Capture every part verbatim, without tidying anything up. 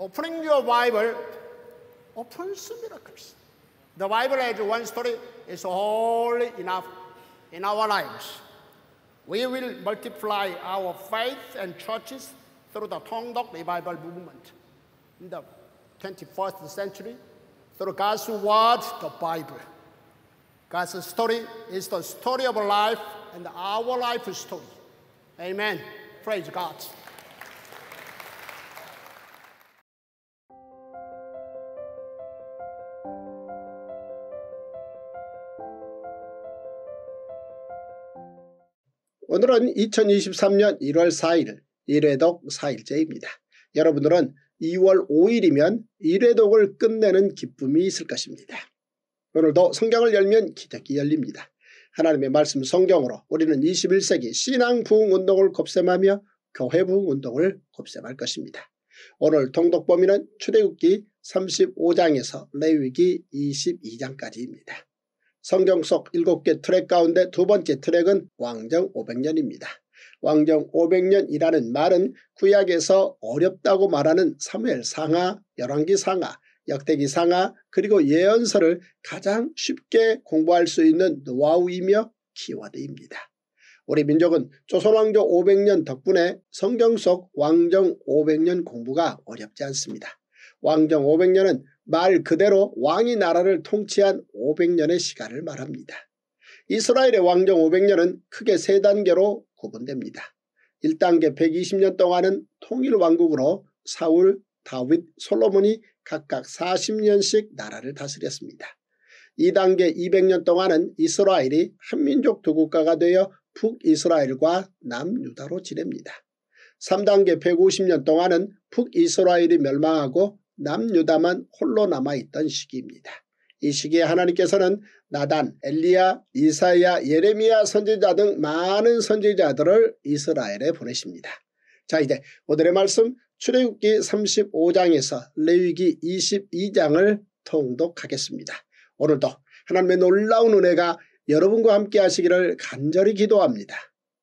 Opening your Bible opens miracles. The Bible as one story is all enough in our lives. We will multiply our faith and churches through the Tongdok Revival movement in the twenty-first century through God's word, the Bible. God's story is the story of life and our life story. Amen. Praise God. 오늘은 이천이십삼년 일월 사일 일회독 사일째입니다. 여러분들은 이월 오일이면 일회독을 끝내는 기쁨이 있을 것입니다. 오늘도 성경을 열면 기적이 열립니다. 하나님의 말씀 성경으로 우리는 이십일세기 신앙 부흥운동을 곱셈하며 교회 부흥운동을 곱셈할 것입니다. 오늘 통독 범위는 출애굽기 삼십오장에서 레위기 이십이장까지입니다. 성경 속 일곱 개 트랙 가운데 두 번째 트랙은 왕정 오백년입니다. 왕정 오백년이라는 말은 구약에서 어렵다고 말하는 사무엘 상하, 열왕기 상하, 역대기 상하 그리고 예언서를 가장 쉽게 공부할 수 있는 노하우이며 키워드입니다. 우리 민족은 조선왕조 오백년 덕분에 성경 속 왕정 오백년 공부가 어렵지 않습니다. 왕정 오백년은 말 그대로 왕이 나라를 통치한 오백년의 시간을 말합니다. 이스라엘의 왕정 오백년은 크게 세 단계로 구분됩니다. 일 단계 백이십년 동안은 통일왕국으로 사울, 다윗, 솔로몬이 각각 사십년씩 나라를 다스렸습니다. 이 단계 이백년 동안은 이스라엘이 한민족 두 국가가 되어 북이스라엘과 남유다로 지냅니다. 삼 단계 백오십년 동안은 북이스라엘이 멸망하고 남유다만 홀로 남아있던 시기입니다. 이 시기에 하나님께서는 나단, 엘리야, 이사야, 예레미야 선지자 등 많은 선지자들을 이스라엘에 보내십니다. 자, 이제 오늘의 말씀 출애굽기 삼십오장에서 레위기 이십이장을 통독하겠습니다. 오늘도 하나님의 놀라운 은혜가 여러분과 함께 하시기를 간절히 기도합니다.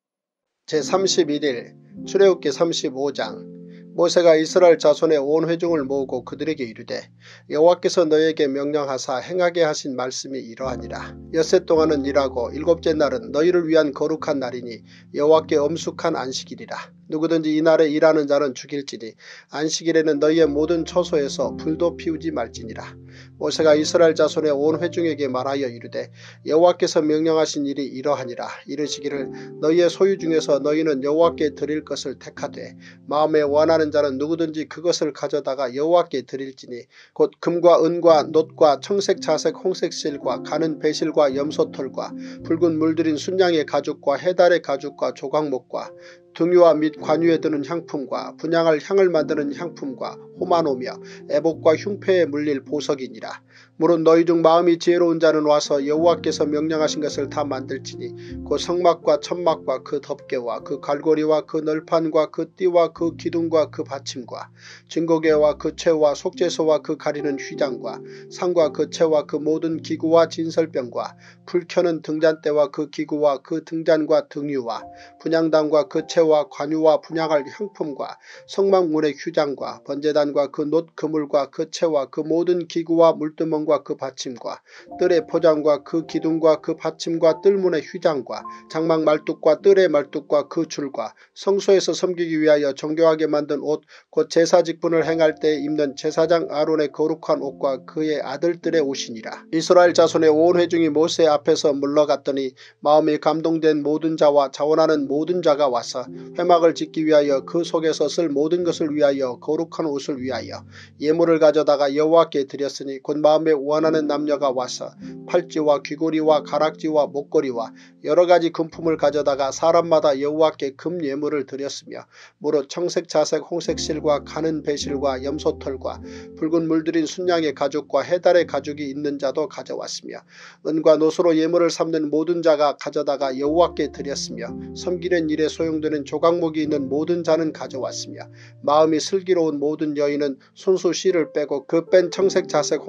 제삼십일일 출애굽기 삼십오장. 모세가 이스라엘 자손의 온 회중을 모으고 그들에게 이르되 여호와께서 너에게 명령하사 행하게 하신 말씀이 이러하니라. 엿새 동안은 일하고 일곱째 날은 너희를 위한 거룩한 날이니 여호와께 엄숙한 안식일이라. 누구든지 이날에 일하는 자는 죽일지니 안식일에는 너희의 모든 처소에서 불도 피우지 말지니라. 모세가 이스라엘 자손의 온 회중에게 말하여 이르되 여호와께서 명령하신 일이 이러하니라. 이르시기를 너희의 소유 중에서 너희는 여호와께 드릴 것을 택하되 마음에 원하는 자는 누구든지 그것을 가져다가 여호와께 드릴지니 곧 금과 은과 놋과 청색 자색 홍색 실과 가는 배실과 염소털과 붉은 물들인 순양의 가죽과 해달의 가죽과 조각목과 등유와 및 관유에 드는 향품과 분향할 향을 만드는 향품과 호마노며 애복과 흉패에 물릴 보석이니라. 물은 너희 중 마음이 지혜로운 자는 와서 여호와께서 명령하신 것을 다 만들지니 그 성막과 천막과 그 덮개와 그 갈고리와 그 널판과 그 띠와 그 기둥과 그 받침과 증거계와 그 채와 속죄소와 그 가리는 휘장과 상과 그 채와 그 모든 기구와 진설병과 불 켜는 등잔대와 그 기구와 그 등잔과 등유와 분향단과 그 채와 관유와 분향할 향품과 성막문의 휴장과 번제단과 그 놋 그물과 그 채와 그 모든 기구와 물두멍과 그 받침과 뜰의 포장과 그 기둥과 그 받침과 뜰문의 휘장과 장막 말뚝과 뜰의 말뚝과 그 줄과 성소에서 섬기기 위하여 정교하게 만든 옷 곧 제사 직분을 행할 때 입는 제사장 아론의 거룩한 옷과 그의 아들들의 옷이니라. 이스라엘 자손의 온 회중이 모세 앞에서 물러갔더니 마음이 감동된 모든 자와 자원하는 모든 자가 와서 회막을 짓기 위하여 그 속에서 쓸 모든 것을 위하여 거룩한 옷을 위하여 예물을 가져다가 여호와께 드렸으니 곧 마음에 원하는 남녀가 와서 팔찌와 귀고리와 가락지와 목걸이와 여러가지 금품을 가져다가 사람마다 여호와께 금 예물을 드렸으며 무릇 청색 자색 홍색 실과 가는 배실과 염소털과 붉은 물들인 순양의 가죽과 해달의 가죽이 있는 자도 가져왔으며 은과 노소로 예물을 삼는 모든 자가 가져다가 여호와께 드렸으며 섬기는 일에 소용되는 조각목이 있는 모든 자는 가져왔으며 마음이 슬기로운 모든 여인은 손수 실을 빼고 그 뺀 청색 자색 홍색 실과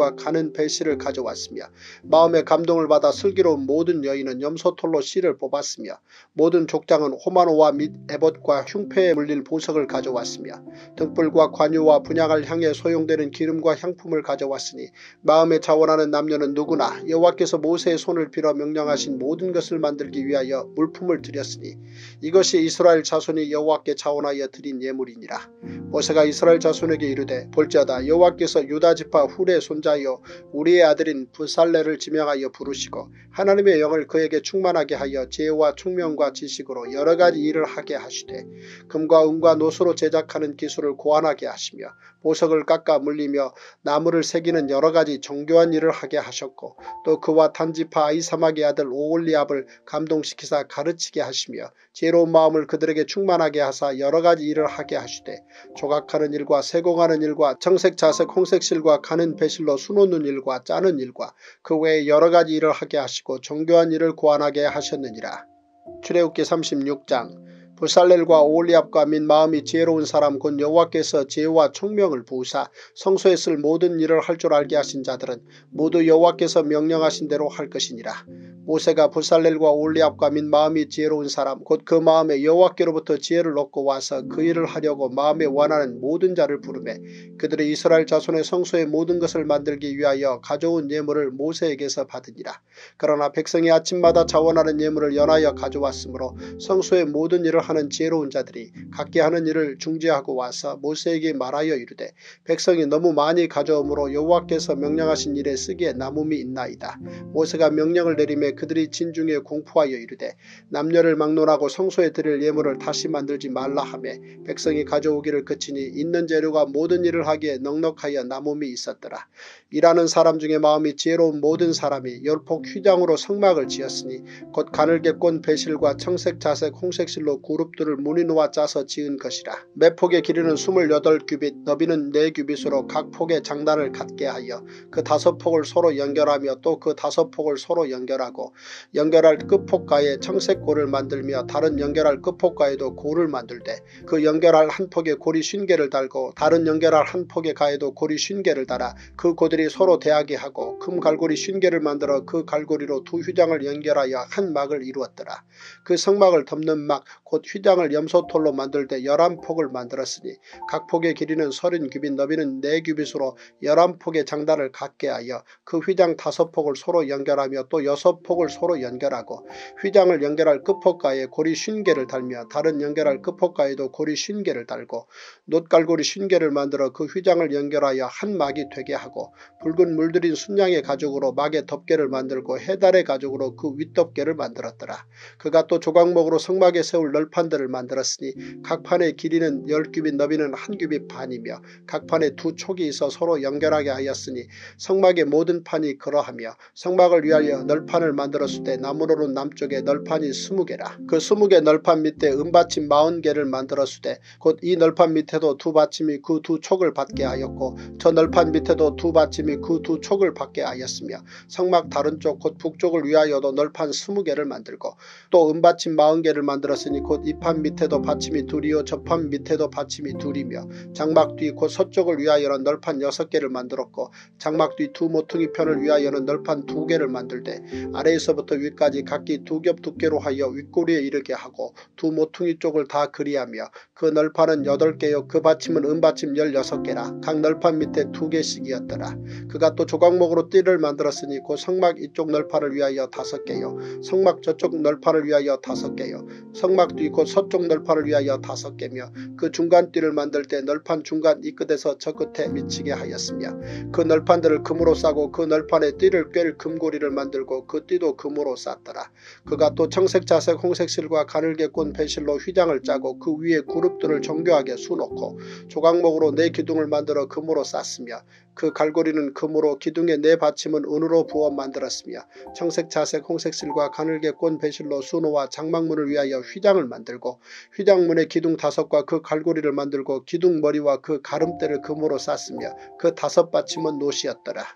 실과 가는 배실을 가져왔으며 마음의 감동을 받아 슬기로운 모든 여인은 염소털로 실을 뽑았으며 모든 족장은 호마노와 및 에봇과 흉패에 물릴 보석을 가져왔으며 등불과 관유와 분향을 향해 소용되는 기름과 향품을 가져왔으니 마음에 자원하는 남녀는 누구나 여호와께서 모세의 손을 빌어 명령하신 모든 것을 만들기 위하여 물품을 드렸으니 이것이 이스라엘 자손이 여호와께 자원하여 드린 예물이니라. 모세가 이스라엘 자손에게 이르되 볼지어다 여호와께서 유다지파 훌의 손자여 우리의 아들인 부살레를 지명하여 부르시고 하나님의 영을 그에게 충만하게 하여 지혜와 총명과 지식으로 여러가지 일을 하게 하시되 금과 은과 노소로 제작하는 기술을 고안하게 하시며 보석을 깎아 물리며 나무를 새기는 여러가지 정교한 일을 하게 하셨고 또 그와 단지파 아이사막의 아들 오홀리압을 감동시키사 가르치게 하시며 지혜로운 마음을 그들에게 충만하게 하사 여러가지 일을 하게 하시되 조각하는 일과 세공하는 일과 청색 자색 홍색실과 가는 배실로 수놓는 일과 짜는 일과 그 외에 여러가지 일을 하게 하시고 정교한 일을 고안하게 하셨느니라. 출애굽기 삼십육 장. 부살렐과 오홀리압과 및 마음이 지혜로운 사람 곧 여호와께서 지혜와 총명을 부으사 성소에 쓸 모든 일을 할 줄 알게 하신 자들은 모두 여호와께서 명령하신 대로 할 것이니라. 모세가 부살렐과 오홀리압과 및 마음이 지혜로운 사람 곧 그 마음에 여호와께로부터 지혜를 얻고 와서 그 일을 하려고 마음에 원하는 모든 자를 부르매 그들이 이스라엘 자손의 성소의 모든 것을 만들기 위하여 가져온 예물을 모세에게서 받으니라. 그러나 백성이 아침마다 자원하는 예물을 연하여 가져왔으므로 성소의 모든 일을 하는 지혜로운 자들이 각기 하는 일을 중지하고 와서 모세에게 말하여 이르되 백성이 너무 많이 가져오므로 여호와께서 명령하신 일에 쓰기에 남음이 있나이다. 모세가 명령을 내리매 그들이 진중에 공포하여 이르되 남녀를 막론하고 성소에 드릴 예물을 다시 만들지 말라 하매 백성이 가져오기를 그치니 있는 재료가 모든 일을 하기에 넉넉하여 남음이 있었더라. 일하는 사람 중에 마음이 지혜로운 모든 사람이 열폭 휘장으로 성막을 지었으니 곧 가늘게 꼰 배실과 청색 자색 홍색실로 그룹들을 무늬 놓아 짜서 지은 것이라. 매 폭의 길이는 스물여덟 규빗 너비는 네 규빗으로 각 폭의 장단을 갖게 하여 그 다섯 폭을 서로 연결하며 또 그 다섯 폭을 서로 연결하고 연결할 끝폭가에 청색 골을 만들며 다른 연결할 끝폭가에도 골을 만들되 그 연결할 한 폭에 고리 쉰 개를 달고 다른 연결할 한 폭의 가에도 고리 쉰 개를 달아 그 고들이 서로 대하게 하고 금 갈고리 쉰 개를 만들어 그 갈고리로 두 휘장을 연결하여 한 막을 이루었더라. 그 성막을 덮는 막 곧 휘장을 염소털로 만들되 열한 폭을 만들었으니 각 폭의 길이는 서른 규빗 너비는 네 규빗으로 열한 폭의 장단을 갖게 하여 그 휘장 다섯 폭을 서로 연결하며 또 여섯 폭을 서로 연결하고 휘장을 연결할 끝폭가에 고리 쉰 개를 달며 다른 연결할 끝폭가에도 고리 쉰 개를 달고 놋갈고리 쉰 개를 만들어 그 휘장을 연결하여 한 막이 되게 하고 붉은 물들인 순양의 가죽으로 막의 덮개를 만들고 해달의 가죽으로 그 윗덮개를 만들었더라. 그가 또 조각목으로 성막에 세울 널판들을 만들었으니 각 판의 길이는 열 규빗 너비는 한 규빗 반이며 각 판에 두 촉이 있어 서로 연결하게 하였으니 성막의 모든 판이 그러하며 성막을 위하여 널판을 만들었을 때 나무로는 남쪽에 널판이 스무 개라. 그 스무 개 널판 밑에 은받침 마흔 개를 만들었을 때 곧 이 널판 밑에도 두 받침이 그 두 촉을 받게 하였고 저 널판 밑에도 두 받침이 그 두 촉을 받게 하였으며 성막 다른 쪽 곧 북쪽을 위하여도 널판 스무 개를 만들고 또 은받침 마흔 개를 만들었으니 곧 이 판 밑에도 받침이 둘이요 저 판 밑에도 받침이 둘이며 장막 뒤 곧 서쪽을 위하여는 널판 여섯 개를 만들었고 장막 뒤 두 모퉁이 편을 위하여는 널판 두 개를 만들되 아래에서부터 위까지 각기 두 겹 두께로 하여 윗꼬리에 이르게 하고 두 모퉁이 쪽을 다 그리하며 그 널판은 여덟 개요 그 받침은 은받침 열여섯 개라. 각 널판 밑에 두 개씩이었더라. 그가 또 조각목으로 띠를 만들었으니 곧 성막 이쪽 널판을 위하여 다섯 개요 성막 저쪽 널판을 위하여 다섯 개요 성막 뒤 곧 서쪽 널판을 위하여 다섯 개며 그 중간 띠를 만들 때 널판 중간 이 끝에서 저 끝에 미치게 하였으며 그 널판들을 금으로 싸고 그 널판에 띠를 꿰를 금고리를 만들고 그 띠도 금으로 쌌더라. 그가 또 청색 자색 홍색 실과 가늘게 꼰 배실로 휘장을 짜고 그 위에 그룹들을 정교하게 수놓고 조각목으로 네 기둥을 만들어 금으로 쌌으며 그 갈고리는 금으로 기둥의 네 받침은 은으로 부어 만들었으며 청색 자색 홍색 실과 가늘게 꼰 배실로 수놓아 장막문을 위하여 휘장을 만들고 휘장문의 기둥 다섯과 그 갈고리를 만들고 기둥 머리와 그 가름대를 금으로 쌌으며 그 다섯 받침은 노시였더라.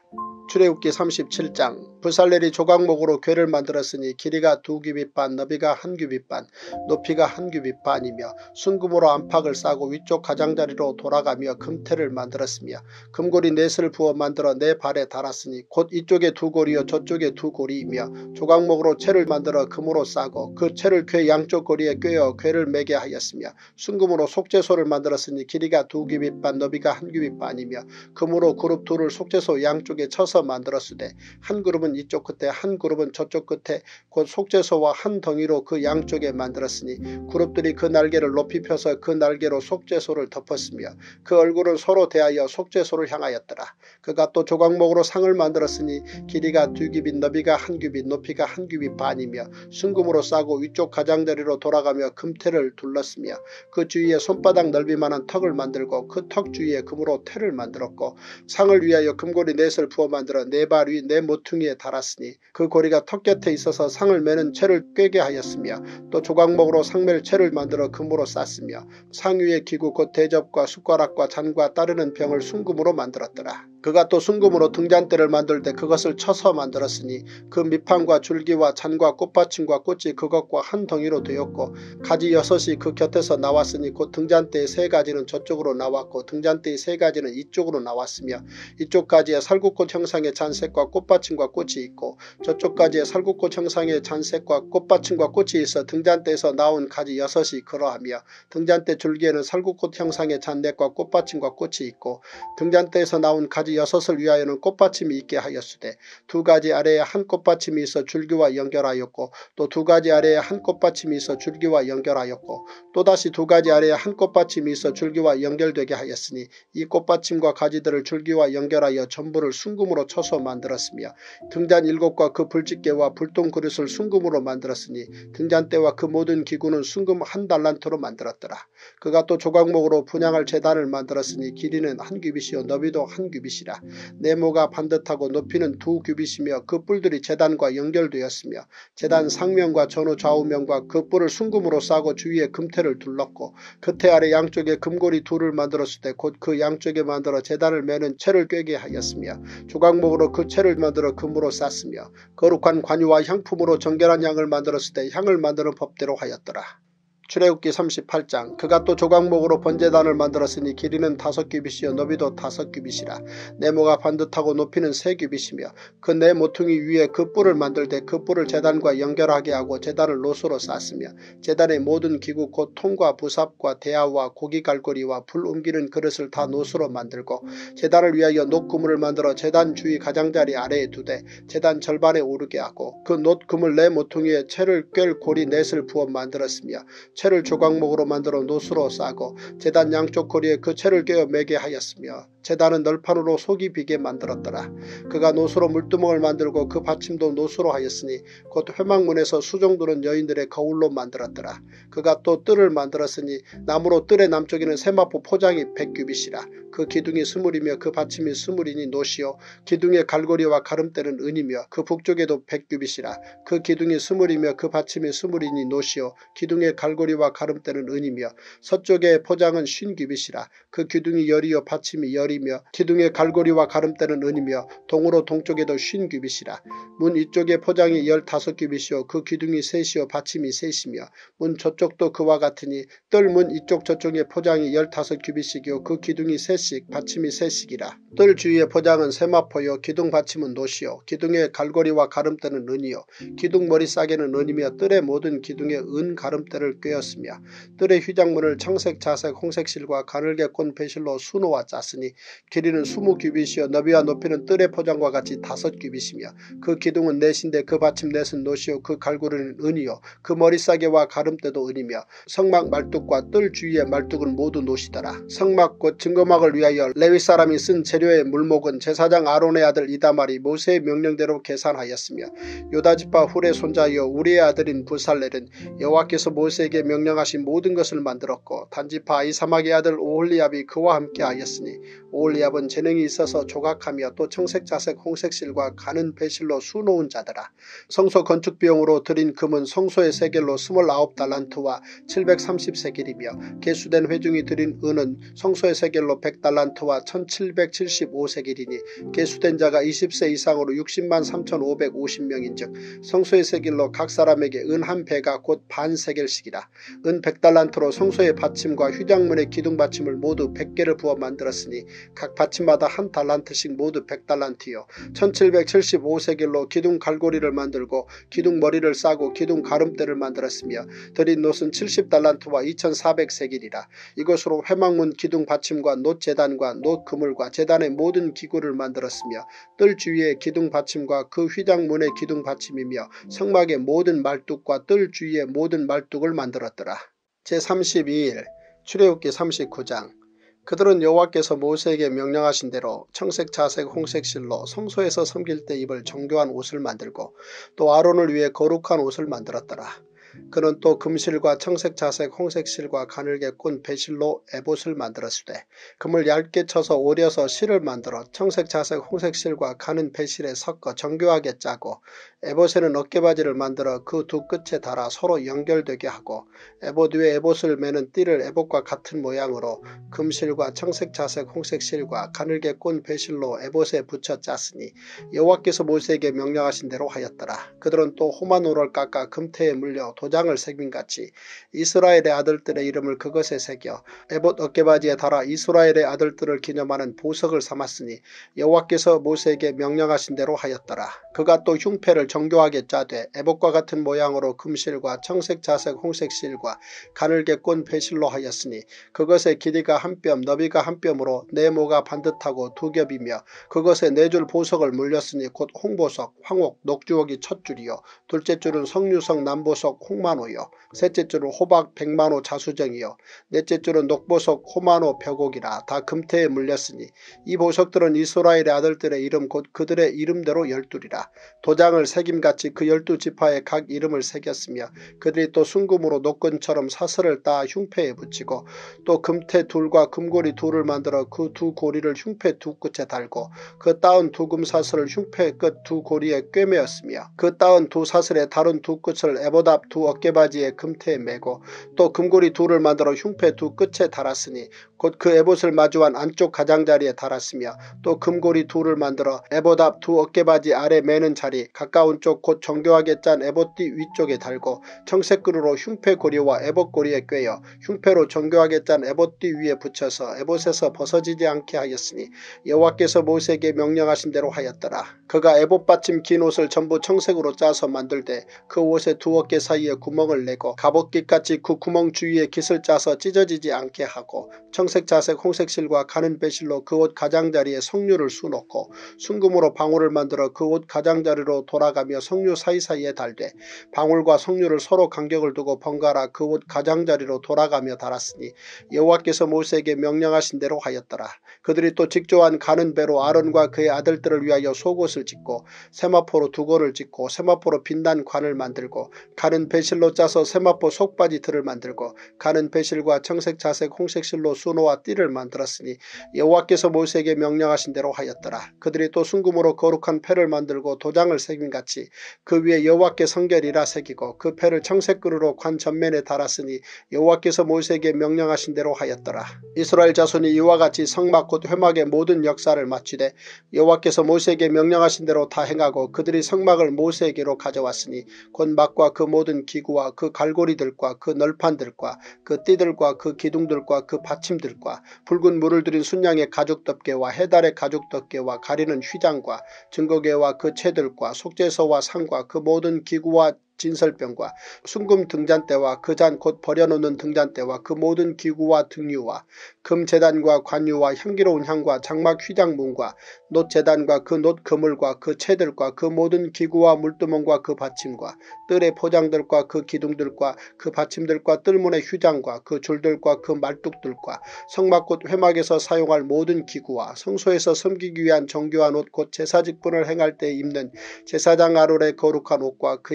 출애굽기 삼십칠 장 브살렐이 조각목으로 궤를 만들었으니 길이가 두 규빗 반, 너비가 한 규빗 반, 높이가 한 규빗 반이며 순금으로 안팎을 싸고 위쪽 가장자리로 돌아가며 금태를 만들었으며 금고리 넷을 부어 만들어 네 발에 달았으니 곧 이쪽에 두 고리여 저쪽에 두 고리이며 조각목으로 채를 만들어 금으로 싸고 그 채를 궤 양쪽 고리에 꿰어 궤를 매게 하였으며 순금으로 속죄소를 만들었으니 길이가 두 규빗 반, 너비가 한 규빗 반이며 금으로 그룹 둘을 속죄소 양쪽에 쳐서 만들었으되 한 그룹은 이쪽 끝에 한 그룹은 저쪽 끝에 곧 속죄소와 한 덩이로 그 양쪽에 만들었으니 그룹들이 그 날개를 높이 펴서 그 날개로 속죄소를 덮었으며 그 얼굴은 서로 대하여 속죄소를 향하였더라. 그가 또 조각목으로 상을 만들었으니 길이가 두 규빗, 너비가 한 규빗, 높이가 한 규빗 반이며 순금으로 싸고 위쪽 가장자리로 돌아가며 금태를 둘렀으며 그 주위에 손바닥 넓이만한 턱을 만들고 그 턱 주위에 금으로 태를 만들었고 상을 위하여 금고리 넷을 부어 만들어 네 발 위 네 모퉁이에 달았으니 그 고리가 턱 곁에 있어서 상을 매는 채를 꿰게 하였으며 또 조각목으로 상멜 채를 만들어 금으로 쌌으며 상 위에 기구 곧 대접과 숟가락과 잔과 따르는 병을 순금으로 만들었더라. 그가 또 순금으로 등잔대를 만들 때 그것을 쳐서 만들었으니 그 밑판과 줄기와 잔과 꽃받침과 꽃이 그것과 한 덩이로 되었고 가지 여섯이 그 곁에서 나왔으니 곧 등잔대의 세 가지는 저쪽으로 나왔고 등잔대의 세 가지는 이쪽으로 나왔으며 이쪽 가지에 살구꽃 형상의 잔색과 꽃받침과 꽃이 있고 저쪽 가지에 살구꽃 형상의 잔색과 꽃받침과 꽃이 있어 등잔대에서 나온 가지 여섯이 그러하며 등잔대 줄기에는 살구꽃 형상의 잔넷과 꽃받침과 꽃이 있고 등잔대에서 나온 가지 여섯을 위하여는 꽃받침이 있게 하였으되 두 가지 아래에 한 꽃받침이 있어 줄기와 연결하였고 또 두 가지 아래에 한 꽃받침이 있어 줄기와 연결하였고 또다시 두 가지 아래에 한 꽃받침이 있어 줄기와 연결되게 하였으니 이 꽃받침과 가지들을 줄기와 연결하여 전부를 순금으로 쳐서 만들었으며 등잔 일곱과 그 불집게와 불똥 그릇을 순금으로 만들었으니 등잔대와 그 모든 기구는 순금 한 달란트로 만들었더라. 그가 또 조각목으로 분향할 제단을 만들었으니 길이는 한 규빗이요 너비도 한 규빗이라. 네모가 반듯하고 높이는 두 규빗이며 그 뿔들이 제단과 연결되었으며 제단 상면과 전후 좌우면과 그 뿔을 순금으로 싸고 주위에 금태를 둘렀고 그 태 아래 양쪽에 금고리 둘을 만들었을 때 곧 그 양쪽에 만들어 제단을 매는 채를 꿰게 하였으며 조각목으로 그 채를 만들어 금으로 쌌으며 거룩한 관유와 향품으로 정결한 향을 만들었을 때 향을 만드는 법대로 하였더라. 출애굽기 삼십팔 장 그가 또 조각목으로 번제단을 만들었으니 길이는 다섯 규빗이요 너비도 다섯 규빗이라. 네모가 반듯하고 높이는 세 규빗이며 그 네 모퉁이 위에 그 뿔을 만들 때 그 뿔을 제단과 연결하게 하고 제단을 노수로 쌌으며 제단의 모든 기구 곧 통과 부삽과 대야와 고기 갈고리와 불 옮기는 그릇을 다 노수로 만들고 제단을 위하여 놋그물을 만들어 제단 주위 가장자리 아래에 두되 제단 절반에 오르게 하고 그 놋그물 네 모퉁이에 채를 꿰 고리 넷을 부어 만들었으며 채를 조각목으로 만들어 노수로 싸고 제단 양쪽 고리에 그 채를 꿰어 매게 하였으며 제단은 널판으로 속이 비게 만들었더라. 그가 노수로 물두멍을 만들고 그 받침도 노수로 하였으니 곧 회막문에서 수종두는 여인들의 거울로 만들었더라. 그가 또 뜰을 만들었으니 나무로 뜰의 남쪽에는 세마포 포장이 백 규빗이라. 그 기둥이 스물이며 그 받침이 스물이니 노시요 기둥의 갈고리와 가름대는 은이며 그 북쪽에도 백 규빗이라. 그 기둥이 스물이며 그 받침이 스물이니 노시요 기둥의 갈고리와 가름대는 은이며 서쪽의 포장은 쉰 규빗이라. 그 기둥이 열이요 받침이 열이며 기둥의 갈고리와 가름대는 은이며 동으로 동쪽에도 쉰 규빗이라. 문 이쪽의 포장이 열다섯 규빗이요 그 기둥이 셋이요 받침이 셋이며 문 저쪽도 그와 같으니 뜰 문 이쪽 저쪽의 포장이 열다섯 규빗이요 그 기둥이 셋씩 받침이 셋씩이라. 뜰 주위의 포장은 세마포요 기둥 받침은 노시요 기둥의 갈고리와 가름대는 은이요 기둥 머리 싸개는 은이며 뜰의 모든 기둥에 은 가름대를 꿰었으며 뜰의 휘장문을 청색 자색 홍색 실과 가늘게 꼰 배실로 수놓아 짰으니 길이는 스무 규빗이요 너비와 높이는 뜰의 포장과 같이 다섯 규빗이며 그 기둥은 넷인데 그 받침 넷은 노시요 그 갈고리는 은이요 그 머리싸개와 가름대도 은이며 성막 말뚝과 뜰 주위의 말뚝은 모두 노시더라. 성막 곧 증거막을 위하여 레위 사람이 쓴 재료의 물목은 제사장 아론의 아들 이다말이 모세의 명령대로 계산하였으며 요다지파 훌의 손자여 우리의 아들인 브살렐은 여호와께서 모세에게 명령하신 모든 것을 만들었고 단지파 아히사막의 아들 오홀리압이 그와 함께 하였으니 오홀리압은 재능이 있어서 조각하며 또 청색자색 홍색실과 가는 배실로 수놓은 자더라. 성소 건축 비용으로 들인 금은 성소의 세겔로 스물아홉 달란트와 칠백삼십 세겔이며 개수된 회중이 들인 은은 성소의 세겔로 백 달란트와 천칠백칠십오 세겔이니 개수된 자가 이십 세 이상으로 육십만 삼천오백오십 명인즉 성소의 세겔로 각 사람에게 은 한 배가 곧 반 세겔씩이라. 은 백 달란트로 성소의 받침과 휘장문의 기둥 받침을 모두 백 개를 부어 만들었으니 각 받침마다 한 달란트씩 모두 백 달란트요 천칠백칠십오 세겔로 기둥 갈고리를 만들고 기둥 머리를 싸고 기둥 가름대를 만들었으며 들인 놋은 칠십 달란트와 이천사백 세겔이라. 이것으로 회막문 기둥 받침과 놋 제단과 놋 그물과 제단의 모든 기구를 만들었으며 뜰 주위의 기둥 받침과 그 휘장문의 기둥 받침이며 성막의 모든 말뚝과 뜰 주위의 모든 말뚝을 만들었더라. 제삼십이 일 출애굽기 삼십구 장. 그들은 여호와께서 모세에게 명령하신 대로 청색 자색 홍색 실로 성소에서 섬길 때 입을 정교한 옷을 만들고 또 아론을 위해 거룩한 옷을 만들었더라. 그는 또 금실과 청색 자색 홍색 실과 가늘게 꼰 배실로 에봇을 만들었으되 금을 얇게 쳐서 오려서 실을 만들어 청색 자색 홍색 실과 가는 배실에 섞어 정교하게 짜고 에봇에는 어깨바지를 만들어 그 두 끝에 달아 서로 연결되게 하고 에봇 위에 에봇을 매는 띠를 에봇과 같은 모양으로 금실과 청색 자색 홍색 실과 가늘게 꼰 배실로 에봇에 붙여 짰으니 여호와께서 모세에게 명령하신 대로 하였더라. 그들은 또 호마노를 깎아 금태에 물려 도장을 새김같이 이스라엘의 아들들의 이름을 그것에 새겨 에봇 어깨바지에 달아 이스라엘의 아들들을 기념하는 보석을 삼았으니 여호와께서 모세에게 명령하신 대로 하였더라. 그가 또 흉패를 정교하게 짜되 에봇과 같은 모양으로 금실과 청색 자색 홍색 실과 가늘게 꼰 배실로 하였으니 그것의 길이가 한 뼘 너비가 한 뼘으로 네모가 반듯하고 두 겹이며 그것에 네 줄 보석을 물렸으니 곧 홍보석 황옥 녹주옥이 첫 줄이요 둘째 줄은 석류석 남보석 홍만호요 셋째 줄은 호박 백만호 자수정이요 넷째 줄은 녹보석 호만호 벽옥이라 다 금태에 물렸으니 이 보석들은 이스라엘의 아들들의 이름 곧 그들의 이름대로 열둘이라. 도장을 새김같이 그 열두 지파에 각 이름을 새겼으며 그들이 또 순금으로 녹건처럼 사슬을 따 흉패에 붙이고 또 금태 둘과 금고리 둘을 만들어 그 두 고리를 흉패 두 끝에 달고 그 따은 두 금사슬을 흉패 끝 두 고리에 꿰매었으며 그 따은 두 사슬의 다른 두 끝을 에봇 앞 두 어깨바지에 금태에 매고 또 금고리 둘을 만들어 흉패 두 끝에 달았으니 곧 그 에봇을 마주한 안쪽 가장자리에 달았으며 또 금고리 둘을 만들어 에봇 앞 두 어깨바지 아래 매는 자리 가까운 쪽 곧 정교하게 짠 에봇띠 위쪽에 달고 청색끈으로 흉패 고리와 에봇 고리에 꿰어 흉패로 정교하게 짠 에봇띠 위에 붙여서 에봇에서 벗어지지 않게 하였으니 여호와께서 모세에게 명령하신 대로 하였더라. 그가 에봇 받침 긴 옷을 전부 청색으로 짜서 만들되 그 옷의 두 어깨 사이에 구멍을 내고 갑옷깃같이 그 구멍 주위에 깃을 짜서 찢어지지 않게 하고 청색 자색 홍색 실과 가는 배실로 그 옷 가장자리에 석류를 수놓고 순금으로 방울을 만들어 그 옷 가장자리로 돌아가며 석류 사이사이에 달되 방울과 석류를 서로 간격을 두고 번갈아 그 옷 가장자리로 돌아가며 달았으니 여호와께서 모세에게 명령하신 대로 하였더라. 그들이 또 직조한 가는 배로 아론과 그의 아들들을 위하여 속옷을 짓고 세마포로 두고를 짓고 세마포로 빛난 관을 만들고 가는 배실로 짜서 세마포 속바지 틀을 만들고 가는 배실과 청색 자색 홍색 실로 수노와 띠를 만들었으니 여호와께서 모세에게 명령하신 대로 하였더라. 그들이 또 순금으로 거룩한 패를 만들고 도장을 새김같이 그 위에 여호와께 성결이라 새기고 그 패를 청색끈으로 관 전면에 달았으니 여호와께서 모세에게 명령하신 대로 하였더라. 이스라엘 자손이 이와 같이 성막 곧 회막의 모든 역사를 마치되 여호와께서 모세에게 명령하신 대로 다 행하고 그들이 성막을 모세에게로 가져왔으니 곧 막과 그 모든 기구와 그 갈고리들과 그 널판들과 그 띠들과 그 기둥들과 그 받침들과 붉은 물을 들인 순양의 가죽덮개와 해달의 가죽덮개와 가리는 휘장과 증거궤와 그 채들과 속죄서와 상과 그 모든 기구와 진설병과 순금 등잔대와 그 잔 곧 버려놓는 등잔대와 그 모든 기구와 등유와 금제단과 관유와 향기로운 향과 장막 휘장문과 놋제단과 그 놋 그물과 그 채들과 그 모든 기구와 물두멍과 그 받침과 뜰의 포장들과 그 기둥들과 그 받침들과 뜰문의 휘장과 그 줄들과 그 말뚝들과 성막 곧 회막에서 사용할 모든 기구와 성소에서 섬기기 위한 정교한 옷 곧 제사직분을 행할 때 입는 제사장 아론의 거룩한 옷과 그의 아들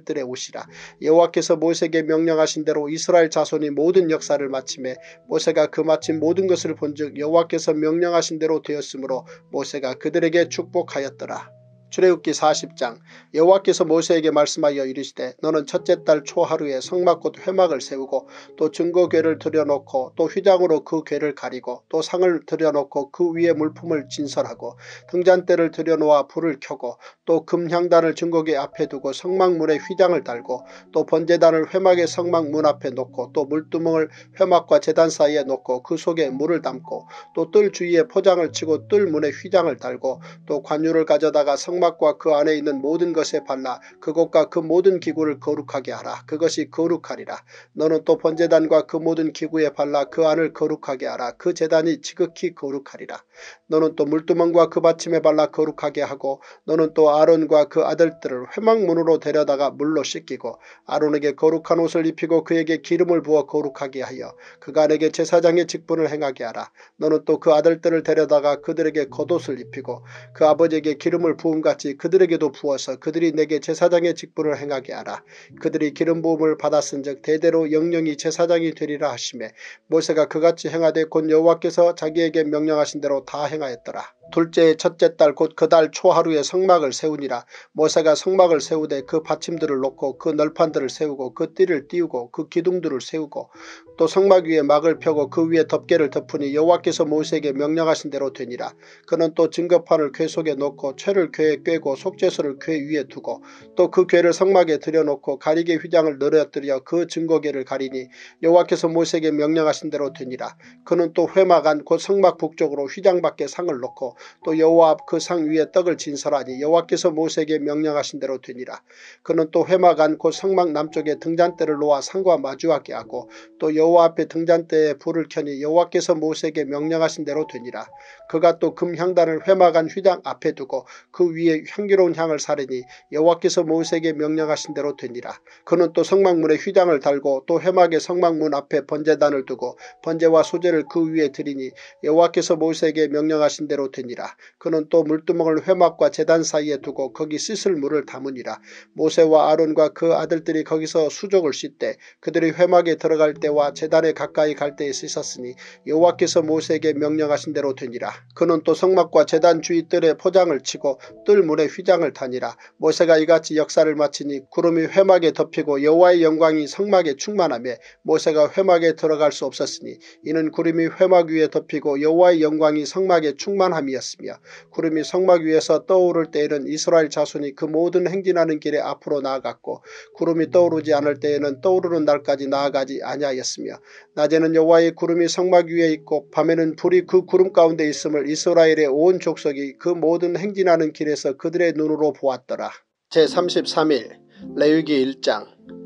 아들들의 옷이라. 여호와께서 모세에게 명령하신 대로 이스라엘 자손이 모든 역사를 마침에 모세가 그 마친 모든 것을 본즉 여호와께서 명령하신 대로 되었으므로 모세가 그들에게 축복하였더라. 출애굽기 사십 장. 여호와께서 모세에게 말씀하여 이르시되 너는 첫째 달 초하루에 성막 곧 회막을 세우고 또 증거궤를 들여놓고 또 휘장으로 그 궤를 가리고 또 상을 들여놓고 그 위에 물품을 진설하고 등잔대를 들여놓아 불을 켜고 또 금향단을 증거궤 앞에 두고 성막문에 휘장을 달고 또 번제단을 회막의 성막 문 앞에 놓고 또 물두멍을 회막과 제단 사이에 놓고 그 속에 물을 담고 또 뜰 주위에 포장을 치고 뜰 문에 휘장을 달고 또 관유를 가져다가 성 성막과 그 안에 있는 모든 것에 발라 그곳과 그 모든 기구를 거룩하게 하라. 그것이 거룩하리라. 너는 또 번제단과 그 모든 기구에 발라 그 안을 거룩하게 하라. 그 제단이 지극히 거룩하리라. 너는 또 물두멍과 그 받침에 발라 거룩하게 하고 너는 또 아론과 그 아들들을 회막문으로 데려다가 물로 씻기고 아론에게 거룩한 옷을 입히고 그에게 기름을 부어 거룩하게 하여 그간에게 제사장의 직분을 행하게 하라. 너는 또 그 아들들을 데려다가 그들에게 겉옷을 입히고 그 아버지에게 기름을 부은 같이 그들에게도 부어서 그들이 내게 제사장의 직분을 행하게 하라. 그들이 기름 부음을 받았은즉 대대로 영영이 제사장이 되리라 하시매 모세가 그같이 행하되 곧 여호와께서 자기에게 명령하신 대로 다 행하였더라. 둘째의 첫째 달 곧 그 달 초하루에 성막을 세우니라. 모세가 성막을 세우되 그 받침들을 놓고 그 널판들을 세우고 그 띠를 띄우고 그 기둥들을 세우고 또 성막 위에 막을 펴고 그 위에 덮개를 덮으니 여호와께서 모세에게 명령하신 대로 되니라. 그는 또 증거판을 궤 속에 놓고 채를 궤에 꿰고 속죄소를 궤 위에 두고 또 그 궤를 성막에 들여놓고 가리개 휘장을 늘어뜨려 그 증거궤를 가리니 여호와께서 모세에게 명령하신 대로 되니라. 그는 또 회막 안 곧 성막 북쪽으로 휘장 밖에 상을 놓고 또 여호와 앞 그 상 위에 떡을 진설하니 여호와께서 모세에게 명령하신 대로 되니라. 그는 또 회막 안 곧 성막 남쪽에 등잔대를 놓아 상과 마주하게 하고 또 여호와 앞에 등잔대에 불을 켜니 여호와께서 모세에게 명령하신 대로 되니라. 그가 또 금향단을 회막 안 휘장 앞에 두고 그 위에 향기로운 향을 사르니 여호와께서 모세에게 명령하신 대로 되니라. 그는 또 성막문에 휘장을 달고 또 회막의 성막문 앞에 번제단을 두고 번제와 소제를 그 위에 드리니 여호와께서 모세에게 명령하신 대로 되니라. 그는 또 물두멍을 회막과 제단 사이에 두고 거기 씻을 물을 담으니라. 모세와 아론과 그 아들들이 거기서 수족을 씻되 그들이 회막에 들어갈 때와 제단에 가까이 갈 때에 씻었으니 여호와께서 모세에게 명령하신 대로 되니라. 그는 또 성막과 제단 주위 뜰에 포장을 치고 뜰 문에 휘장을 다니라. 모세가 이같이 역사를 마치니 구름이 회막에 덮이고 여호와의 영광이 성막에 충만하며 모세가 회막에 들어갈 수 없었으니 이는 구름이 회막 위에 덮이고 여호와의 영광이 성막에 충만함이었으며 구름이 성막 위에서 떠오를 때에는 이스라엘 자손이 그 모든 행진하는 길에 앞으로 나아갔고 구름이 떠오르지 않을 때에는 떠오르는 날까지 나아가지 아니하였으며 낮에는 여호와의 구름이 성막 위에 있고 밤에는 불이 그 구름 가운데 있음을 이스라엘의 온 족속이 그 모든 행진하는 길에서 그들의 눈으로 보았더라. 제삼십삼 일 레위기 일 장.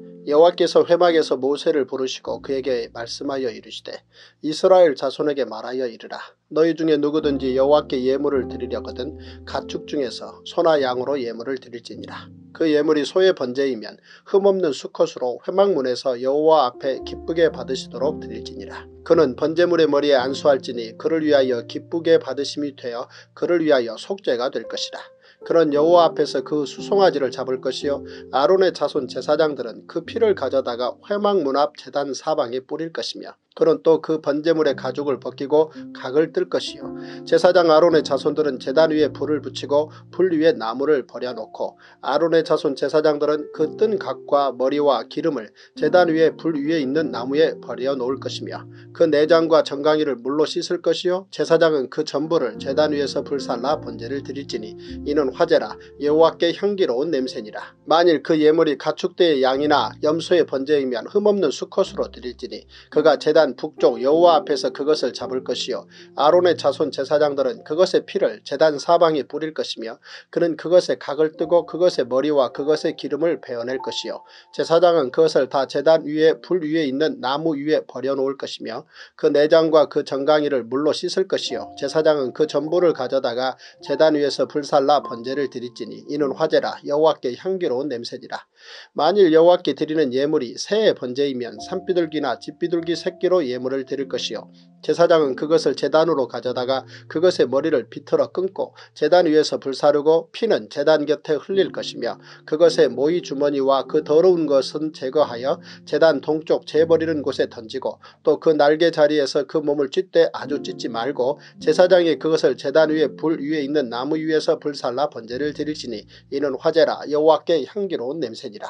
여호와께서 회막에서 모세를 부르시고 그에게 말씀하여 이르시되 이스라엘 자손에게 말하여 이르라. 너희 중에 누구든지 여호와께 예물을 드리려거든 가축 중에서 소나 양으로 예물을 드릴지니라. 그 예물이 소의 번제이면 흠없는 수컷으로 회막문에서 여호와 앞에 기쁘게 받으시도록 드릴지니라. 그는 번제물의 머리에 안수할지니 그를 위하여 기쁘게 받으심이 되어 그를 위하여 속죄가 될 것이라. 그는 여호와 앞에서 그 수송아지를 잡을 것이요 아론의 자손 제사장들은 그 피를 가져다가 회막문 앞 제단 사방에 뿌릴 것이며 그는 또 그 번제물의 가죽을 벗기고 각을 뜰 것이요 제사장 아론의 자손들은 제단 위에 불을 붙이고 불 위에 나무를 버려놓고 아론의 자손 제사장들은 그 뜬 각과 머리와 기름을 제단 위에 불 위에 있는 나무에 버려놓을 것이며 그 내장과 정강이를 물로 씻을 것이요 제사장은 그 전부를 제단 위에서 불살라 번제를 드릴지니 이는 화제라 여호와께 향기로운 냄새니라. 만일 그 예물이 가축대의 양이나 염소의 번제이면 흠없는 수컷으로 드릴지니 그가 제단 북쪽 여호와 앞에서 그것을 잡을 것이요 아론의 자손 제사장들은 그것의 피를 제단 사방에 뿌릴 것이며 그는 그것에 각을 뜨고 그것의 머리와 그것의 기름을 베어낼 것이요 제사장은 그것을 다 제단 위에 불 위에 있는 나무 위에 버려놓을 것이며 그 내장과 그 정강이를 물로 씻을 것이요 제사장은 그 전부를 가져다가 제단 위에서 불살라 번제를 드릴지니 이는 화제라 여호와께 향기로운 냄새니라. 만일 여호와께 드리는 예물이 새의 번제이면 산비둘기나 집비둘기 새끼로 향기로 예물을 드릴 것이요 제사장은 그것을 제단으로 가져다가 그것의 머리를 비틀어 끊고 제단 위에서 불사르고 피는 제단 곁에 흘릴 것이며 그것의 모이 주머니와 그 더러운 것은 제거하여 제단 동쪽 재버리는 곳에 던지고 또 그 날개 자리에서 그 몸을 찢되 아주 찢지 말고 제사장이 그것을 제단 위에 불 위에 있는 나무 위에서 불살라 번제를 드릴지니 이는 화제라 여호와께 향기로운 냄새니라.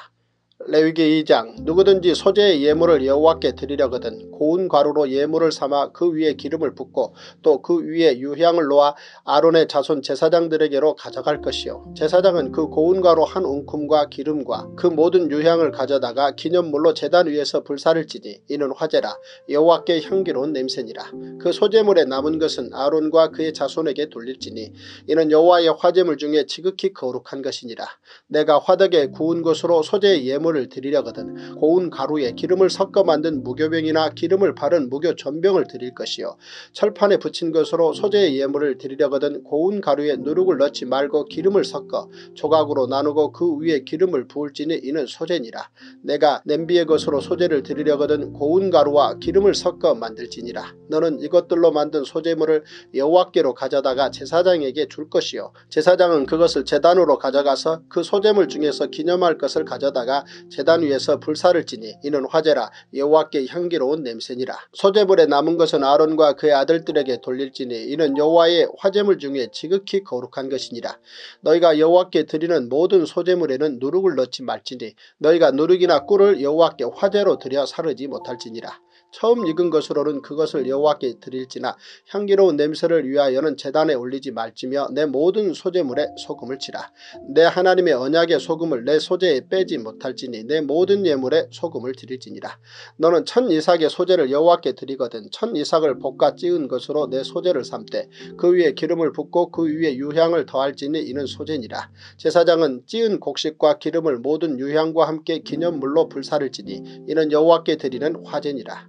레위기 이 장 누구든지 소재의 예물을 여호와께 드리려거든 고운 가루로 예물을 삼아 그 위에 기름을 붓고 또 그 위에 유향을 놓아 아론의 자손 제사장들에게로 가져갈 것이요 제사장은 그 고운 가루 한 웅큼과 기름과 그 모든 유향을 가져다가 기념물로 제단 위에서 불사를지니 이는 화제라 여호와께 향기로운 냄새니라. 그 소재물에 남은 것은 아론과 그의 자손에게 돌릴지니 이는 여호와의 화제물 중에 지극히 거룩한 것이니라. 내가 화덕에 구운 것으로 소재의 예물 을 드리려거든 고운 가루에 기름을 섞어 만든 무교병이나 기름을 바른 무교 전병을 드릴 것이요 철판에 붙인 것으로 소재의 예물을 드리려거든 고운 가루에 누룩을 넣지 말고 기름을 섞어 조각으로 나누고 그 위에 기름을 부을지니 이는 소재니라. 내가 냄비의 것으로 소재를 드리려거든 고운 가루와 기름을 섞어 만들지니라. 너는 이것들로 만든 소재물을 여호와께로 가져다가 제사장에게 줄 것이요 제사장은 그것을 제단으로 가져가서 그 소재물 중에서 기념할 것을 가져다가 제단 위에서 불사를 지니 이는 화제라 여호와께 향기로운 냄새니라. 소재물에 남은 것은 아론과 그의 아들들에게 돌릴지니 이는 여호와의 화제물 중에 지극히 거룩한 것이니라. 너희가 여호와께 드리는 모든 소재물에는 누룩을 넣지 말지니 너희가 누룩이나 꿀을 여호와께 화제로 드려 사르지 못할지니라. 처음 익은 것으로는 그것을 여호와께 드릴지나 향기로운 냄새를 위하여는 제단에 올리지 말지며 내 모든 소재물에 소금을 치라. 내 하나님의 언약의 소금을 내 소재에 빼지 못할지니 내 모든 예물에 소금을 드릴지니라. 너는 천 이삭의 소재를 여호와께 드리거든 천 이삭을 볶아 찌은 것으로 내 소재를 삼되 그 위에 기름을 붓고 그 위에 유향을 더할지니 이는 소재니라. 제사장은 찌은 곡식과 기름을 모든 유향과 함께 기념물로 불사를지니 이는 여호와께 드리는 화제니라.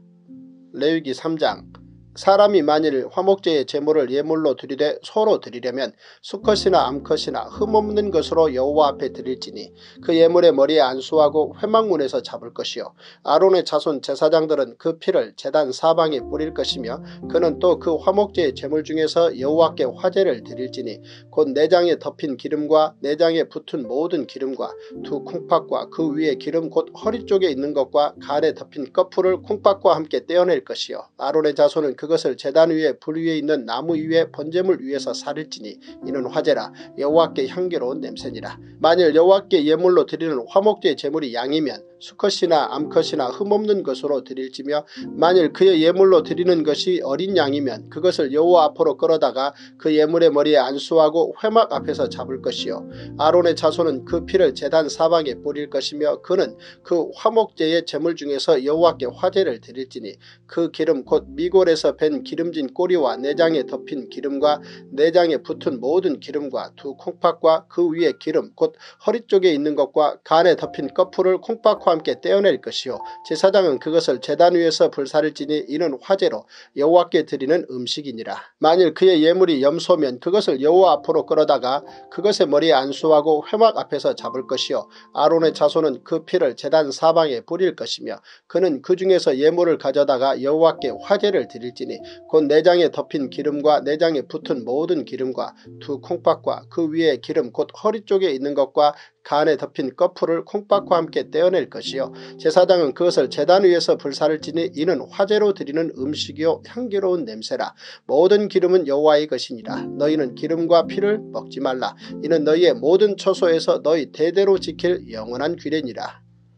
레위기 삼 장 사람이 만일 화목제의 제물을 예물로 드리되 소로 드리려면 수컷이나 암컷이나 흠없는 것으로 여호와 앞에 드릴지니 그 예물의 머리에 안수하고 회막문에서 잡을 것이요 아론의 자손 제사장들은 그 피를 제단 사방에 뿌릴 것이며 그는 또 그 화목제의 제물 중에서 여호와께 화제를 드릴지니 곧 내장에 덮인 기름과 내장에 붙은 모든 기름과 두 콩팥과 그 위에 기름 곧 허리 쪽에 있는 것과 간에 덮인 꺼풀을 콩팥과 함께 떼어낼 것이요 아론의 자손은 그것을 제단 위에 불 위에 있는 나무 위에 번제물 위에서 사릴지니 이는 화제라 여호와께 향기로운 냄새니라. 만일 여호와께 예물로 드리는 화목제 제물이 양이면 수컷이나 암컷이나 흠없는 것으로 드릴지며 만일 그의 예물로 드리는 것이 어린 양이면 그것을 여호와 앞으로 끌어다가 그 예물의 머리에 안수하고 회막 앞에서 잡을 것이요 아론의 자손은 그 피를 제단 사방에 뿌릴 것이며 그는 그 화목제의 제물 중에서 여호와께 화제를 드릴지니 그 기름 곧 미골에서 밴 기름진 꼬리와 내장에 덮인 기름과 내장에 붙은 모든 기름과 두 콩팥과 그 위에 기름 곧 허리 쪽에 있는 것과 간에 덮인 꺼풀을 콩팥과 함께 떼어낼 것이요 제사장은 그것을 제단 위에서 불사를지니 이는 화제로 여호와께 드리는 음식이니라. 만일 그의 예물이 염소면 그것을 여호와 앞으로 끌어다가 그것의 머리에 안수하고 회막 앞에서 잡을 것이요 아론의 자손은 그 피를 제단 사방에 뿌릴 것이며 그는 그 중에서 예물을 가져다가 여호와께 화제를 드릴지니 곧 내장에 덮인 기름과 내장에 붙은 모든 기름과 두 콩팥과 그 위에 기름 곧 허리 쪽에 있는 것과 간에 덮인 꺼풀을 콩팥과 함께 떼어낼 것이요 제사장은 그것을 제단 위에서 불사를지니 이는 화제로 드리는 음식이요 향기로운 냄새라. 모든 기름은 여호와의 것이니라. 너희는 기름과 피를 먹지 말라. 이는 너희의 모든 처소에서 너희 대대로 지킬 영원한 규례니라.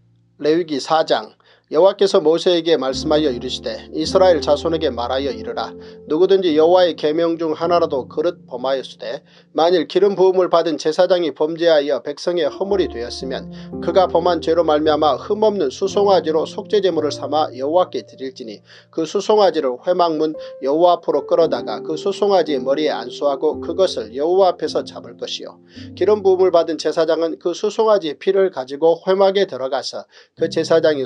레위기 사 장 여호와께서 모세에게 말씀하여 이르시되 이스라엘 자손에게 말하여 이르라. 누구든지 여호와의 계명 중 하나라도 그릇 범하였으되 만일 기름 부음을 받은 제사장이 범죄하여 백성의 허물이 되었으면 그가 범한 죄로 말미암아 흠없는 수송아지로 속죄제물을 삼아 여호와께 드릴지니 그 수송아지를 회막문 여호와 앞으로 끌어다가 그 수송아지의 머리에 안수하고 그것을 여호와 앞에서 잡을 것이요 기름 부음을 받은 제사장은 그 수송아지의 피를 가지고 회막에 들어가서 그 제사장이 손가락에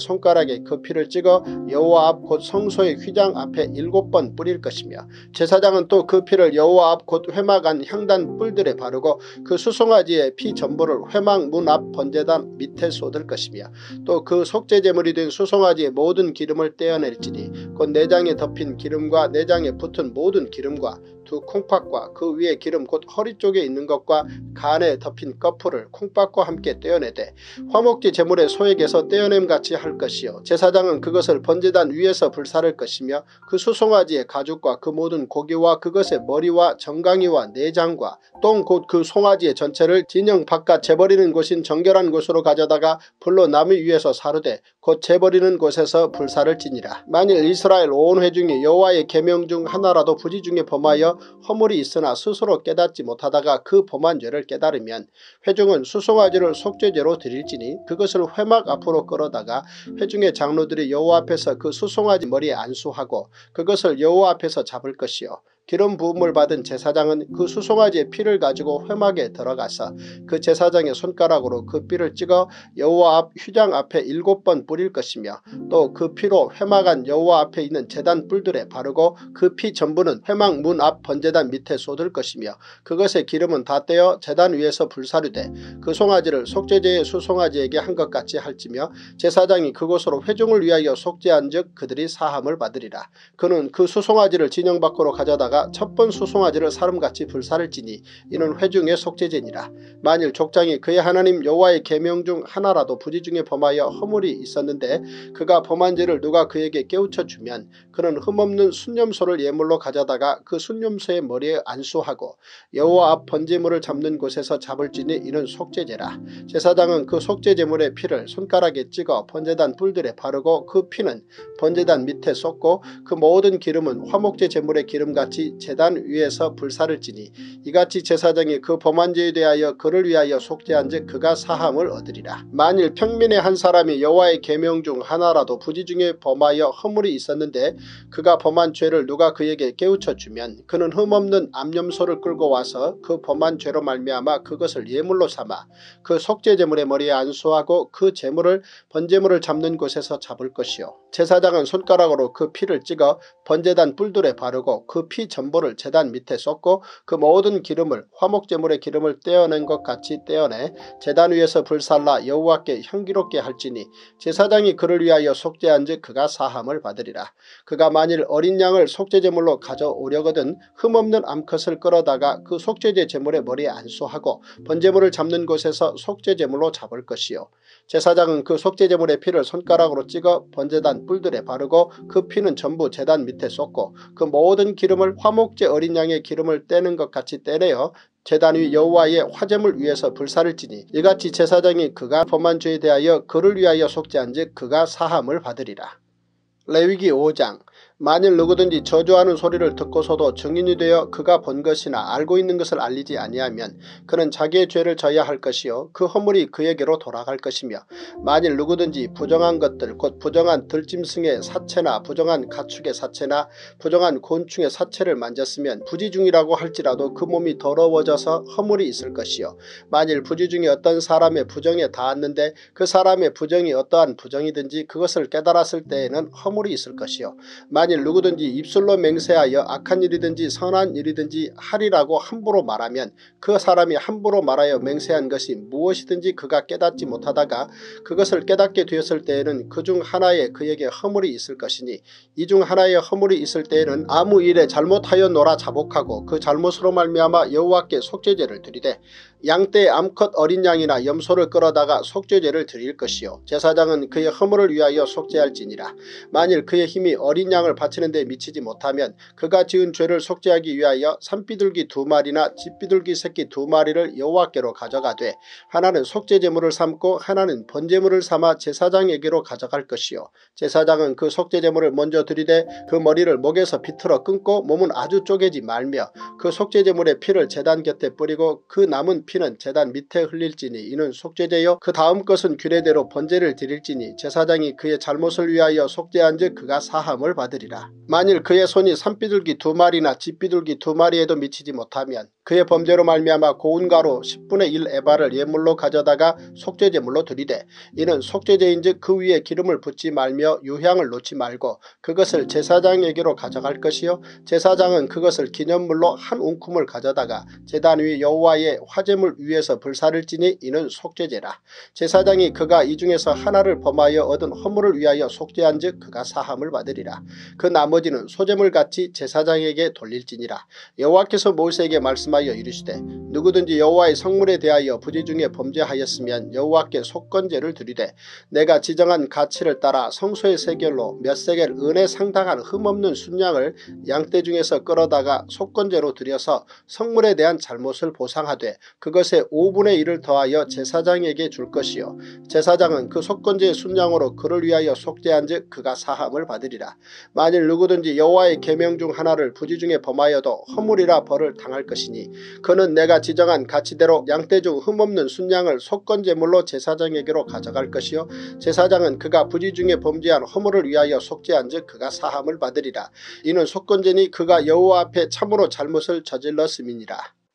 손가락에 그 피를 찍어 여호와 앞 곧 성소의 휘장 앞에 일곱 번 뿌릴 것이며 제사장은 또 그 피를 여호와 앞 곧 회막 안 향단 뿔들에 바르고 그 수송아지의 피 전부를 회막 문 앞 번제단 밑에 쏟을 것이며 또 그 속죄제물이 된 수송아지의 모든 기름을 떼어낼지니 곧 내장에 덮인 기름과 내장에 붙은 모든 기름과 두 콩팥과 그 위에 기름 곧 허리 쪽에 있는 것과 간에 덮인 거풀을 콩팥과 함께 떼어내되 화목제 제물의 소액에서 떼어냄같이 할 것이요 제사장은 그것을 번제단 위에서 불사를 것이며 그 수송아지의 가죽과 그 모든 고기와 그것의 머리와 정강이와 내장과 똥 곧 그 송아지의 전체를 진영 바깥 재버리는 곳인 정결한 곳으로 가져다가 불로 나무 위에서 사르되 곧 재버리는 곳에서 불사를 지니라. 만일 이스라엘 온 회중이 여호와의 계명 중 하나라도 부지 중에 범하여 허물이 있으나 스스로 깨닫지 못하다가 그 범한 죄를 깨달으면 회중은 수송아지를 속죄제로 드릴지니 그것을 회막 앞으로 끌어다가 회중의 장로들이 여호와 앞에서 그 수송아지 머리에 안수하고 그것을 여호와 앞에서 잡을 것이요 기름 부음을 받은 제사장은 그 수송아지의 피를 가지고 회막에 들어가서 그 제사장의 손가락으로 그 피를 찍어 여호와 앞 휘장 앞에 일곱 번 뿌릴 것이며 또 그 피로 회막 안 여호와 앞에 있는 제단 뿔들에 바르고 그 피 전부는 회막 문 앞 번제단 밑에 쏟을 것이며 그것의 기름은 다 떼어 제단 위에서 불사르되 그 송아지를 속죄제의 수송아지에게 한 것 같이 할지며 제사장이 그곳으로 회중을 위하여 속죄한 즉 그들이 사함을 받으리라. 그는 그 수송아지를 진영 밖으로 가져다가 첫 번 수송아지를 사름같이 불사를 지니 이는 회중의 속죄제니라. 만일 족장이 그의 하나님 여호와의 계명 중 하나라도 부지 중에 범하여 허물이 있었는데 그가 범한 죄를 누가 그에게 깨우쳐 주면 그는 흠없는 순념소를 예물로 가져다가 그 순념소의 머리에 안수하고 여호와 앞 번제물을 잡는 곳에서 잡을지니 이는 속죄제라. 제사장은 그 속죄제물의 피를 손가락에 찍어 번제단 뿔들에 바르고 그 피는 번제단 밑에 쏟고 그 모든 기름은 화목제 제물의 기름같이 제단 위에서 불사를 지니 이같이 제사장이 그 범한 죄에 대하여 그를 위하여 속죄한 즉 그가 사함을 얻으리라. 만일 평민의 한 사람이 여호와의 계명 중 하나라도 부지 중에 범하여 허물이 있었는데 그가 범한 죄를 누가 그에게 깨우쳐 주면 그는 흠없는 암염소를 끌고 와서 그 범한 죄로 말미암아 그것을 예물로 삼아 그 속죄제물의 머리에 안수하고 그 제물을 번제물을 잡는 곳에서 잡을 것이요 제사장은 손가락으로 그 피를 찍어 번제단 뿔들에 바르고 그 피 전부를 제단 밑에 쏟고 그 모든 기름을 화목제물의 기름을 떼어낸 것 같이 떼어내 제단 위에서 불살라 여호와께 향기롭게 할지니 제사장이 그를 위하여 속죄한 즉 그가 사함을 받으리라. 그가 만일 어린 양을 속죄제물로 가져오려거든 흠없는 암컷을 끌어다가 그 속죄제 제물의 머리에 안수하고 번제물을 잡는 곳에서 속죄제물로 잡을 것이요 제사장은 그 속죄제물의 피를 손가락으로 찍어 번제단 뿔들에 바르고 그 피는 전부 제단 밑에 쏟고 그 모든 기름을 화목제 어린 양의 기름을 떼는 것 같이 떼내어 제단 위 여호와의 화제물 위에서 불사를 지니 이같이 제사장이 그가 범한 죄에 대하여 그를 위하여 속죄한 즉 그가 사함을 받으리라. 레위기 오 장. 만일 누구든지 저주하는 소리를 듣고서도 증인이 되어 그가 본 것이나 알고 있는 것을 알리지 아니하면 그는 자기의 죄를 져야 할 것이요 그 허물이 그에게로 돌아갈 것이며 만일 누구든지 부정한 것들 곧 부정한 들짐승의 사체나 부정한 가축의 사체나 부정한 곤충의 사체를 만졌으면 부지중이라고 할지라도 그 몸이 더러워져서 허물이 있을 것이요 만일 부지중이 어떤 사람의 부정에 닿았는데 그 사람의 부정이 어떠한 부정이든지 그것을 깨달았을 때에는 허물이 있을 것이요 만일 누구든지 입술로 맹세하여 악한 일이든지 선한 일이든지 하리라고 함부로 말하면 그 사람이 함부로 말하여 맹세한 것이 무엇이든지 그가 깨닫지 못하다가 그것을 깨닫게 되었을 때에는 그 중 하나에 그에게 허물이 있을 것이니 이 중 하나에 허물이 있을 때에는 아무 일에 잘못하였노라 자복하고 그 잘못으로 말미암아 여호와께 속죄제를 드리되 양떼의 암컷 어린 양이나 염소를 끌어다가 속죄제를 드릴 것이요 제사장은 그의 허물을 위하여 속죄할지니라. 만일 그의 힘이 어린 양을 바치는 데 미치지 못하면 그가 지은 죄를 속죄하기 위하여 산비둘기 두 마리나 집비둘기 새끼 두 마리를 여호와께로 가져가되 하나는 속죄제물을 삼고 하나는 번제물을 삼아 제사장에게로 가져갈 것이요 제사장은 그 속죄제물을 먼저 드리되 그 머리를 목에서 비틀어 끊고 몸은 아주 쪼개지 말며 그 속죄제물의 피를 제단 곁에 뿌리고 그 남은 피는 제단 밑에 흘릴지니 이는 속죄제요 그 다음 것은 규례대로 번제를 드릴지니 제사장이 그의 잘못을 위하여 속죄한 즉 그가 사함을 받으리라. 만일 그의 손이 산비둘기 두 마리나 집비둘기 두 마리에도 미치지 못하면 그의 범죄로 말미암아 고운 가루 십분의 일 에바를 예물로 가져다가 속죄제물로 드리되 이는 속죄제인즉 그 위에 기름을 붓지 말며 유향을 놓지 말고 그것을 제사장에게로 가져갈 것이요 제사장은 그것을 기념물로 한 웅큼을 가져다가 제단 위 여호와의 화제물 위에서 불사를 지니 이는 속죄제라. 제사장이 그가 이 중에서 하나를 범하여 얻은 허물을 위하여 속죄한즉 그가 사함을 받으리라. 그 나머지는 소제물같이 제사장에게 돌릴지니라. 여호와께서 모세에게 말씀하여 이르시되 누구든지 여호와의 성물에 대하여 부지 중에 범죄하였으면 여호와께 속건제를 드리되 내가 지정한 가치를 따라 성소의 세겔로 몇 세겔 은에 상당한 흠없는 순양을 양떼 중에서 끌어다가 속건제로 드려서 성물에 대한 잘못을 보상하되 그것의 오분의 일을 더하여 제사장에게 줄 것이요 제사장은 그 속건제의 순양으로 그를 위하여 속죄한즉 그가 사함을 받으리라. 만일 누구든지 여호와의 계명 중 하나를 부지 중에 범하여도 허물이라 벌을 당할 것이니 그는 내가 지정한 가치대로 양떼 중 흠없는 순양을 속건제물로 제사장에게로 가져갈 것이요 제사장은 그가 부지 중에 범죄한 허물을 위하여 속죄한즉 그가 사함을 받으리라. 이는 속건제니 그가 여호와 앞에 참으로 잘못을 저질렀음이니라.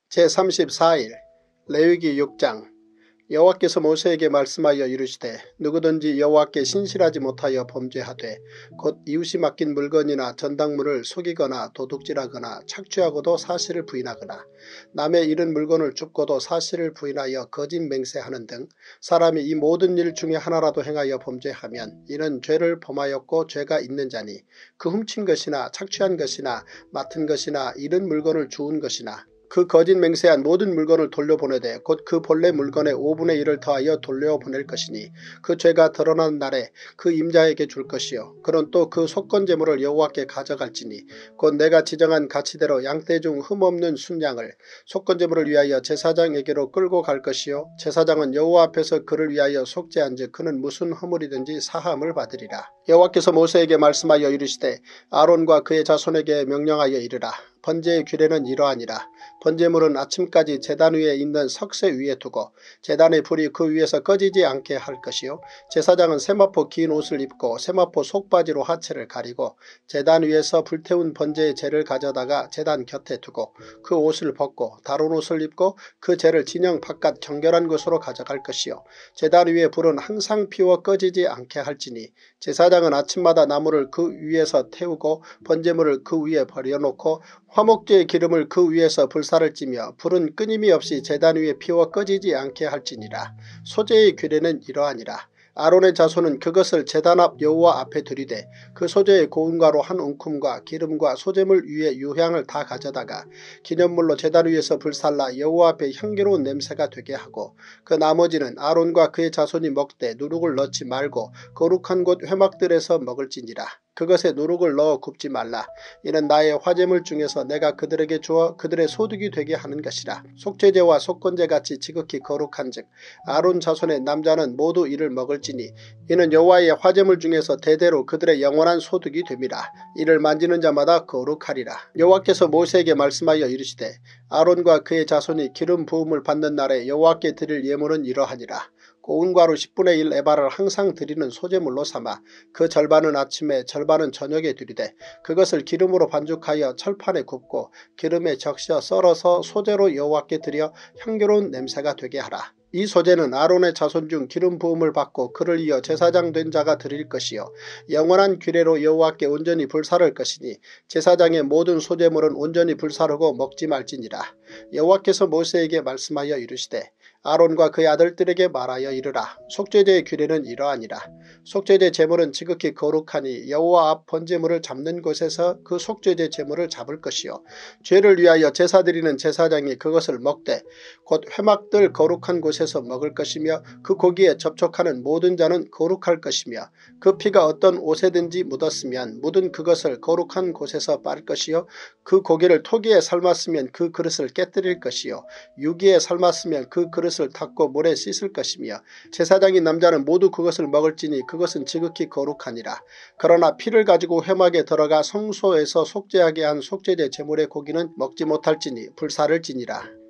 제삼십사 일 레위기 육 장. 여호와께서 모세에게 말씀하여 이르시되 누구든지 여호와께 신실하지 못하여 범죄하되 곧 이웃이 맡긴 물건이나 전당물을 속이거나 도둑질하거나 착취하고도 사실을 부인하거나 남의 잃은 물건을 줍고도 사실을 부인하여 거짓 맹세하는 등 사람이 이 모든 일 중에 하나라도 행하여 범죄하면 이는 죄를 범하였고 죄가 있는 자니 그 훔친 것이나 착취한 것이나 맡은 것이나 잃은 물건을 주운 것이나 그 거짓 맹세한 모든 물건을 돌려보내되 곧 그 본래 물건의 오분의 일을 더하여 돌려보낼 것이니 그 죄가 드러난 날에 그 임자에게 줄 것이요 그는 또 그 속건제물을 여호와께 가져갈지니 곧 내가 지정한 가치대로 양떼 중 흠없는 순양을 속건제물을 위하여 제사장에게로 끌고 갈 것이요 제사장은 여호와 앞에서 그를 위하여 속죄한즉 그는 무슨 허물이든지 사함을 받으리라. 여호와께서 모세에게 말씀하여 이르시되 아론과 그의 자손에게 명령하여 이르라. 번제의 규례는 이러하니라. 번제물은 아침까지 제단 위에 있는 석쇠 위에 두고 제단의 불이 그 위에서 꺼지지 않게 할 것이요 제사장은 세마포 긴 옷을 입고 세마포 속바지로 하체를 가리고 제단 위에서 불태운 번제의 재를 가져다가 제단 곁에 두고 그 옷을 벗고 다른 옷을 입고 그 재를 진영 바깥 정결한 곳으로 가져갈 것이요 제단 위에 불은 항상 피워 꺼지지 않게 할지니 제사장은 아침마다 나무를 그 위에서 태우고 번제물을 그 위에 버려놓고 화목제의 기름을 그 위에서 불사를 찌며 불은 끊임이 없이 제단 위에 피워 꺼지지 않게 할지니라. 소제의 규례는 이러하니라. 아론의 자손은 그것을 제단 앞 여호와 앞에 들이되 그 소제의 고운 가루 한 웅큼과 기름과 소제물 위에 유향을 다 가져다가 기념물로 제단 위에서 불살라 여호와 앞에 향기로운 냄새가 되게 하고 그 나머지는 아론과 그의 자손이 먹되 누룩을 넣지 말고 거룩한 곳 회막들에서 먹을지니라. 그것에 누룩을 넣어 굽지 말라. 이는 나의 화제물 중에서 내가 그들에게 주어 그들의 소득이 되게 하는 것이라. 속죄제와 속건제같이 지극히 거룩한즉 아론 자손의 남자는 모두 이를 먹을지니 이는 여호와의 화제물 중에서 대대로 그들의 영원한 소득이 됨이라. 이를 만지는 자마다 거룩하리라. 여호와께서 모세에게 말씀하여 이르시되 아론과 그의 자손이 기름 부음을 받는 날에 여호와께 드릴 예물은 이러하니라. 고운 가루 십분의 일 에바를 항상 드리는 소제물로 삼아 그 절반은 아침에 절반은 저녁에 드리되 그것을 기름으로 반죽하여 철판에 굽고 기름에 적셔 썰어서 소제로 여호와께 드려 향기로운 냄새가 되게 하라. 이 소제는 아론의 자손 중 기름 부음을 받고 그를 이어 제사장 된 자가 드릴 것이요 영원한 규례로 여호와께 온전히 불사를 것이니 제사장의 모든 소제물은 온전히 불사르고 먹지 말지니라. 여호와께서 모세에게 말씀하여 이르시되 아론과 그의 아들들에게 말하여 이르라. 속죄제의 규례는 이러하니라. 속죄제 제물은 지극히 거룩하니 여호와 앞 번제물을 잡는 곳에서 그 속죄제 제물을 잡을 것이요 죄를 위하여 제사 드리는 제사장이 그것을 먹되 곧 회막들 거룩한 곳에서 먹을 것이며 그 고기에 접촉하는 모든 자는 거룩할 것이며 그 피가 어떤 옷에든지 묻었으면 묻은 그것을 거룩한 곳에서 빨 것이요 그 고기를 토기에 삶았으면 그 그릇을 깨뜨릴 것이요 유기에 삶았으면 그 그릇을 닦고 물에 씻을 것이며 제사장인 남자는 모두 그것을 먹을지니 그것은 지극히 거룩하니라. 그러나 피를 가지고 회막에 들어가 성소에서 속죄하게 한 속죄제 제물의 고기는 먹지 못할지니 불사를 지니라.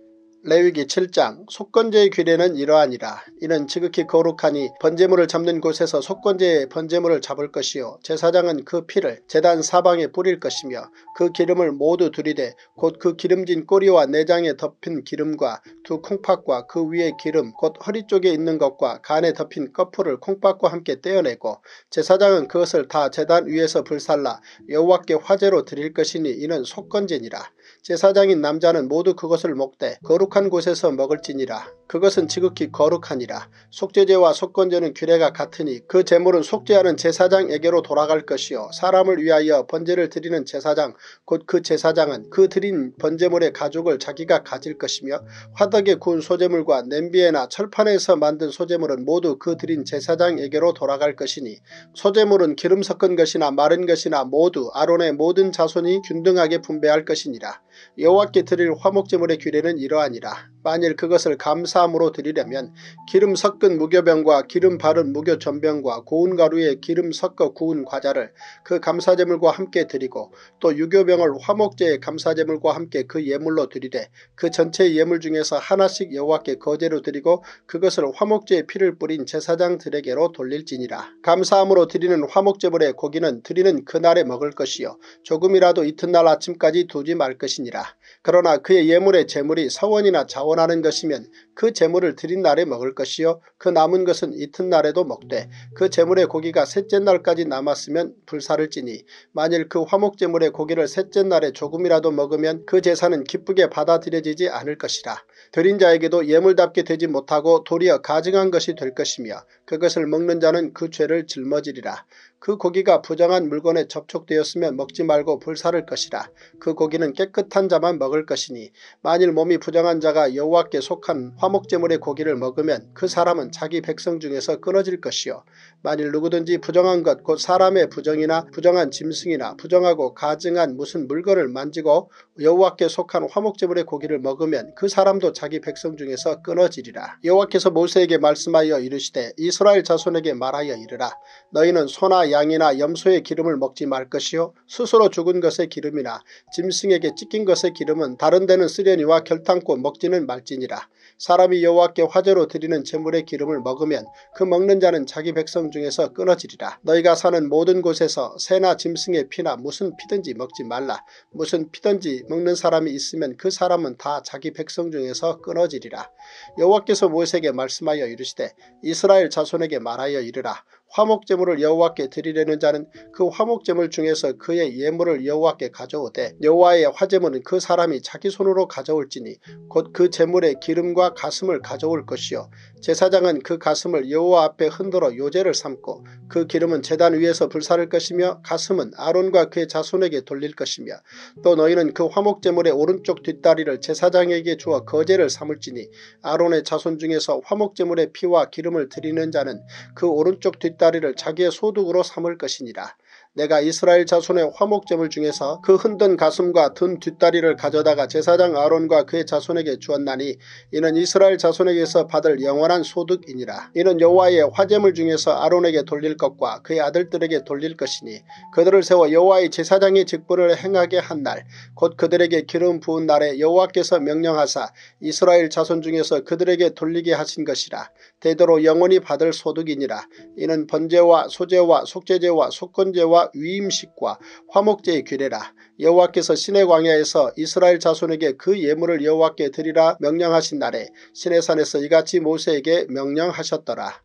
레위기 칠 장 속건제의 규례는 이러하니라. 이는 지극히 거룩하니 번제물을 잡는 곳에서 속건제의 번제물을 잡을 것이요 제사장은 그 피를 제단 사방에 뿌릴 것이며 그 기름을 모두 들이되 곧 그 기름진 꼬리와 내장에 덮인 기름과 두 콩팥과 그 위에 기름 곧 허리 쪽에 있는 것과 간에 덮인 꺼풀을 콩팥과 함께 떼어내고 제사장은 그것을 다 제단 위에서 불살라 여호와께 화제로 드릴 것이니 이는 속건제니라. 제사장인 남자는 모두 그것을 먹되 거룩한 곳에서 먹을지니라. 그것은 지극히 거룩하니라. 속죄제와 속건제는 규례가 같으니 그 제물은 속죄하는 제사장에게로 돌아갈 것이요 사람을 위하여 번제를 드리는 제사장 곧 그 제사장은 그 드린 번제물의 가죽을 자기가 가질 것이며 화덕에 구운 소제물과 냄비에나 철판에서 만든 소제물은 모두 그 드린 제사장에게로 돌아갈 것이니 소제물은 기름 섞은 것이나 마른 것이나 모두 아론의 모든 자손이 균등하게 분배할 것이니라. 여호와께 드릴 화목제물의 규례는 이러하니라. 만일 그것을 감사함으로 드리려면 기름 섞은 무교병과 기름 바른 무교전병과 고운 가루에 기름 섞어 구운 과자를 그 감사제물과 함께 드리고 또 유교병을 화목제의 감사제물과 함께 그 예물로 드리되 그 전체 예물 중에서 하나씩 여호와께 거제로 드리고 그것을 화목제의 피를 뿌린 제사장들에게로 돌릴지니라. 감사함으로 드리는 화목제물의 고기는 드리는 그날에 먹을 것이요 조금이라도 이튿날 아침까지 두지 말 것이니라. 그러나 그의 예물의 제물이 서원이나 자원하는 것이면 그 제물을 드린 날에 먹을 것이요 그 남은 것은 이튿날에도 먹되 그 제물의 고기가 셋째 날까지 남았으면 불사를 찌니 만일 그 화목제물의 고기를 셋째 날에 조금이라도 먹으면 그 제사는 기쁘게 받아들여지지 않을 것이라. 드린 자에게도 예물답게 되지 못하고 도리어 가증한 것이 될 것이며 그것을 먹는 자는 그 죄를 짊어지리라. 그 고기가 부정한 물건에 접촉되었으면 먹지 말고 불사를 것이라. 그 고기는 깨끗한 자만 먹을 것이니 만일 몸이 부정한 자가 여호와께 속한 화목제물의 고기를 먹으면 그 사람은 자기 백성 중에서 끊어질 것이요 만일 누구든지 부정한 것 곧 사람의 부정이나 부정한 짐승이나 부정하고 가증한 무슨 물건을 만지고 여호와께 속한 화목제물의 고기를 먹으면 그 사람도 자기 백성 중에서 끊어지리라. 여호와께서 모세에게 말씀하여 이르시되 이스라엘 자손에게 말하여 이르라. 너희는 소나 양이나 염소의 기름을 먹지 말 것이요 스스로 죽은 것의 기름이나 짐승에게 찢긴 것의 기름은 다른 데는 쓰려니와 결탄코 먹지는 말지니라. 사람이 여호와께 화제로 드리는 제물의 기름을 먹으면 그 먹는 자는 자기 백성 중에서 끊어지리라. 너희가 사는 모든 곳에서 새나 짐승의 피나 무슨 피든지 먹지 말라. 무슨 피든지 먹는 사람이 있으면 그 사람은 다 자기 백성 중에서 끊어지리라. 여호와께서 모세에게 말씀하여 이르시되 이스라엘 자손에게 말하여 이르라. 화목제물을 여호와께 드리려는 자는 그 화목제물 중에서 그의 예물을 여호와께 가져오되 여호와의 화제물은 그 사람이 자기 손으로 가져올지니 곧 그 제물의 기름과 가슴을 가져올 것이요 제사장은 그 가슴을 여호와 앞에 흔들어 요제를 삼고 그 기름은 제단 위에서 불사를 것이며 가슴은 아론과 그의 자손에게 돌릴 것이며 또 너희는 그 화목제물의 오른쪽 뒷다리를 제사장에게 주어 거제를 삼을지니 아론의 자손 중에서 화목제물의 피와 기름을 드리는 자는 그 오른쪽 뒷다리를 자기의 소득으로 삼을 것이니라. 내가 이스라엘 자손의 화목제물 중에서 그 흔든 가슴과 든 뒷다리를 가져다가 제사장 아론과 그의 자손에게 주었나니 이는 이스라엘 자손에게서 받을 영원한 소득이니라. 이는 여호와의 화제물 중에서 아론에게 돌릴 것과 그의 아들들에게 돌릴 것이니 그들을 세워 여호와의 제사장의 직분을 행하게 한 날 곧 그들에게 기름 부은 날에 여호와께서 명령하사 이스라엘 자손 중에서 그들에게 돌리게 하신 것이라. 대대로 영원히 받을 소득이니라. 이는 번제와 소제와 속죄제와 속건제와 위임식과 화목제의 규례라. 여호와께서 시내 광야에서 이스라엘 자손에게 그 예물을 여호와께 드리라 명령하신 날에 시내산에서 이같이 모세에게 명령하셨더라.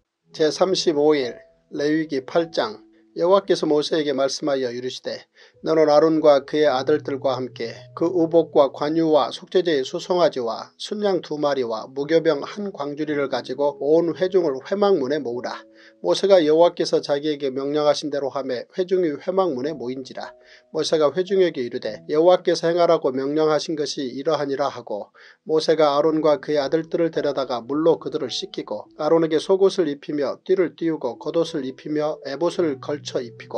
제삼십오 일 레위기 팔 장. 여호와께서 모세에게 말씀하여 이르시되 너는 아론과 그의 아들들과 함께 그 우복과 관유와 속죄제의 수송아지와 순양 두 마리와 무교병 한 광주리를 가지고 온 회중을 회막문에 모으라. 모세가 여호와께서 자기에게 명령하신 대로 하매 회중이 회막문에 모인지라. 모세가 회중에게 이르되 여호와께서 행하라고 명령하신 것이 이러하니라 하고 모세가 아론과 그의 아들들을 데려다가 물로 그들을 씻기고 아론에게 속옷을 입히며 띠를 띄우고 겉옷을 입히며 에봇을 걸쳐 입히고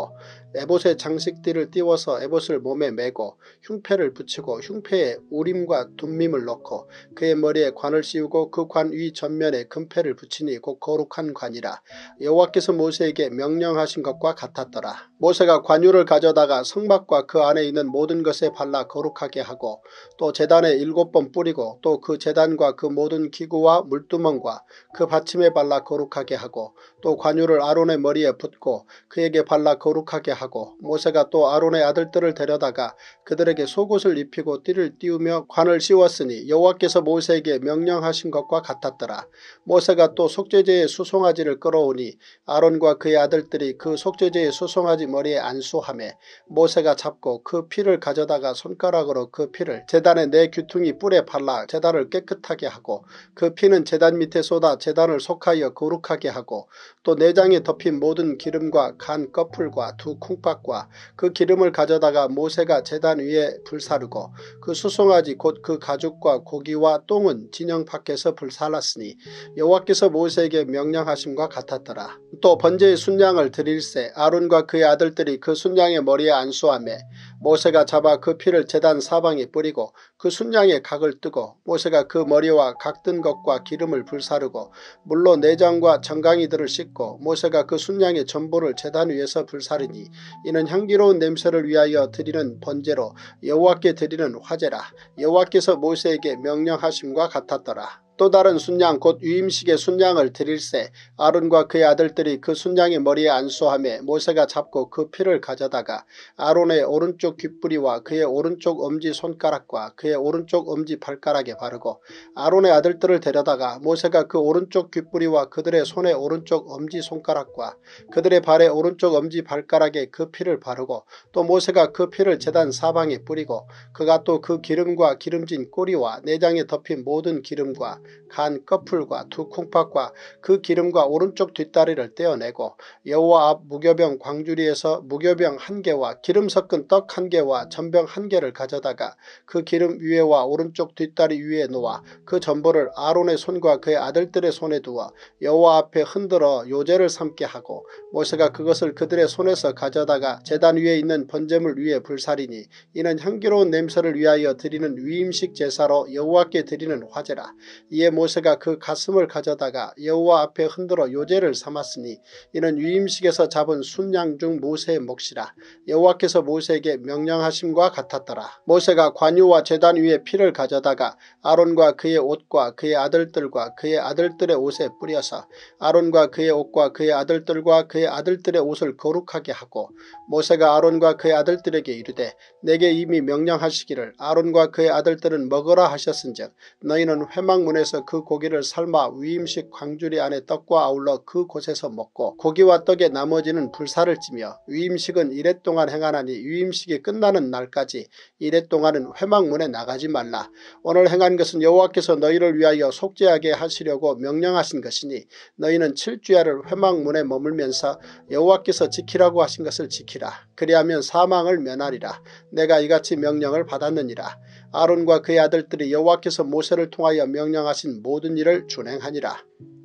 에봇의 장식띠를 띄워서 에봇을 몸에 메고 흉패를 붙이고 흉패에 우림과 둠밈을 넣고 그의 머리에 관을 씌우고 그 관 위 전면에 금패를 붙이니 곧 거룩한 관이라. 여호와께서 모세에게 명령하신 것과 같았더라. 모세가 관유를 가져다가 성막과 그 안에 있는 모든 것에 발라 거룩하게 하고 또 제단에 일곱 번 뿌리고 또 그 제단과 그 모든 기구와 물두멍과 그 받침에 발라 거룩하게 하고 또 관유를 아론의 머리에 붓고 그에게 발라 거룩하게 하고 모세가 또 아론의 아들들을 데려다가 그들에게 속옷을 입히고 띠를 띄우며 관을 씌웠으니 여호와께서 모세에게 명령하신 것과 같았더라. 모세가 또 속죄제의 수송아지를 끌어오니 아론과 그의 아들들이 그 속죄제의 수송아지 머리에 안수하매 모세가 잡고 그 피를 가져다가 손가락으로 그 피를 제단의 네 귀퉁이 뿔에 발라 제단을 깨끗하게 하고 그 피는 제단 밑에 쏟아 제단을 속하여 거룩하게 하고 또 내장에 덮인 모든 기름과 간 꺼풀과 두 콩팥과 그 기름을 가져다가 모세가 제단 위에 불사르고 그 수송아지 곧 그 가죽과 고기와 똥은 진영 밖에서 불살랐으니 여호와께서 모세에게 명령하심과 같았더라. 또 번제의 순양을 드릴새 아론과 그의 아들들이 그 순양의 머리에 안수하매 모세가 잡아 그 피를 제단 사방에 뿌리고 그 순양의 각을 뜨고 모세가 그 머리와 각든 것과 기름을 불사르고 물로 내장과 정강이들을 씻고 모세가 그 순양의 전부를 제단 위에서 불사르니 이는 향기로운 냄새를 위하여 드리는 번제로 여호와께 드리는 화제라. 여호와께서 모세에게 명령하심과 같았더라. 또 다른 순양 곧 유임식의 순양을 드릴새 아론과 그의 아들들이 그 순양의 머리에 안수하며 모세가 잡고 그 피를 가져다가 아론의 오른쪽 귓뿌리와 그의 오른쪽 엄지손가락과 그의 오른쪽 엄지발가락에 바르고 아론의 아들들을 데려다가 모세가 그 오른쪽 귓뿌리와 그들의 손의 오른쪽 엄지손가락과 그들의 발의 오른쪽 엄지발가락에 그 피를 바르고 또 모세가 그 피를 제단 사방에 뿌리고 그가 또 그 기름과 기름진 꼬리와 내장에 덮인 모든 기름과 간 꺼풀과 두 콩팥과 그 기름과 오른쪽 뒷다리를 떼어내고 여호와 앞 무교병 광주리에서 무교병 한 개와 기름 섞은 떡 한 개와 전병 한 개를 가져다가 그 기름 위에와 오른쪽 뒷다리 위에 놓아 그 전부를 아론의 손과 그의 아들들의 손에 두어 여호와 앞에 흔들어 요제를 삼게 하고 모세가 그것을 그들의 손에서 가져다가 제단 위에 있는 번제물 위에 불사리니 이는 향기로운 냄새를 위하여 드리는 위임식 제사로 여호와께 드리는 화제라. 이에 모세가 그 가슴을 가져다가 여호와 앞에 흔들어 요제를 삼았으니 이는 위임식에서 잡은 순양 중 모세의 몫이라. 여호와께서 모세에게 명령하심과 같았더라. 모세가 관유와 제단 위에 피를 가져다가 아론과 그의 옷과 그의 아들들과 그의 아들들의 옷에 뿌려서 아론과 그의 옷과 그의 아들들과 그의 아들들의 옷을 거룩하게 하고 모세가 아론과 그의 아들들에게 이르되 내게 이미 명령하시기를 아론과 그의 아들들은 먹으라 하셨은즉 너희는 회막문에서 그 고기를 삶아 위임식 광주리 안에 떡과 아울러 그 곳에서 먹고 고기와 떡의 나머지는 불사를 찌며 위임식은 이래 동안 행하나니 위임식이 끝나는 날까지 이래 동안은 회막문에 나가지 말라. 오늘 행한 것은 여호와께서 너희를 위하여 속죄하게 하시려고 명령하신 것이니 너희는 칠주야를 회막문에 머물면서 여호와께서 지키라고 하신 것을 지키라. 그리하면 사망을 면하리라. 내가 이같이 명령을 받았느니라. 아론과 그의 아들들이 여호와께서 모세를 통하여 명령하신 모든 일을 준행하니라.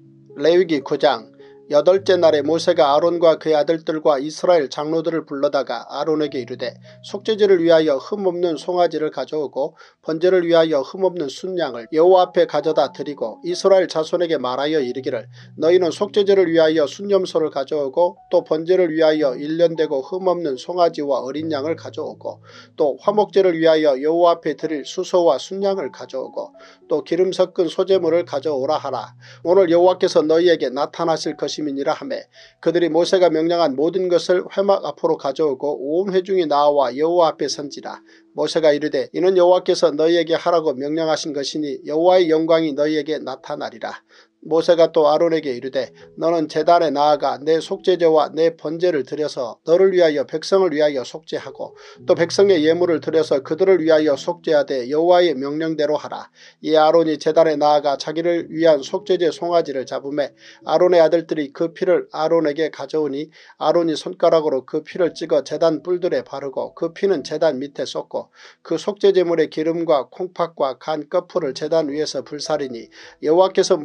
레위기 구 장. 여덟째 날에 모세가 아론과 그의 아들들과 이스라엘 장로들을 불러다가 아론에게 이르되 속죄제를 위하여 흠없는 송아지를 가져오고 번제를 위하여 흠없는 순양을 여호와 앞에 가져다 드리고 이스라엘 자손에게 말하여 이르기를 너희는 속죄제를 위하여 순염소를 가져오고 또 번제를 위하여 일년되고 흠없는 송아지와 어린 양을 가져오고 또 화목제를 위하여 여호와 앞에 드릴 수소와 순양을 가져오고 또 기름 섞은 소제물을 가져오라 하라. 오늘 여호와께서 너희에게 나타나실 것이 이라 하매 그들이 모세가 명령한 모든 것을 회막 앞으로 가져오고 온 회중이 나와 여호와 앞에 선지라. 모세가 이르되 이는 여호와께서 너희에게 하라고 명령하신 것이니 여호와의 영광이 너희에게 나타나리라. 모세가 또 아론에게 이르되 너는 제단에 나아가 내 속죄제와 내 번제를 드려서 너를 위하여 백성을 위하여 속죄하고 또 백성의 예물을 드려서 그들을 위하여 속죄하되 여호와의 명령대로 하라. 이 아론이 제단에 나아가 자기를 위한 속죄제 송아지를 잡으매 아론의 아들들이 그 피를 아론에게 가져오니 아론이 손가락으로 그 피를 찍어 제단 뿔들에 바르고 그 피는 제단 밑에 쏟고 그 속죄제물의 기름과 콩팥과 간 꺼풀을 제단 위에서 불사리니 여호와께서 모세에게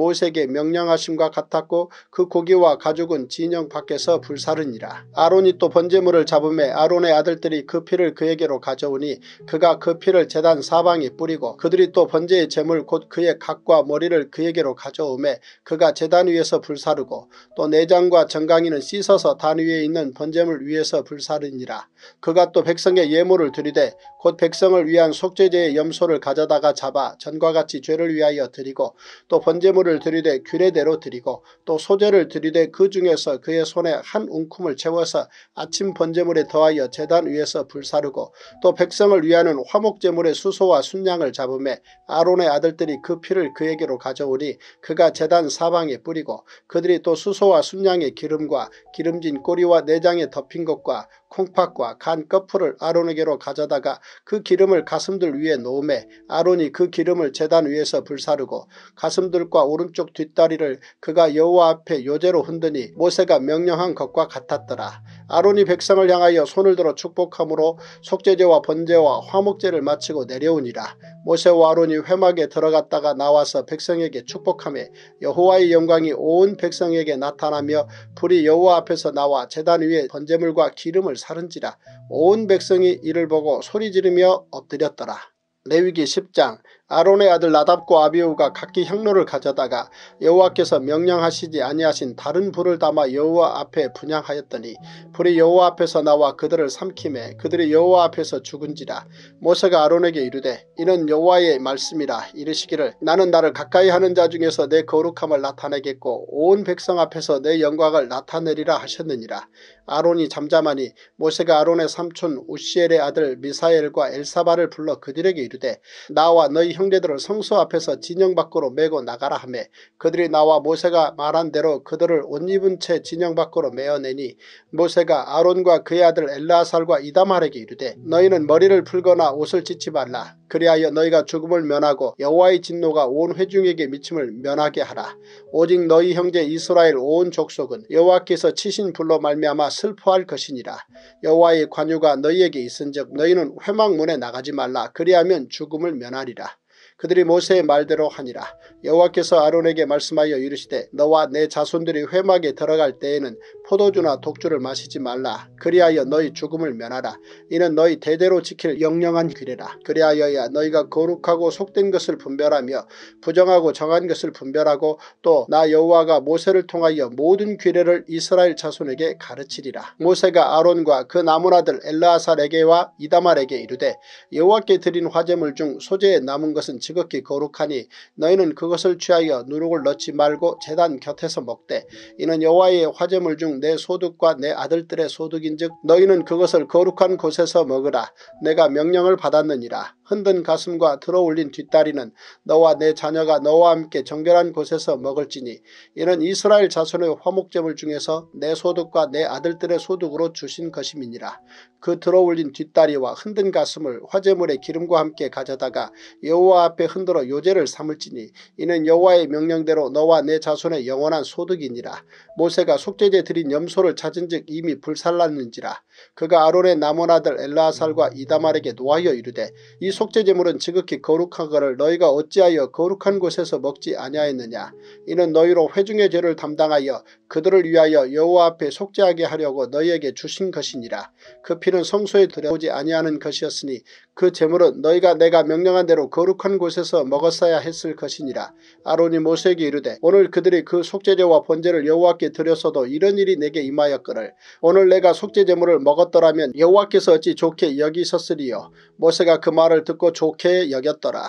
명령하심과 같았고 그 고기와 가죽은 진영 밖에서 불사르니라. 아론이 또 번제물을 잡음에 아론의 아들들이 그 피를 그에게로 가져오니 그가 그 피를 제단 사방에 뿌리고 그들이 또 번제의 제물 곧 그의 각과 머리를 그에게로 가져오매 그가 제단 위에서 불사르고 또 내장과 정강이는 씻어서 단 위에 있는 번제물 위에서 불사르니라. 그가 또 백성의 예물을 드리되 곧 백성을 위한 속죄제의 염소를 가져다가 잡아 전과 같이 죄를 위하여 드리고 또 번제물을 드리되 규례대로 드리고 또 소제를 드리되 그 중에서 그의 손에 한 웅큼을 채워서 아침 번제물에 더하여 제단 위에서 불사르고 또 백성을 위하는 화목제물의 수소와 순양을 잡음에 아론의 아들들이 그 피를 그에게로 가져오니 그가 제단 사방에 뿌리고 그들이 또 수소와 순양의 기름과 기름진 꼬리와 내장에 덮인 것과 콩팥과 간 거풀을 아론에게로 가져다가 그 기름을 가슴들 위에 놓으매 아론이 그 기름을 제단 위에서 불사르고 가슴들과 오른쪽 뒷다리를 그가 여호와 앞에 요제로 흔드니 모세가 명령한 것과 같았더라. 아론이 백성을 향하여 손을 들어 축복함으로 속죄제와 번제와 화목제를 마치고 내려오니라. 모세와 아론이 회막에 들어갔다가 나와서 백성에게 축복하며 여호와의 영광이 온 백성에게 나타나며 불이 여호와 앞에서 나와 제단 위에 번제물과 기름을 사른지라. 온 백성이 이를 보고 소리지르며 엎드렸더라. 레위기 십 장. 아론의 아들 나답과 아비후가 각기 향로를 가져다가 여호와께서 명령하시지 아니하신 다른 불을 담아 여호와 앞에 분향하였더니 불이 여호와 앞에서 나와 그들을 삼키매 그들이 여호와 앞에서 죽은지라. 모세가 아론에게 이르되 이는 여호와의 말씀이라. 이르시기를 나는 나를 가까이 하는 자 중에서 내 거룩함을 나타내겠고 온 백성 앞에서 내 영광을 나타내리라 하셨느니라. 아론이 잠잠하니 모세가 아론의 삼촌 우시엘의 아들 미사엘과 엘사바를 불러 그들에게 이르되 나와 너희 형제들을 성소 앞에서 진영 밖으로 메고 나가라 하며 그들이 나와 모세가 말한 대로 그들을 옷 입은 채 진영 밖으로 메어내니 모세가 아론과 그의 아들 엘르아살과 이다말에게 이르되 너희는 머리를 풀거나 옷을 찢지 말라. 그리하여 너희가 죽음을 면하고 여호와의 진노가 온 회중에게 미침을 면하게 하라. 오직 너희 형제 이스라엘 온 족속은 여호와께서 치신 불로 말미암아 슬퍼할 것이니라. 여호와의 관유가 너희에게 있은즉 너희는 회막문에 나가지 말라. 그리하면 죽음을 면하리라. 그들이 모세의 말대로 하니라. 여호와께서 아론에게 말씀하여 이르시되 너와 내 자손들이 회막에 들어갈 때에는 포도주나 독주를 마시지 말라. 그리하여 너희 죽음을 면하라. 이는 너희 대대로 지킬 영영한 규례라. 그리하여야 너희가 거룩하고 속된 것을 분별하며 부정하고 정한 것을 분별하고 또 나 여호와가 모세를 통하여 모든 규례를 이스라엘 자손에게 가르치리라. 모세가 아론과 그 남은 아들 엘르아살에게와 이다말에게 이르되 여호와께 드린 화제물 중 소재에 남은 것은 지극히 거룩하니 너희는 그것을 취하여 누룩을 넣지 말고 제단 곁에서 먹되 이는 여호와의 화제물 중 내 소득과 내 아들들의 소득인즉 너희는 그것을 거룩한 곳에서 먹으라. 내가 명령을 받았느니라. 흔든 가슴과 들어올린 뒷다리는 너와 내 자녀가 너와 함께 정결한 곳에서 먹을지니 이는 이스라엘 자손의 화목제물 중에서 내 소득과 내 아들들의 소득으로 주신 것임이니라. 그 들어올린 뒷다리와 흔든 가슴을 화제물의 기름과 함께 가져다가 여호와 앞에 흔들어 요제를 삼을지니 이는 여호와의 명령대로 너와 내 자손의 영원한 소득이니라. 모세가 속죄제 드린 염소를 찾은즉 이미 불살랐는지라. 그가 아론의 남은 아들 엘르아살과 이다말에게 노하여 이르되 이 속죄제물은 지극히 거룩하거를 너희가 어찌하여 거룩한 곳에서 먹지 아니하였느냐. 이는 너희로 회중의 죄를 담당하여 그들을 위하여 여호와 앞에 속죄하게 하려고 너희에게 주신 것이니라. 그 피는 성소에 들여오지 아니하는 것이었으니 그 제물은 너희가 내가 명령한 대로 거룩한 곳에서 먹었어야 했을 것이니라. 아론이 모세에게 이르되 오늘 그들이 그 속죄제와 번제를 여호와께 드렸어도 이런 일이 내게 임하였거늘 오늘 내가 속죄제물을 먹었더라면 여호와께서 어찌 좋게 여기셨으리요. 모세가 그 말을 듣고 좋게 여겼더라.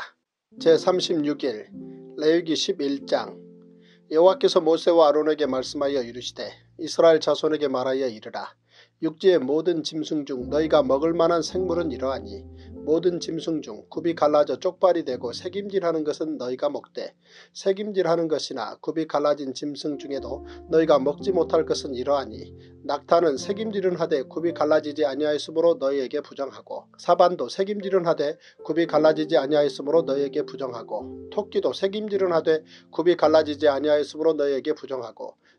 제삼십육 일 레위기 십일 장. 여호와께서 모세와 아론에게 말씀하여 이르시되 이스라엘 자손에게 말하여 이르라. 육지의 모든 짐승 중 너희가 먹을 만한 생물은 이러하니 모든 짐승 중 굽이 갈라져 쪽발이 되고 새김질하는 것은 너희가 먹되 새김질하는 것이나 굽이 갈라진 짐승 중에도 너희가 먹지 못할 것은 이러하니 낙타는 새김질은 하되 굽이 갈라지지 아니하였으므로 너희에게 부정하고 사반도 새김질은 하되 굽이 갈라지지 아니하였으므로 너희에게 부정하고 토끼도 새김질은 하되 굽이 갈라지지 아니하였으므로 너희에게 부정하고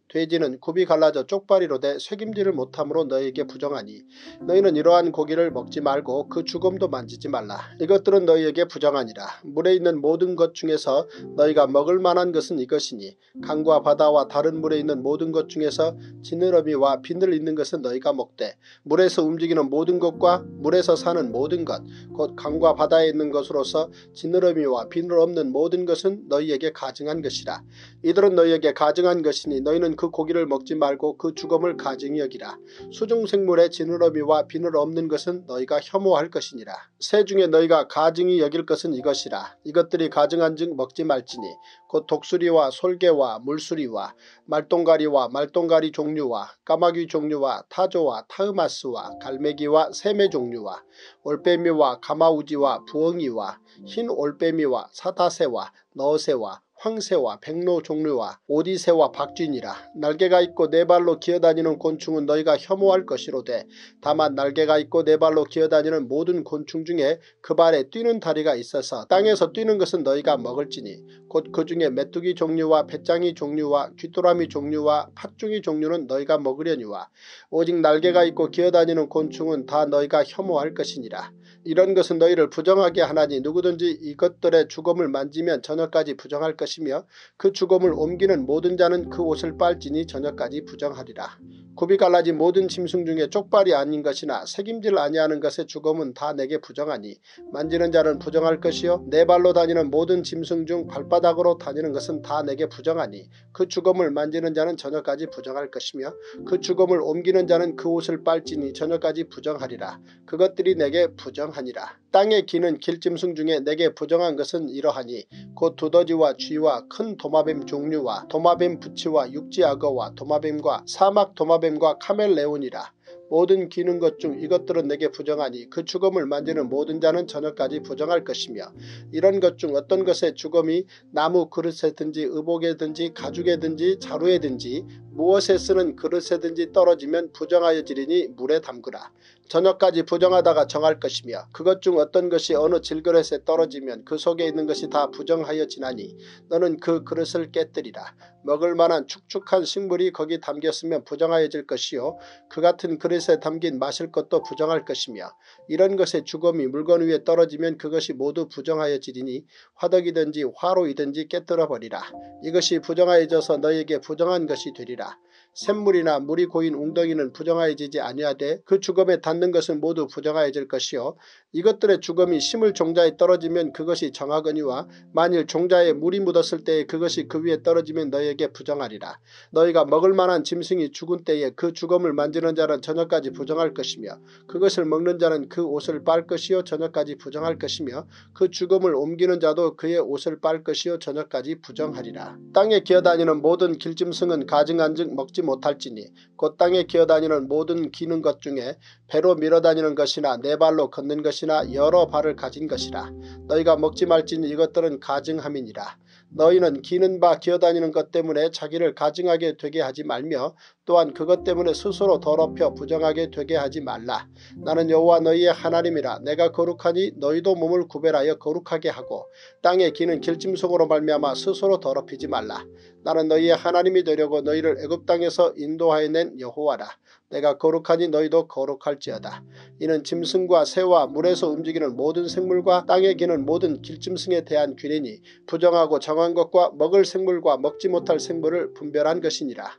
돼지는 굽이 갈라져 쪽발이로 돼 쇠김질을 못함으로 너희에게 부정하니 너희는 이러한 고기를 먹지 말고 그 주검도 만지지 말라. 이것들은 너희에게 부정하니라. 물에 있는 모든 것 중에서 너희가 먹을 만한 것은 이것이니 강과 바다와 다른 물에 있는 모든 것 중에서 지느러미와 비늘 있는 것은 너희가 먹되 물에서 움직이는 모든 것과 물에서 사는 모든 것 곧 강과 바다에 있는 것으로서 지느러미와 비늘 없는 모든 것은 너희에게 가증한 것이라. 이들은 너희에게 가증한 것이니 너희는 그 고기를 먹지 말고 그 주검을 가증히 여기라. 수중생물의 지느러미와 비늘 없는 것은 너희가 혐오할 것이니라. 새 중에 너희가 가증히 여길 것은 이것이라. 이것들이 가증한 즉 먹지 말지니 곧 독수리와 솔개와 물수리와 말똥가리와 말똥가리 종류와 까마귀 종류와 타조와 타흐마스와 갈매기와 새매 종류와 올빼미와 가마우지와 부엉이와 흰 올빼미와 사다새와 너새와 황새와 백로 종류와 오디새와 박쥐니라. 날개가 있고 네 발로 기어다니는 곤충은 너희가 혐오할 것이로되 다만 날개가 있고 네 발로 기어다니는 모든 곤충 중에 그 발에 뛰는 다리가 있어서 땅에서 뛰는 것은 너희가 먹을지니 곧 그 중에 메뚜기 종류와 배짱이 종류와 귀뚜라미 종류와 팥중이 종류는 너희가 먹으려니와 오직 날개가 있고 기어다니는 곤충은 다 너희가 혐오할 것이니라. 이런 것은 너희를 부정하게 하나니 누구든지 이것들의 주검을 만지면 저녁까지 부정할 것이며 그 주검을 옮기는 모든 자는 그 옷을 빨지니 저녁까지 부정하리라. 굽이 갈라진 모든 짐승 중에 쪽발이 아닌 것이나 새김질 아니하는 것의 주검은 다 내게 부정하니 만지는 자는 부정할 것이요 네 발로 다니는 모든 짐승 중 발바닥으로 다니는 것은 다 내게 부정하니 그 주검을 만지는 자는 저녁까지 부정할 것이며 그 주검을 옮기는 자는 그 옷을 빨지니 저녁까지 부정하리라. 그것들이 내게 부정하니라. 땅에 기는 길짐승 중에 내게 부정한 것은 이러하니 곧 두더지와 쥐와 큰 도마뱀 종류와 도마뱀 부치와 육지악어와 도마뱀과 사막 도마뱀과 카멜레온이라. 모든 기는 것 중 이것들은 내게 부정하니 그 주검을 만지는 모든 자는 저녁까지 부정할 것이며 이런 것 중 어떤 것의 주검이 나무 그릇에든지 의복에든지 가죽에든지 자루에든지 무엇에 쓰는 그릇에든지 떨어지면 부정하여지리니 물에 담그라. 저녁까지 부정하다가 정할 것이며 그것 중 어떤 것이 어느 질그릇에 떨어지면 그 속에 있는 것이 다 부정하여지나니 너는 그 그릇을 깨뜨리라. 먹을 만한 축축한 식물이 거기 담겼으면 부정하여질 것이요 그 같은 그릇에 담긴 마실 것도 부정할 것이며 이런 것의 주검이 물건 위에 떨어지면 그것이 모두 부정하여지리니 화덕이든지 화로이든지 깨뜨려 버리라. 이것이 부정하여져서 너희에게 부정한 것이 되리라. 샘물이나 물이 고인 웅덩이는 부정하여지지 아니하되 그 주검에 닿는 것은 모두 부정하여질 것이요 이것들의 주검이 심을 종자에 떨어지면 그것이 정하거니와 만일 종자에 물이 묻었을 때에 그것이 그 위에 떨어지면 너희에게 부정하리라. 너희가 먹을 만한 짐승이 죽은 때에 그 주검을 만지는 자는 저녁까지 부정할 것이며 그것을 먹는 자는 그 옷을 빨 것이요 저녁까지 부정할 것이며 그 주검을 옮기는 자도 그의 옷을 빨 것이요 저녁까지 부정하리라. 땅에 기어다니는 모든 길짐승은 가증한즉 먹지 못할지니 곧 땅에 기어다니는 모든 기는 것 중에 배로 밀어다니는 것이나 네 발로 걷는 것이나 여러 발을 가진 것이라. 너희가 먹지 말지니 이것들은 가증함이니라. 너희는 기는 바 기어다니는 것 때문에 자기를 가증하게 되게 하지 말며 또한 그것 때문에 스스로 더럽혀 부정하게 되게 하지 말라. 나는 여호와 너희의 하나님이라. 내가 거룩하니 너희도 몸을 구별하여 거룩하게 하고 땅에 기는 길짐승으로 말미암아 스스로 더럽히지 말라. 나는 너희의 하나님이 되려고 너희를 애굽 땅에서 인도하여 낸 여호와라. 내가 거룩하니 너희도 거룩할지어다. 이는 짐승과 새와 물에서 움직이는 모든 생물과 땅에 기는 모든 길짐승에 대한 규례니 부정하고 정한 것과 먹을 생물과 먹지 못할 생물을 분별한 것이니라.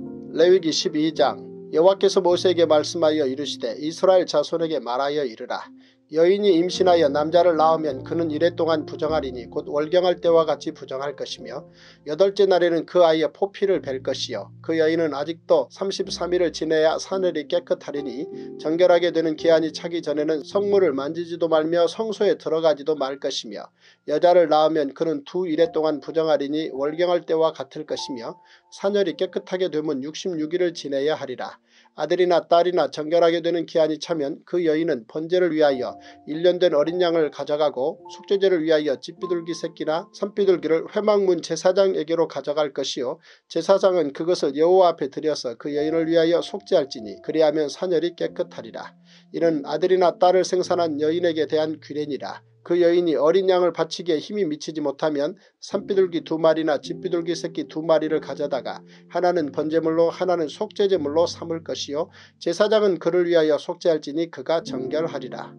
레위기 십이 장. 여호와께서 모세에게 말씀하여 이르시되 이스라엘 자손에게 말하여 이르라. 여인이 임신하여 남자를 낳으면 그는 이래 동안 부정하리니 곧 월경할 때와 같이 부정할 것이며 여덟째 날에는 그 아이의 포피를 벨 것이요 그 여인은 아직도 삼십삼 일을 지내야 사늘이 깨끗하리니 정결하게 되는 기한이 차기 전에는 성물을 만지지도 말며 성소에 들어가지도 말 것이며 여자를 낳으면 그는 두 일에 동안 부정하리니 월경할 때와 같을 것이며 사늘이 깨끗하게 되면 육십육 일을 지내야 하리라. 아들이나 딸이나 정결하게 되는 기한이 차면 그 여인은 번제를 위하여 일 년 된 어린 양을 가져가고 속죄제를 위하여 집비둘기 새끼나 산비둘기를 회막문 제사장에게로 가져갈 것이요 제사장은 그것을 여호와 앞에 드려서 그 여인을 위하여 속죄할지니 그리하면 사늘이 깨끗하리라. 이는 아들이나 딸을 생산한 여인에게 대한 규례니라. 그 여인이 어린 양을 바치기에 힘이 미치지 못하면 산비둘기 두 마리나 집비둘기 새끼 두 마리를 가져다가 하나는 번제물로 하나는 속죄제물로 삼을 것이요 제사장은 그를 위하여 속죄할지니 그가 정결하리라.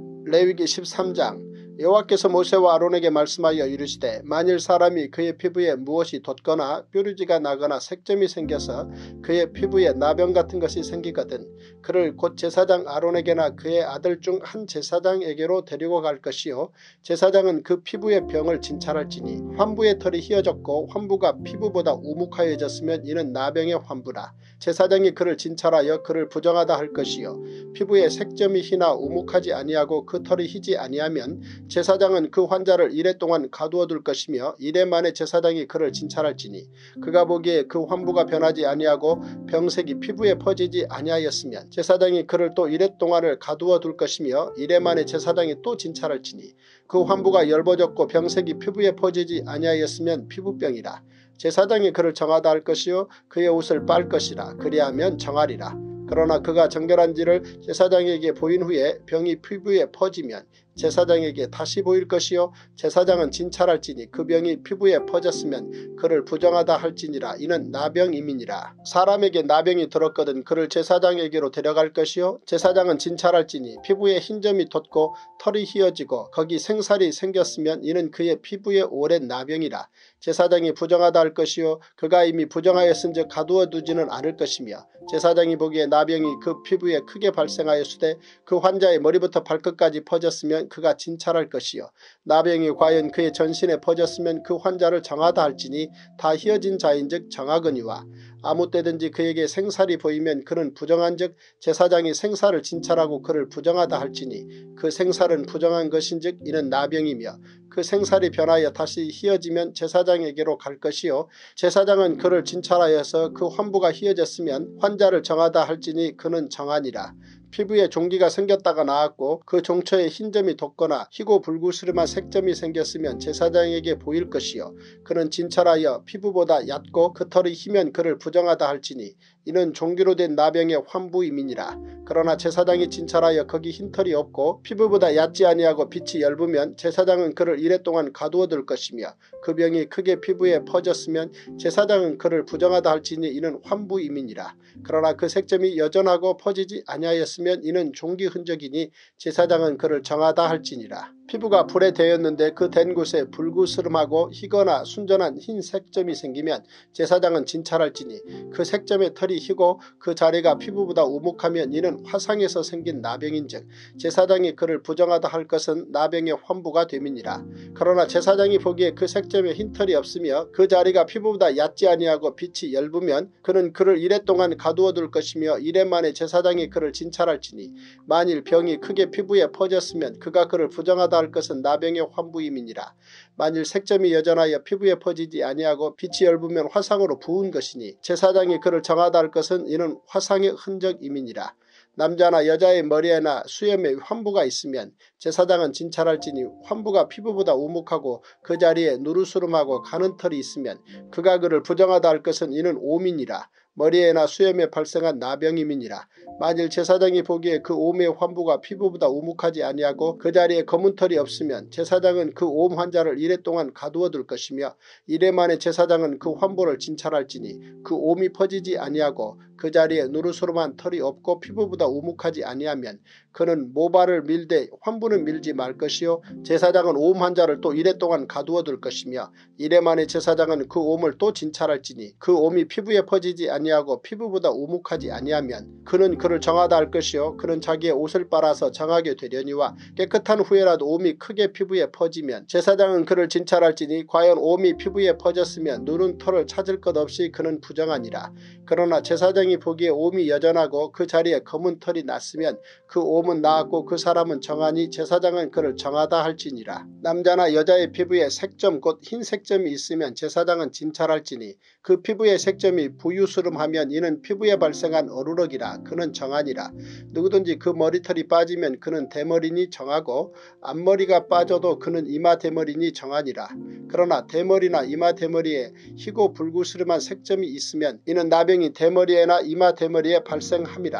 레위기 십삼 장. 여호와께서 모세와 아론에게 말씀하여 이르시되 만일 사람이 그의 피부에 무엇이 돋거나 뾰루지가 나거나 색점이 생겨서 그의 피부에 나병 같은 것이 생기거든 그를 곧 제사장 아론에게나 그의 아들 중 한 제사장에게로 데리고 갈 것이요 제사장은 그 피부의 병을 진찰할지니 환부의 털이 휘어졌고 환부가 피부보다 우묵하여졌으면 이는 나병의 환부라. 제사장이 그를 진찰하여 그를 부정하다 할 것이요 피부에 색점이 희나 우묵하지 아니하고 그 털이 희지 아니하면 제사장은 그 환자를 이래 동안 가두어 둘 것이며 이래 만에 제사장이 그를 진찰할지니 그가 보기에 그 환부가 변하지 아니하고 병색이 피부에 퍼지지 아니하였으면 제사장이 그를 또 이래 동안을 가두어 둘 것이며 이래 만에 제사장이 또 진찰할지니 그 환부가 열버졌고 병색이 피부에 퍼지지 아니하였으면 피부병이라. 제사장이 그를 정하다 할 것이요 그의 옷을 빨 것이라. 그리하면 정하리라. 그러나 그가 정결한지를 제사장에게 보인 후에 병이 피부에 퍼지면 제사장에게 다시 보일 것이요 제사장은 진찰할지니 그 병이 피부에 퍼졌으면 그를 부정하다 할지니라. 이는 나병임이니라. 사람에게 나병이 들었거든 그를 제사장에게로 데려갈 것이요 제사장은 진찰할지니 피부에 흰점이 돋고 털이 휘어지고 거기 생살이 생겼으면 이는 그의 피부에 오랜 나병이라. 제사장이 부정하다 할 것이요 그가 이미 부정하였은즉 가두어 두지는 않을 것이며 제사장이 보기에 나병이 그 피부에 크게 발생하였으되 그 환자의 머리부터 발끝까지 퍼졌으면 그가 진찰할 것이요 나병이 과연 그의 전신에 퍼졌으면 그 환자를 정하다 할지니 다 휘어진 자인즉 정하거니와 아무 때든지 그에게 생살이 보이면 그는 부정한즉 제사장이 생살을 진찰하고 그를 부정하다 할지니 그 생살은 부정한 것인즉 이는 나병이며 그 생살이 변하여 다시 휘어지면 제사장에게로 갈 것이요 제사장은 그를 진찰하여서 그 환부가 휘어졌으면 환자를 정하다 할지니 그는 정하니라. 피부에 종기가 생겼다가 나았고 그 종처에 흰점이 돋거나 희고 불구스름한 색점이 생겼으면 제사장에게 보일 것이요 그는 진찰하여 피부보다 얕고 그 털이 희면 그를 부정하다 할지니 이는 종기로 된 나병의 환부임이니라. 그러나 제사장이 진찰하여 거기 흰털이 없고 피부보다 얕지 아니하고 빛이 엷으면 제사장은 그를 이래 동안 가두어둘 것이며 그 병이 크게 피부에 퍼졌으면 제사장은 그를 부정하다 할지니 이는 환부임이니라. 그러나 그 색점이 여전하고 퍼지지 아니하였으면 이는 종기 흔적이니 제사장은 그를 정하다 할지니라. 피부가 불에 대었는데 그 댄 곳에 불구스름하고 희거나 순전한 흰 색점이 생기면 제사장은 진찰할지니 그 색점의 털이 희고 그 자리가 피부보다 우묵하면 이는 화상에서 생긴 나병인즉 제사장이 그를 부정하다 할 것은 나병의 환부가 됨이니라. 그러나 제사장이 보기에 그 색점에 흰털이 없으며 그 자리가 피부보다 얕지 아니하고 빛이 엷으면 그는 그를 이래 동안 가두어 둘 것이며 이래 만에 제사장이 그를 진찰할지니 만일 병이 크게 피부에 퍼졌으면 그가 그를 부정하다 할 것은 나병의 환부임이니라. 만일 색점이 여전하여 피부에 퍼지지 아니하고 빛이 엷으면 화상으로 부은 것이니 제사장이 그를 정하다 할 것은 이는 화상의 흔적임이니라. 남자나 여자의 머리에나 수염에 환부가 있으면 제사장은 진찰할지니 환부가 피부보다 우묵하고 그 자리에 누르스름하고 가는 털이 있으면 그가 그를 부정하다 할 것은 이는 오민이라. 머리에나 수염에 발생한 나병임이니라. 만일 제사장이 보기에 그 옴의 환부가 피부보다 우묵하지 아니하고 그 자리에 검은 털이 없으면 제사장은 그 옴 환자를 이래 동안 가두어 둘 것이며 이래 만에 제사장은 그 환부를 진찰할지니 그 옴이 퍼지지 아니하고 그 자리에 누르스름한 털이 없고 피부보다 우묵하지 아니하면 그는 모발을 밀되 환부는 밀지 말 것이요 제사장은 옴 환자를 또 이래 동안 가두어 둘 것이며 이래 만에 제사장은 그 옴을 또 진찰할지니 그 옴이 피부에 퍼지지 아니하고 피부보다 우묵하지 아니하면 그는 그를 정하다 할 것이요 그는 자기의 옷을 빨아서 정하게 되려니와 깨끗한 후에라도 옴이 크게 피부에 퍼지면 제사장은 그를 진찰할지니 과연 옴이 피부에 퍼졌으면 누른 털을 찾을 것 없이 그는 부정하니라. 그러나 제사장이 보기에 옴이 여전하고 그 자리에 검은 털이 났으면 그 옴은 나았고 그 사람은 정하니 제사장은 그를 정하다 할지니라. 남자나 여자의 피부에 색점 곧 흰 색점이 있으면 제사장은 진찰할지니 그 피부의 색점이 부유스름하면 이는 피부에 발생한 어루럭이라. 그는 정하니라. 누구든지 그 머리털이 빠지면 그는 대머리니 정하고 앞머리가 빠져도 그는 이마 대머리니 정하니라. 그러나 대머리나 이마 대머리에 희고 불구스름한 색점이 있으면 이는 나병이 대머리에나 이마 대머리에 발생함이라.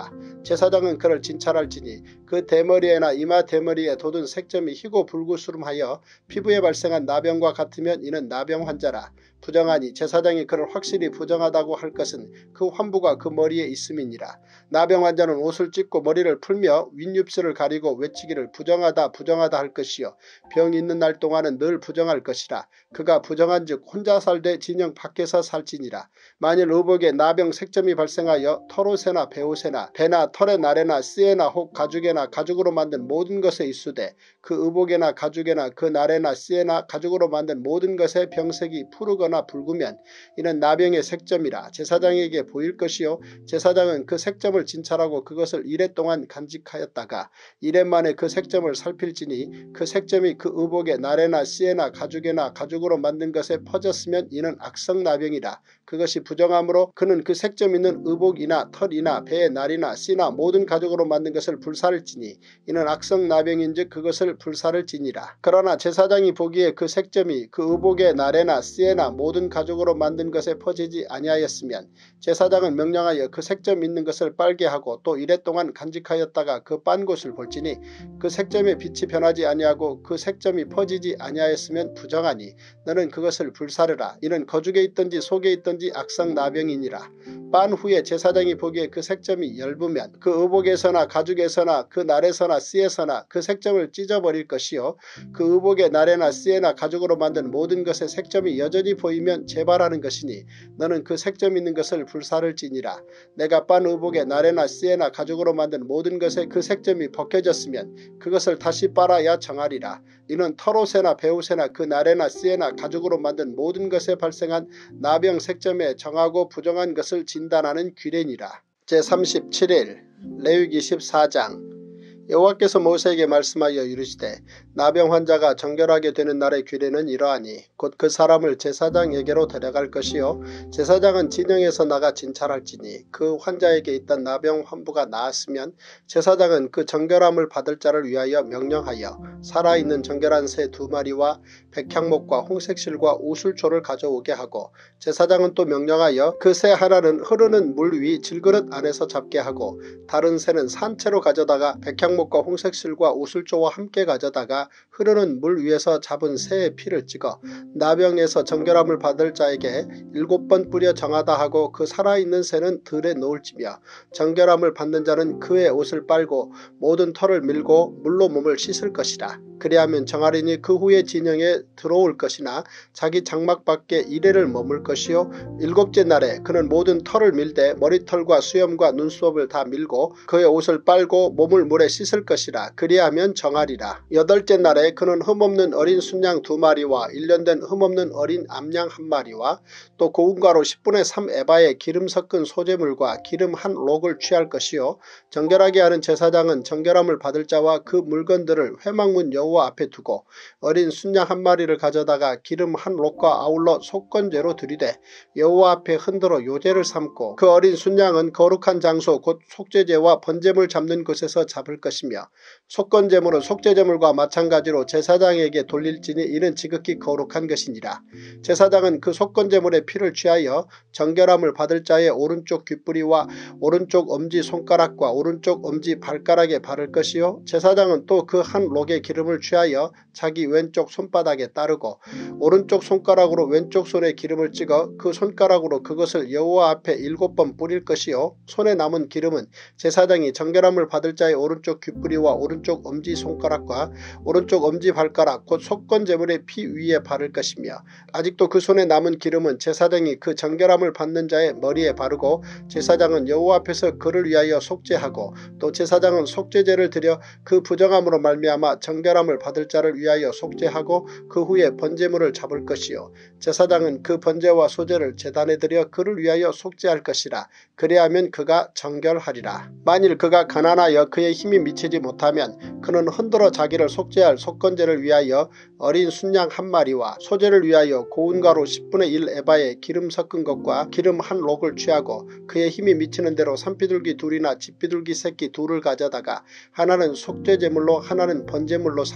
제사장은 그를 진찰할지니 그 대머리에나 이마 대머리에 돋은 색점이 희고 불구스름하여 피부에 발생한 나병과 같으면 이는 나병 환자라. 부정하니 제사장이 그를 확실히 부정하다고 할 것은 그 환부가 그 머리에 있음이니라. 나병 환자는 옷을 찢고 머리를 풀며 윗입술을 가리고 외치기를 부정하다 부정하다 할 것이요 병이 있는 날 동안은 늘 부정할 것이라. 그가 부정한즉 혼자 살되 진영 밖에서 살지니라. 만일 의복에 나병 색점이 발생하여 털옷에나 베옷에나 배나 털의 날에나 씨에나 혹 가죽에나 가죽으로 만든 모든 것에 있으되 그 의복에나 가죽에나 그 날에나 씨에나 가죽으로 만든 모든 것에 병색이 푸르거나 붉으면 이는 나병의 색점이라. 제사장에게 보일 것이요 제사장은 그 색점을 진찰하고 그것을 이레 동안 간직하였다가 이레 만에 그 색점을 살필지니 그 색점이 그 의복에 날에나 씨에나 가죽에나 가죽으로 만든 것에 퍼졌으면 이는 악성나병이라. 그것이 부정하므로 그는 그 색점 있는 의복이나 털이나 배의 날이나 씨나 모든 가죽으로 만든 것을 불사를지니 이는 악성나병인즉 그것을 불사를지니라. 그러나 제사장이 보기에 그 색점이 그 의복의 날에나 씨에나 모든 가죽으로 만든 것에 퍼지지 아니하였으면 제사장은 명령하여 그 색점 있는 것을 빨게 하고 또 이레 동안 간직하였다가 그 빤 곳을 볼지니 그 색점의 빛이 변하지 아니하고 그 색점이 퍼지지 아니하였으면 부정하니 너는 그것을 불사르라. 이는 거죽에 있든지 속에 있든지 악성나병이니라. 빤 후에 제사장이 보기에 그 색점이 엷으면 그 의복에서나 가죽에서나 그 날에서나 씨에서나 그 색점을 찢어버릴 것이요 그 의복의 날에나 씨에나 가죽으로 만든 모든 것의 색점이 여전히 보이면 재발하는 것이니 너는 그 색점 있는 것을 불사를지니라. 내가 빤 의복의 날에나 씨에나 가죽으로 만든 모든 것에 그 색점이 벗겨졌으면 그것을 다시 빨아야 정하리라. 이는 털옷에나 베옷에나 그 날에나 씨에나 가죽으로 만든 모든 것에 발생한 나병 색점에 정하고 부정한 것을 진단하는 규례니라. 제삼십칠 일 레위기 십사 장. 여호와께서 모세에게 말씀하여 이르시되 나병 환자가 정결하게 되는 날의 규례는 이러하니 곧 그 사람을 제사장에게로 데려갈 것이요 제사장은 진영에서 나가 진찰할지니 그 환자에게 있던 나병 환부가 나았으면 제사장은 그 정결함을 받을 자를 위하여 명령하여 살아있는 정결한 새 두 마리와 백향목과 홍색실과 우술초를 가져오게 하고 제사장은 또 명령하여 그 새 하나는 흐르는 물 위 질그릇 안에서 잡게 하고 다른 새는 산채로 가져다가 백향목과 홍색실과 우술초와 함께 가져다가 흐르는 물 위에서 잡은 새의 피를 찍어 나병에서 정결함을 받을 자에게 일곱 번 뿌려 정하다 하고 그 살아있는 새는 들에 놓을지며 정결함을 받는 자는 그의 옷을 빨고 모든 털을 밀고 물로 몸을 씻을 것이라. 그리하면 정하리니 그 후에 진영에 들어올 것이나 자기 장막 밖에 이레를 머물 것이요 일곱째 날에 그는 모든 털을 밀되 머리털과 수염과 눈썹을 다 밀고 그의 옷을 빨고 몸을 물에 씻을 것이라. 그리하면 정하리라. 여덟째 날에 그는 흠없는 어린 순양 두 마리와 일년된 흠없는 어린 암양 한 마리와 또 고운 가루 십분의 삼 에바의 기름 섞은 소재물과 기름 한 록을 취할 것이요 정결하게 하는 제사장은 정결함을 받을 자와 그 물건들을 회막문 여호와 앞에 두고 어린 순양 한 마리를 가져다가 기름 한 록과 아울러 속건제로 드리되 여호와 앞에 흔들어 요제를 삼고 그 어린 순양은 거룩한 장소 곧 속죄제와 번제물 잡는 곳에서 잡을 것이며 속건제물은 속죄제물과 마찬가지로 제사장에게 돌릴지니 이는 지극히 거룩한 것이니라. 제사장은 그 속건제물의 피를 취하여 정결함을 받을 자의 오른쪽 귓뿌리와 오른쪽 엄지 손가락과 오른쪽 엄지 발가락에 바를 것이요 제사장은 또 그 한 록의 기름을 취하여 자기 왼쪽 손바닥에 따르고 오른쪽 손가락으로 왼쪽 손에 기름을 찍어 그 손가락으로 그것을 여호와 앞에 일곱 번 뿌릴 것이요 손에 남은 기름은 제사장이 정결함을 받을 자의 오른쪽 귓뿌리와 오른쪽 엄지손가락과 오른쪽 엄지발가락 곧 속건제물의 피 위에 바를 것이며 아직도 그 손에 남은 기름은 제사장이 그 정결함을 받는 자의 머리에 바르고 제사장은 여호와 앞에서 그를 위하여 속죄하고 또 제사장은 속죄제를 드려 그 부정함으로 말미암아 정결함을 받을 자를 위하여 속죄하고 그 후에 번제물을 잡을 것이요 제사장은 그 번제와 소제를 제단에 드려 그를 위하여 속죄할 것이라. 그리하면 그가 정결하리라. 만일 그가 가난하여 그의 힘이 미치지 못하면 그는 흔들어 자기를 속죄할 속건제를 위하여 어린 순양 한 마리와 소제를 위하여 고운 가루 십분의 일 에바에 기름 섞은 것과 기름 한 록을 취하고 그의 힘이 미치는 대로 산비둘기 둘이나 집비둘기 새끼 둘을 가져다가 하나는 속죄제물로 하나는 번제물로 삼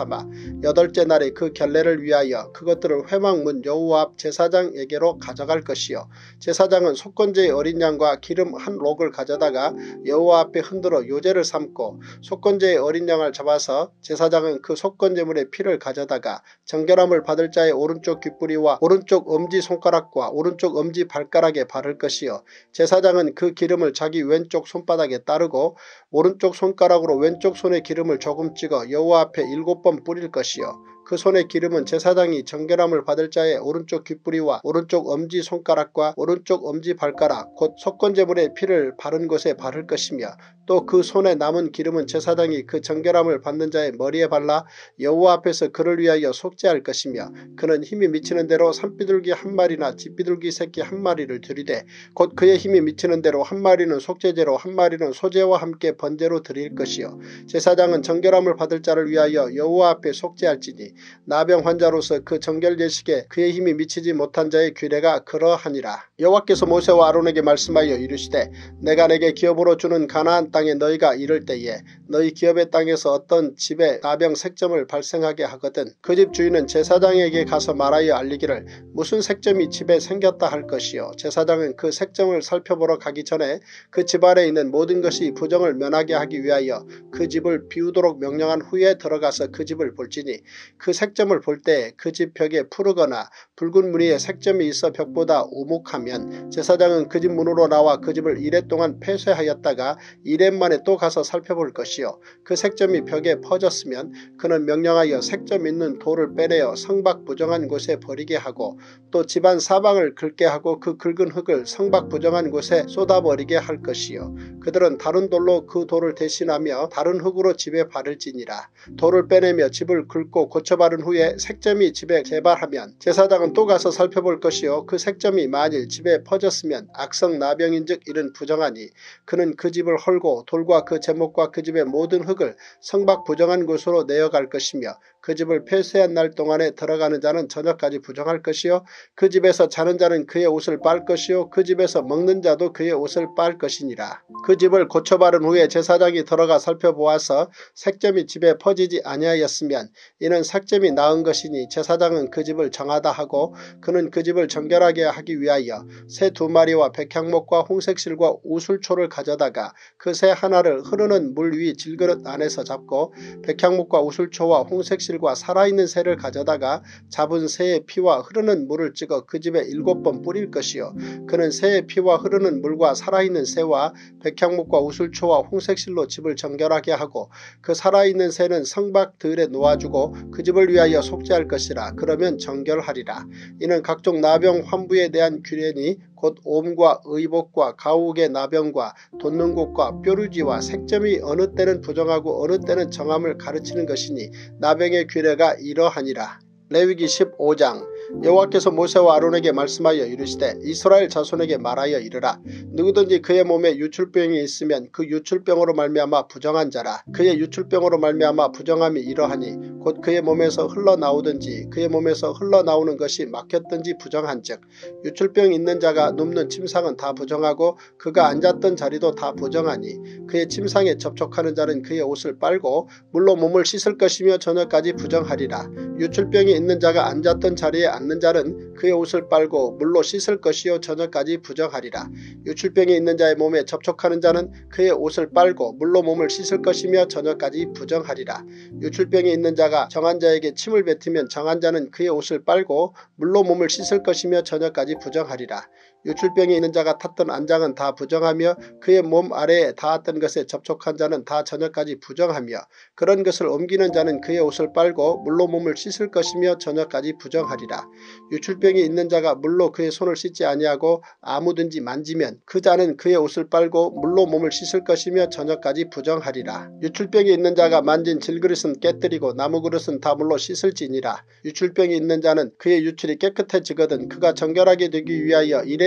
삼아 여덟째 날에 그 결례를 위하여 그것들을 회막문 여호와 앞 제사장에게로 가져갈 것이요 제사장은 속건제의 어린 양과 기름 한 록을 가져다가 여호와 앞에 흔들어 요제를 삼고 속건제의 어린 양을 잡아서 제사장은 그 속건제물의 피를 가져다가 정결함을 받을 자의 오른쪽 귓부리와 오른쪽 엄지손가락과 오른쪽 엄지발가락에 바를 것이요 제사장은 그 기름을 자기 왼쪽 손바닥에 따르고 오른쪽 손가락으로 왼쪽 손에 기름을 조금 찍어 여호와 앞에 일곱 번 뿌릴 것이요 그 손의 기름은 제사장이 정결함을 받을 자의 오른쪽 귓부리와 오른쪽 엄지손가락과 오른쪽 엄지발가락 곧 속건제물의 피를 바른 곳에 바를 것이며 또 그 손에 남은 기름은 제사장이 그 정결함을 받는 자의 머리에 발라 여호와 앞에서 그를 위하여 속죄할 것이며 그는 힘이 미치는 대로 산비둘기 한 마리나 집비둘기 새끼 한 마리를 드리되 곧 그의 힘이 미치는 대로 한 마리는 속죄제로 한 마리는 소제와 함께 번제로 드릴 것이요 제사장은 정결함을 받을 자를 위하여 여호와 앞에 속죄할지니 나병 환자로서 그 정결 예식에 그의 힘이 미치지 못한 자의 규례가 그러하니라. 여호와께서 모세와 아론에게 말씀하여 이르시되 내가 내게 기업으로 주는 가나안 땅에 너희가 이를 때에 너희 기업의 땅에서 어떤 집에 나병 색점을 발생하게 하거든 그 집 주인은 제사장에게 가서 말하여 알리기를 무슨 색점이 집에 생겼다 할 것이요 제사장은 그 색점을 살펴보러 가기 전에 그 집 안에 있는 모든 것이 부정을 면하게 하기 위하여 그 집을 비우도록 명령한 후에 들어가서 그 집을 볼지니 그 색점을 볼 때 그 집 벽에 푸르거나 붉은 무늬의 색점이 있어 벽보다 우묵하면 제사장은 그 집 문으로 나와 그 집을 이래 동안 폐쇄하였다가 이래 만에 또 가서 살펴볼 것이요 그 색점이 벽에 퍼졌으면 그는 명령하여 색점 있는 돌을 빼내어 성박 부정한 곳에 버리게 하고 또 집안 사방을 긁게 하고 그 긁은 흙을 성박 부정한 곳에 쏟아버리게 할 것이요 그들은 다른 돌로 그 돌을 대신하며 다른 흙으로 집에 바를지니라. 돌을 빼내며 집을 긁고 고쳐바른 후에 색점이 집에 재발하면 제사장은 또 가서 살펴볼 것이요 그 색점이 만일 집에 퍼졌으면 악성 나병인즉 이는 부정하니 그는 그 집을 헐고 돌과 그 제목과 그 집의 모든 흙을 성박 부정한 곳으로 내어갈 것이며 그 집을 폐쇄한 날 동안에 들어가는 자는 저녁까지 부정할 것이요 그 집에서 자는 자는 그의 옷을 빨 것이요 그 집에서 먹는 자도 그의 옷을 빨 것이니라. 그 집을 고쳐바른 후에 제사장이 들어가 살펴보아서 색점이 집에 퍼지지 아니하였으면 이는 색점이 나은 것이니 제사장은 그 집을 정하다 하고 그는 그 집을 정결하게 하기 위하여 새 두 마리와 백향목과 홍색실과 우술초를 가져다가 그 새 하나를 흐르는 물 위 질그릇 안에서 잡고 백향목과 우술초와 홍색실과 살아있는 새를 가져다가 잡은 새의 피와 흐르는 물을 찍어 그 집에 일곱 번 뿌릴 것이요 그는 새의 피와 흐르는 물과 살아있는 새와 백향목과 우술초와 홍색실로 집을 정결하게 하고 그 살아있는 새는 성박들에 놓아주고 그 집을 위하여 속죄할 것이라. 그러면 정결하리라. 이는 각종 나병 환부에 대한 규례니 곧 옴과 의복과 가옥의 나병과 돋는 곳과 뾰루지와 색점이 어느 때는 부정하고 어느 때는 정함을 가르치는 것이니 나병의 규례가 이러하니라. 레위기 십오 장. 여호와께서 모세와 아론에게 말씀하여 이르시되 이스라엘 자손에게 말하여 이르라. 누구든지 그의 몸에 유출병이 있으면 그 유출병으로 말미암아 부정한 자라. 그의 유출병으로 말미암아 부정함이 이러하니 곧 그의 몸에서 흘러나오든지 그의 몸에서 흘러나오는 것이 막혔든지 부정한즉 유출병 있는 자가 눕는 침상은 다 부정하고 그가 앉았던 자리도 다 부정하니 그의 침상에 접촉하는 자는 그의 옷을 빨고 물로 몸을 씻을 것이며 저녁까지 부정하리라. 유출병이 있는 자가 앉았던 자리에 앉는 자는 그의 옷을 빨고 물로 씻을 것이요 저녁까지 부정하리라. 유출병이 있는 자의 몸에 접촉하는 자는 그의 옷을 빨고 물로 몸을 씻을 것이며 저녁까지 부정하리라. 유출병이 있는 자가 정한 자에게 침을 뱉으면 정한 자는 그의 옷을 빨고 물로 몸을 씻을 것이며 저녁까지 부정하리라. 유출병이 있는 자가 탔던 안장은 다 부정하며 그의 몸 아래에 닿았던 것에 접촉한 자는 다 저녁까지 부정하며 그런 것을 옮기는 자는 그의 옷을 빨고 물로 몸을 씻을 것이며 저녁까지 부정하리라. 유출병이 있는 자가 물로 그의 손을 씻지 아니하고 아무든지 만지면 그 자는 그의 옷을 빨고 물로 몸을 씻을 것이며 저녁까지 부정하리라. 유출병이 있는 자가 만진 질그릇은 깨뜨리고 나무그릇은 다 물로 씻을지니라. 유출병이 있는 자는 그의 유출이 깨끗해지거든 그가 정결하게 되기 위하여 이래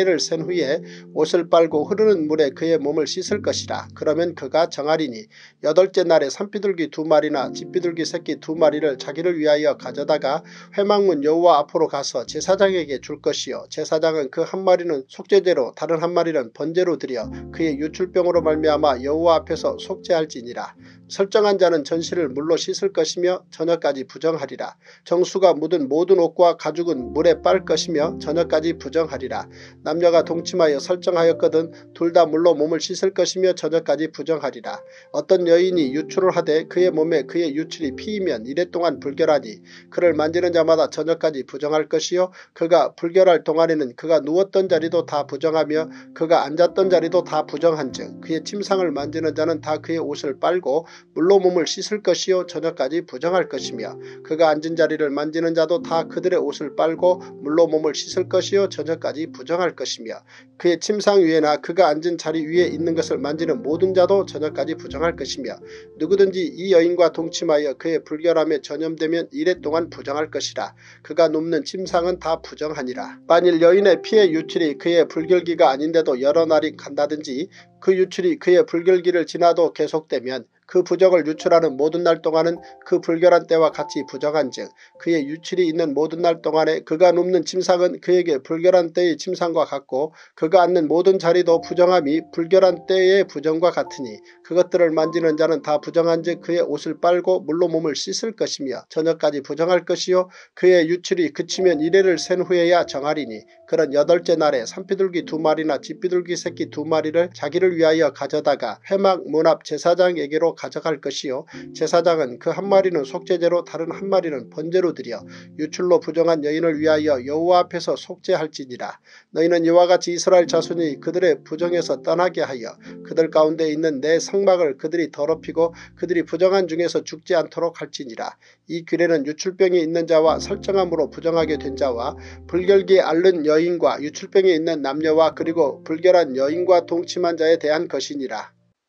이래를 센 후에 옷을 빨고 흐르는 물에 그의 몸을 씻을 것이라. 그러면 그가 정하리니 여덟째 날에 산비둘기 두 마리나 집비둘기 새끼 두 마리를 자기를 위하여 가져다가 회막문 여호와 앞으로 가서 제사장에게 줄 것이요 제사장은 그 한 마리는 속죄제로 다른 한 마리는 번제로 드려 그의 유출병으로 말미암아 여호와 앞에서 속죄할지니라. 설정한 자는 전실을 물로 씻을 것이며 저녁까지 부정하리라. 정수가 묻은 모든 옷과 가죽은 물에 빨 것이며 저녁까지 부정하리라. 남녀가 동침하여 설정하였거든 둘 다 물로 몸을 씻을 것이며 저녁까지 부정하리라. 어떤 여인이 유출을 하되 그의 몸에 그의 유출이 피이면 이래 동안 불결하니 그를 만지는 자마다 저녁까지 부정할 것이요 그가 불결할 동안에는 그가 누웠던 자리도 다 부정하며 그가 앉았던 자리도 다 부정한즉 그의 침상을 만지는 자는 다 그의 옷을 빨고 물로 몸을 씻을 것이요 저녁까지 부정할 것이며 그가 앉은 자리를 만지는 자도 다 그들의 옷을 빨고 물로 몸을 씻을 것이요 저녁까지 부정할 것이며 그의 침상 위에나 그가 앉은 자리 위에 있는 것을 만지는 모든 자도 저녁까지 부정할 것이며 누구든지 이 여인과 동침하여 그의 불결함에 전염되면 이래 동안 부정할 것이라. 그가 눕는 침상은 다 부정하니라. 만일 여인의 피의 유출이 그의 불결기가 아닌데도 여러 날이 간다든지 그 유출이 그의 불결기를 지나도 계속되면 그 부정을 유출하는 모든 날 동안은 그 불결한 때와 같이 부정한즉 그의 유출이 있는 모든 날 동안에 그가 눕는 침상은 그에게 불결한 때의 침상과 같고 그가 앉는 모든 자리도 부정함이 불결한 때의 부정과 같으니 그것들을 만지는 자는 다 부정한즉 그의 옷을 빨고 물로 몸을 씻을 것이며 저녁까지 부정할 것이요 그의 유출이 그치면 이래를 센 후에야 정하리니 그런 여덟째 날에 산비둘기 두 마리나 집비둘기 새끼 두 마리를 자기를 위하여 가져다가 회막 문 앞 제사장에게로 가져갈 것이요 제사장은 그 한 마리는 속죄제로 다른 한 마리는 번제로 드려 유출로 부정한 여인을 위하여 여호와 앞에서 속죄할지니라. 너희는 이와 같이 이스라엘 자손이 그들의 부정에서 떠나게 하여 그들 가운데 있는 내 성막을 그들이 더럽히고 그들이 부정한 중에서 죽지 않도록 할지니라. 이 규례는 유출병이 있는 자와 설정함으로 부정하게 된 자와 불결기에 앓는 여인과 유출병이 있는 남녀와 그리고 불결한 여인과 동침한 자에 대한 것이니라.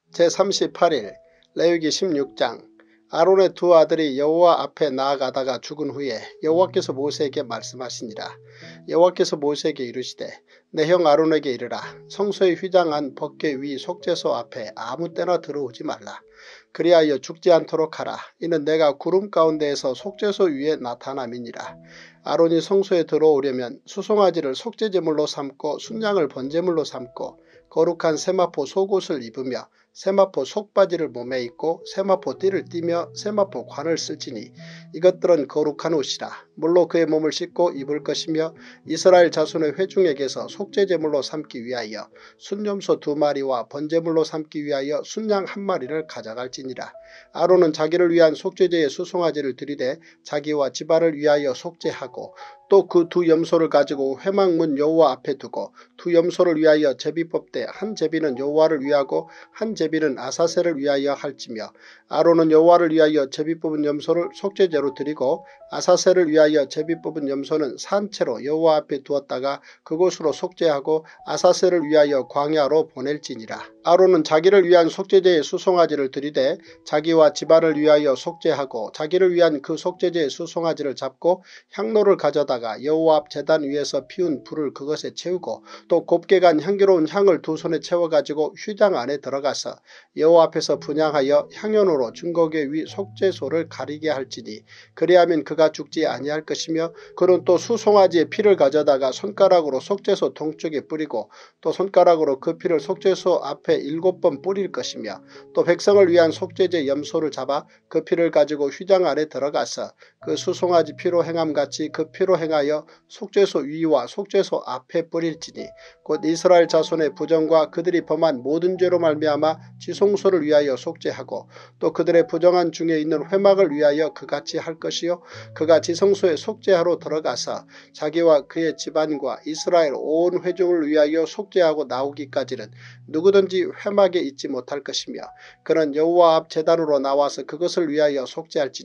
제삼십팔 일 레위기 십육 장. 아론의 두 아들이 여호와 앞에 나아가다가 죽은 후에 여호와께서 모세에게 말씀하시니라. 여호와께서 모세에게 이르시되 내 형 아론에게 이르라. 성소의 휘장한 법궤 위 속죄소 앞에 아무 때나 들어오지 말라. 그리하여 죽지 않도록 하라. 이는 내가 구름 가운데에서 속죄소 위에 나타남이니라. 아론이 성소에 들어오려면 수송아지를 속죄제물로 삼고 순양을 번제물로 삼고 거룩한 세마포 속옷을 입으며 세마포 속바지를 몸에 입고 세마포 띠를 띠며 세마포 관을 쓸지니 이것들은 거룩한 옷이라. 물로 그의 몸을 씻고 입을 것이며 이스라엘 자손의 회중에게서 속죄제물로 삼기 위하여 순염소 두 마리와 번제물로 삼기 위하여 순양 한 마리를 가져갈지니라. 아론은 자기를 위한 속죄제의 수송아지를 들이되 자기와 집안을 위하여 속죄하고 또 그 두 염소를 가지고 회막문 여호와 앞에 두고 두 염소를 위하여 제비 뽑되 한 제비는 여호와를 위하고 한 제비는 아사셀을 위하여 할지며 아론은 여호와를 위하여 제비 뽑은 염소를 속죄제로 드리고 아사셀을 위하여 제비 뽑은 염소는 산채로 여호와 앞에 두었다가 그곳으로 속죄하고 아사셀을 위하여 광야로 보낼지니라. 아론은 자기를 위한 속죄제의 수송아지를 드리되 자기와 집안을 위하여 속죄하고 자기를 위한 그 속죄제의 수송아지를 잡고 향로를 가져다가 여호와 앞 제단 위에서 피운 불을 그것에 채우고 또 곱게 간 향기로운 향을 두 손에 채워가지고 휘장 안에 들어가서 여호와 앞에서 분향하여 향연으로 증거궤 위 속죄소를 가리게 할지니 그리하면 그가 죽지 아니할 것이며 그는 또 수송아지의 피를 가져다가 손가락으로 속죄소 동쪽에 뿌리고 또 손가락으로 그 피를 속죄소 앞에 일곱 번 뿌릴 것이며 또 백성을 위한 속죄제 염소를 잡아 그 피를 가지고 휘장 안에 들어가서 그 수송아지 피로 행함같이 그 피로 행하여 속죄소 위와 속죄소 앞에 뿌릴지니 곧 이스라엘 자손의 부정과 그들이 범한 모든 죄로 말미암아 지성소를 위하여 속죄하고 또 그들의 부정한 중에 있는 회막을 위하여 그같이 할 것이요 그가 지성소에 속죄하러 들어가서 자기와 그의 집안과 이스라엘 온 회중을 위하여 속죄하고 나오기까지는 누구든지 회막에 있지 못할 것이며 그는 여호와 앞 제단으로 나와서 그것을 위하여 속죄할지니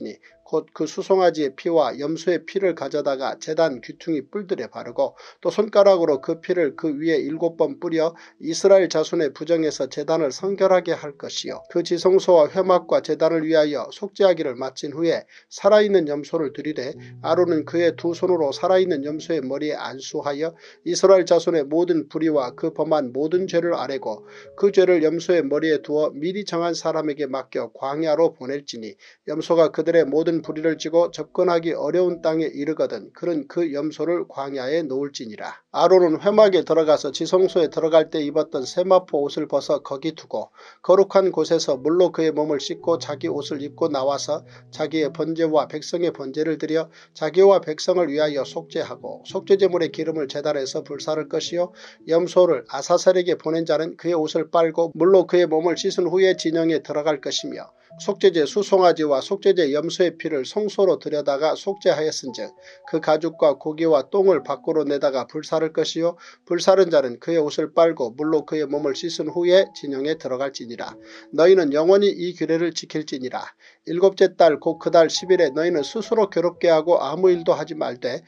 곧 그 수송아지의 피와 염소의 피를 가져다가 제단 귀퉁이 뿔들에 바르고 또 손가락으로 그 피를 그 위에 일곱 번 뿌려 이스라엘 자손의 부정에서 제단을 성결하게 할 것이요. 그 지성소와 회막과 제단을 위하여 속죄하기를 마친 후에 살아있는 염소를 드리되 아론은 그의 두 손으로 살아있는 염소의 머리에 안수하여 이스라엘 자손의 모든 불의와 그 범한 모든 죄를 아뢰고 그 죄를 염소의 머리에 두어 미리 정한 사람에게 맡겨 광야로 보낼지니 염소가 그들의 모든 불의를 지고 접근하기 어려운 땅에 이르거든 그는 그 염소를 광야에 놓을지니라. 아론은 회막에 들어가서 지성소에 들어갈 때 입었던 세마포 옷을 벗어 거기 두고 거룩한 곳에서 물로 그의 몸을 씻고 자기 옷을 입고 나와서 자기의 번제와 백성의 번제를 드려 자기와 백성을 위하여 속죄하고 속죄제물의 기름을 제단에서 불사를 것이요 염소를 아사셀에게 보낸 자는 그의 옷을 빨고 물로 그의 몸을 씻은 후에 진영에 들어갈 것이며 속죄제 수송아지와 속죄제 염소의 피를 성소로 들여다가 속죄하였은즉 그 가죽과 고기와 똥을 밖으로 내다가 불사를 것이요 불사른 자는 그의 옷을 빨고 물로 그의 몸을 씻은 후에 진영에 들어갈지니라. 너희는 영원히 이 규례를 지킬지니라. 일곱째 달 곧 그 달 십 일에 너희는 스스로 괴롭게 하고 아무 일도 하지 말되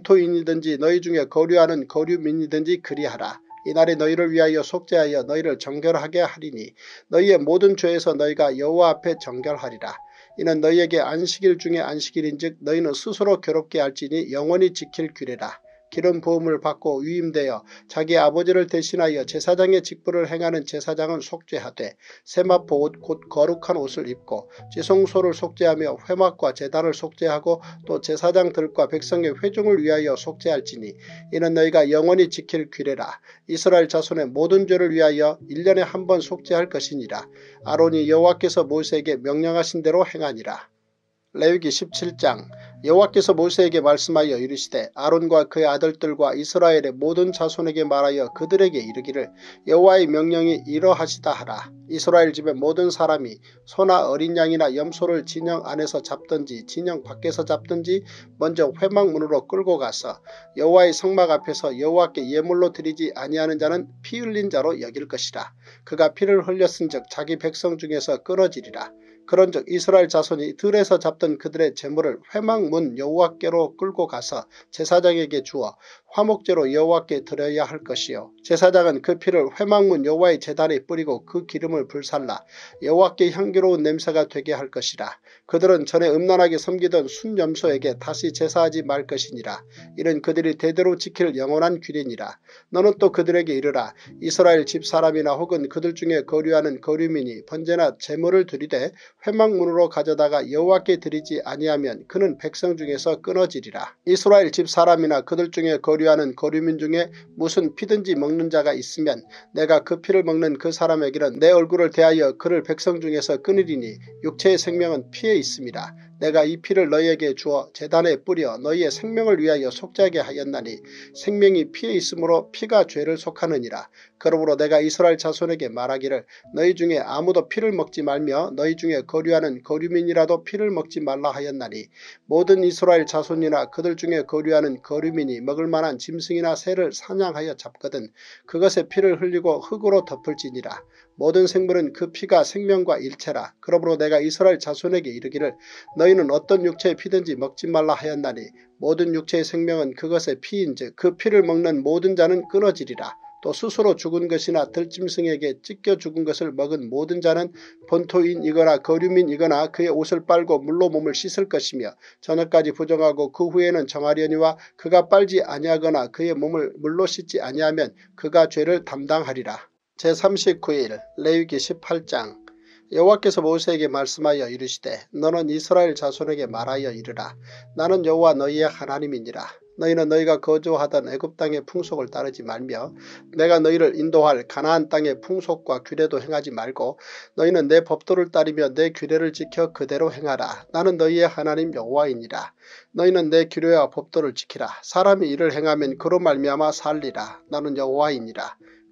본토인이든지 너희 중에 거류하는 거류민이든지 그리하라. 이날에 너희를 위하여 속죄하여 너희를 정결하게 하리니 너희의 모든 죄에서 너희가 여호와 앞에 정결하리라. 이는 너희에게 안식일 중에 안식일인즉 너희는 스스로 괴롭게 할지니 영원히 지킬 규례라. 기름 부음을 받고 위임되어 자기 아버지를 대신하여 제사장의 직분을 행하는 제사장은 속죄하되 세마포 옷 곧 거룩한 옷을 입고 지성소를 속죄하며 회막과 제단을 속죄하고 또 제사장들과 백성의 회중을 위하여 속죄할지니 이는 너희가 영원히 지킬 규례라. 이스라엘 자손의 모든 죄를 위하여 일 년에 한 번 속죄할 것이니라. 아론이 여호와께서 모세에게 명령하신 대로 행하니라. 레위기 십칠 장. 여호와께서 모세에게 말씀하여 이르시되 아론과 그의 아들들과 이스라엘의 모든 자손에게 말하여 그들에게 이르기를 여호와의 명령이 이러하시다 하라. 이스라엘 집의 모든 사람이 소나 어린 양이나 염소를 진영 안에서 잡든지 진영 밖에서 잡든지 먼저 회막문으로 끌고 가서 여호와의 성막 앞에서 여호와께 예물로 드리지 아니하는 자는 피 흘린 자로 여길 것이라. 그가 피를 흘렸은즉 자기 백성 중에서 끊어지리라. 그런즉 이스라엘 자손이 들에서 잡던 그들의 제물을 회막문 여호와께로 끌고 가서 제사장에게 주어 화목제로 여호와께 드려야 할 것이요 제사장은 그 피를 회막문 여호와의 제단에 뿌리고 그 기름을 불살라 여호와께 향기로운 냄새가 되게 할 것이라. 그들은 전에 음란하게 섬기던 순염소에게 다시 제사하지 말 것이니라. 이는 그들이 대대로 지킬 영원한 규례니라. 너는 또 그들에게 이르라. 이스라엘 집 사람이나 혹은 그들 중에 거류하는 거류민이 번제나 제물을 드리되 회막문으로 가져다가 여호와께 드리지 아니하면 그는 백성 중에서 끊어지리라. 이스라엘 집 사람이나 그들 중에 거류하는 거류민 중에 무슨 피든지 먹는 자가 있으면 내가 그 피를 먹는 그 사람에게는 내 얼굴을 대하여 그를 백성 중에서 끊으리니 육체의 생명은 피에 있음이라. 내가 이 피를 너희에게 주어 제단에 뿌려 너희의 생명을 위하여 속죄하게 하였나니 생명이 피에 있으므로 피가 죄를 속하느니라. 그러므로 내가 이스라엘 자손에게 말하기를 너희 중에 아무도 피를 먹지 말며 너희 중에 거류하는 거류민이라도 피를 먹지 말라 하였나니 모든 이스라엘 자손이나 그들 중에 거류하는 거류민이 먹을 만한 짐승이나 새를 사냥하여 잡거든 그것의 피를 흘리고 흙으로 덮을지니라. 모든 생물은 그 피가 생명과 일체라. 그러므로 내가 이스라엘 자손에게 이르기를 너희는 어떤 육체의 피든지 먹지 말라 하였나니 모든 육체의 생명은 그것의 피인즉 그 피를 먹는 모든 자는 끊어지리라. 또 스스로 죽은 것이나 들짐승에게 찢겨 죽은 것을 먹은 모든 자는 본토인이거나 거류민이거나 그의 옷을 빨고 물로 몸을 씻을 것이며 저녁까지 부정하고 그 후에는 정하려니와 그가 빨지 아니하거나 그의 몸을 물로 씻지 아니하면 그가 죄를 담당하리라. 제삼십구 일 레위기 십팔 장. 여호와께서 모세에게 말씀하여 이르시되 너는 이스라엘 자손에게 말하여 이르라. 나는 여호와 너희의 하나님이니라. 너희는 너희가 거주하던 애굽 땅의 풍속을 따르지 말며 내가 너희를 인도할 가나안 땅의 풍속과 규례도 행하지 말고 너희는 내 법도를 따르며 내 규례를 지켜 그대로 행하라. 나는 너희의 하나님 여호와이니라. 너희는 내 규례와 법도를 지키라. 사람이 이를 행하면 그로 말미암아 살리라. 나는 여호와이니라.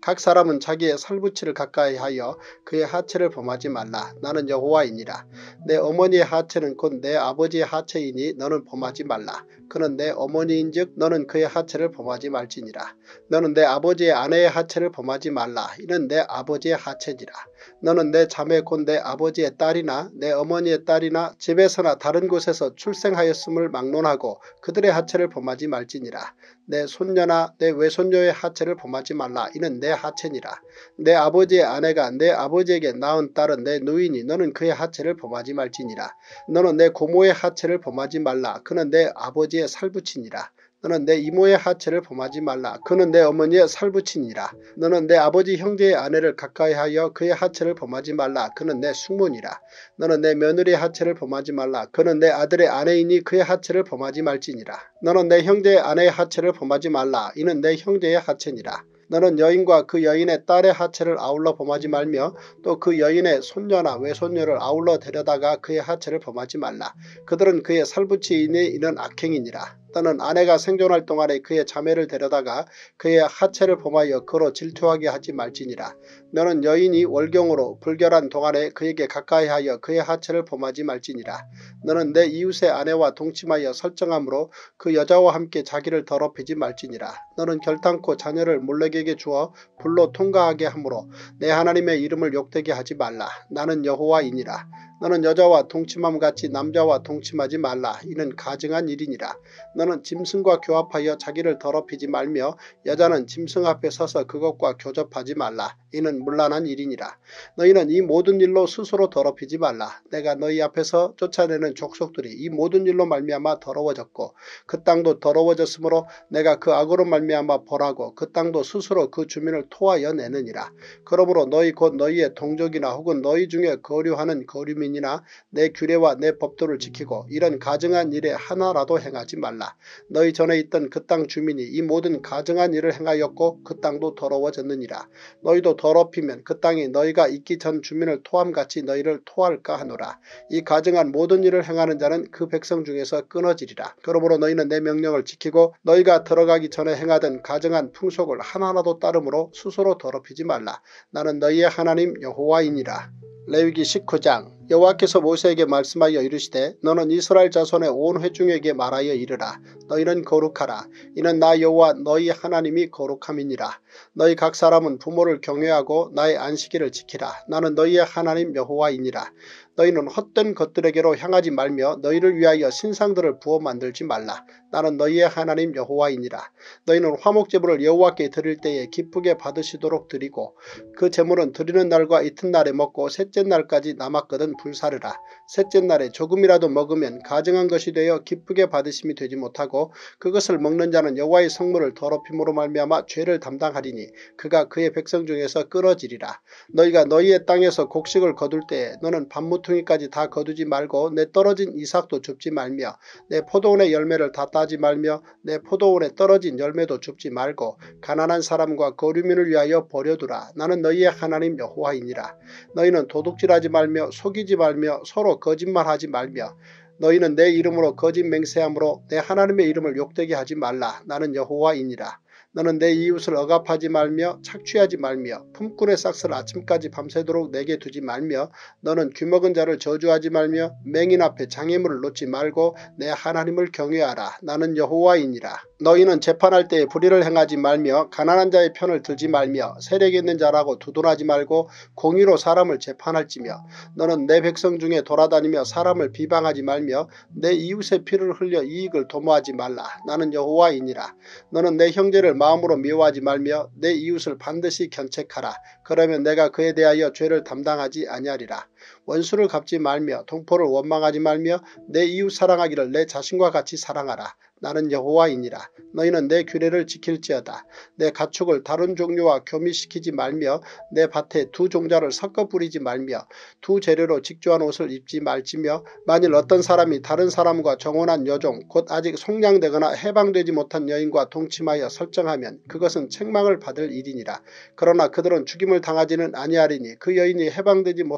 각 사람은 자기의 살부치를 가까이 하여 그의 하체를 범하지 말라. 나는 여호와이니라. 내 어머니의 하체는 곧 내 아버지의 하체이니 너는 범하지 말라. 그는 내 어머니인즉 너는 그의 하체를 범하지 말지니라. 너는 내 아버지의 아내의 하체를 범하지 말라. 이는 내 아버지의 하체니라. 너는 내 자매 곧 내 아버지의 딸이나 내 어머니의 딸이나 집에서나 다른 곳에서 출생하였음을 막론하고 그들의 하체를 범하지 말지니라. 내 손녀나 내 외손녀의 하체를 범하지 말라. 이는 내 하체니라. 내 아버지의 아내가 내 아버지에게 낳은 딸은 내 누이니 너는 그의 하체를 범하지 말지니라. 너는 내 고모의 하체를 범하지 말라. 그는 내 아버지의 살부치니라. 너는 내 이모의 하체를 범하지 말라. 그는 내 어머니의 살부치니라. 너는 내 아버지 형제의 아내를 가까이하여 그의 하체를 범하지 말라. 그는 내 숙모니라. 너는 내 며느리의 하체를 범하지 말라. 그는 내 아들의 아내이니 그의 하체를 범하지 말지니라. 너는 내 형제의 아내의 하체를 범하지 말라. 이는 내 형제의 하체니라. 너는 여인과 그 여인의 딸의 하체를 아울러 범하지 말며 또 그 여인의 손녀나 외손녀를 아울러 데려다가 그의 하체를 범하지 말라. 그들은 그의 살부치이니 이는 악행이니라. 너는 아내가 생존할 동안에 그의 자매를 데려다가 그의 하체를 범하여 그로 질투하게 하지 말지니라. 너는 여인이 월경으로 불결한 동안에 그에게 가까이하여 그의 하체를 범하지 말지니라. 너는 내 이웃의 아내와 동침하여 설정함으로 그 여자와 함께 자기를 더럽히지 말지니라. 너는 결단코 자녀를 몰렉에게 주어 불로 통과하게 하므로 내 하나님의 이름을 욕되게 하지 말라. 나는 여호와이니라. 너는 여자와 동침함 같이 남자와 동침하지 말라. 이는 가증한 일이니라. 너는 짐승과 교합하여 자기를 더럽히지 말며 여자는 짐승 앞에 서서 그것과 교접하지 말라. 이는 문란한 일이니라. 너희는 이 모든 일로 스스로 더럽히지 말라. 내가 너희 앞에서 쫓아내는 족속들이 이 모든 일로 말미암아 더러워졌고 그 땅도 더러워졌으므로 내가 그 악으로 말미암아 벌하고 그 땅도 스스로 그 주민을 토하여 내느니라. 그러므로 너희 곧 너희의 동족이나 혹은 너희 중에 거류하는 거류민이나 내 규례와 내 법도를 지키고 이런 가증한 일에 하나라도 행하지 말라. 너희 전에 있던 그 땅 주민이 이 모든 가증한 일을 행하였고 그 땅도 더러워졌느니라. 너희도 더럽히면 그 땅이 너희가 있기 전 주민을 토함같이 너희를 토할까 하노라. 이 가증한 모든 일을 행하는 자는 그 백성 중에서 끊어지리라. 그러므로 너희는 내 명령을 지키고 너희가 들어가기 전에 행하던 가증한 풍속을 하나라도 따름으로 스스로 더럽히지 말라. 나는 너희의 하나님 여호와이니라. 레위기 십구 장. 여호와께서 모세에게 말씀하여 이르시되 너는 이스라엘 자손의 온 회중에게 말하여 이르라. 너희는 거룩하라. 이는 나 여호와 너희 하나님이 거룩함이니라. 너희 각 사람은 부모를 경외하고 나의 안식일을 지키라. 나는 너희의 하나님 여호와이니라. 너희는 헛된 것들에게로 향하지 말며 너희를 위하여 신상들을 부어 만들지 말라. 나는 너희의 하나님 여호와이니라. 너희는 화목제물을 여호와께 드릴 때에 기쁘게 받으시도록 드리고 그 제물은 드리는 날과 이튿날에 먹고 셋째 날까지 남았거든 불사르라. 셋째 날에 조금이라도 먹으면 가증한 것이 되어 기쁘게 받으심이 되지 못하고 그것을 먹는 자는 여호와의 성물을 더럽힘으로 말미암아 죄를 담당하리니 그가 그의 백성 중에서 끊어지리라. 너희가 너희의 땅에서 곡식을 거둘 때에 너는 밤무퉁이까지 다 거두지 말고 내 떨어진 이삭도 줍지 말며 내 포도원의 열매를 다 따지 말며 내 포도원에 떨어진 열매도 줍지 말고 가난한 사람과 거류민을 위하여 버려두라. 나는 너희의 하나님 여호와이니라. 너희는 도둑질하지 말며 속이지 말며 서로 거짓말하지 말며 너희는 내 이름으로 거짓 맹세함으로 내 하나님의 이름을 욕되게 하지 말라. 나는 여호와이니라. 너는 내 이웃을 억압하지 말며 착취하지 말며 품꾼의 싹을 아침까지 밤새도록 내게 두지 말며 너는 귀먹은 자를 저주하지 말며 맹인 앞에 장애물을 놓지 말고 내 하나님을 경외하라. 나는 여호와이니라. 너희는 재판할 때에 불의를 행하지 말며 가난한 자의 편을 들지 말며 세력 있는 자라고 두둔하지 말고 공의로 사람을 재판할지며 너는 내 백성 중에 돌아다니며 사람을 비방하지 말며 내 이웃의 피를 흘려 이익을 도모하지 말라. 나는 여호와이니라. 너는 내 형제를 마음으로 미워하지 말며 내 이웃을 반드시 견책하라. 그러면 내가 그에 대하여 죄를 담당하지 아니하리라. 원수를 갚지 말며 동포를 원망하지 말며 내 이웃 사랑하기를 내 자신과 같이 사랑하라. 나는 여호와이니라. 너희는 내 규례를 지킬지어다. 내 가축을 다른 종류와 교미시키지 말며 내 밭에 두 종자를 섞어 뿌리지 말며 두 재료로 직조한 옷을 입지 말지며 만일 어떤 사람이 다른 사람과 정혼한 여종 곧 아직 속량되거나 해방되지 못한 여인과 동침하여 설정하면 그것은 책망을 받을 일이니라. 그러나 그들은 죽임을 당하지는 아니하리니 그 여인이 해방되지 못하였기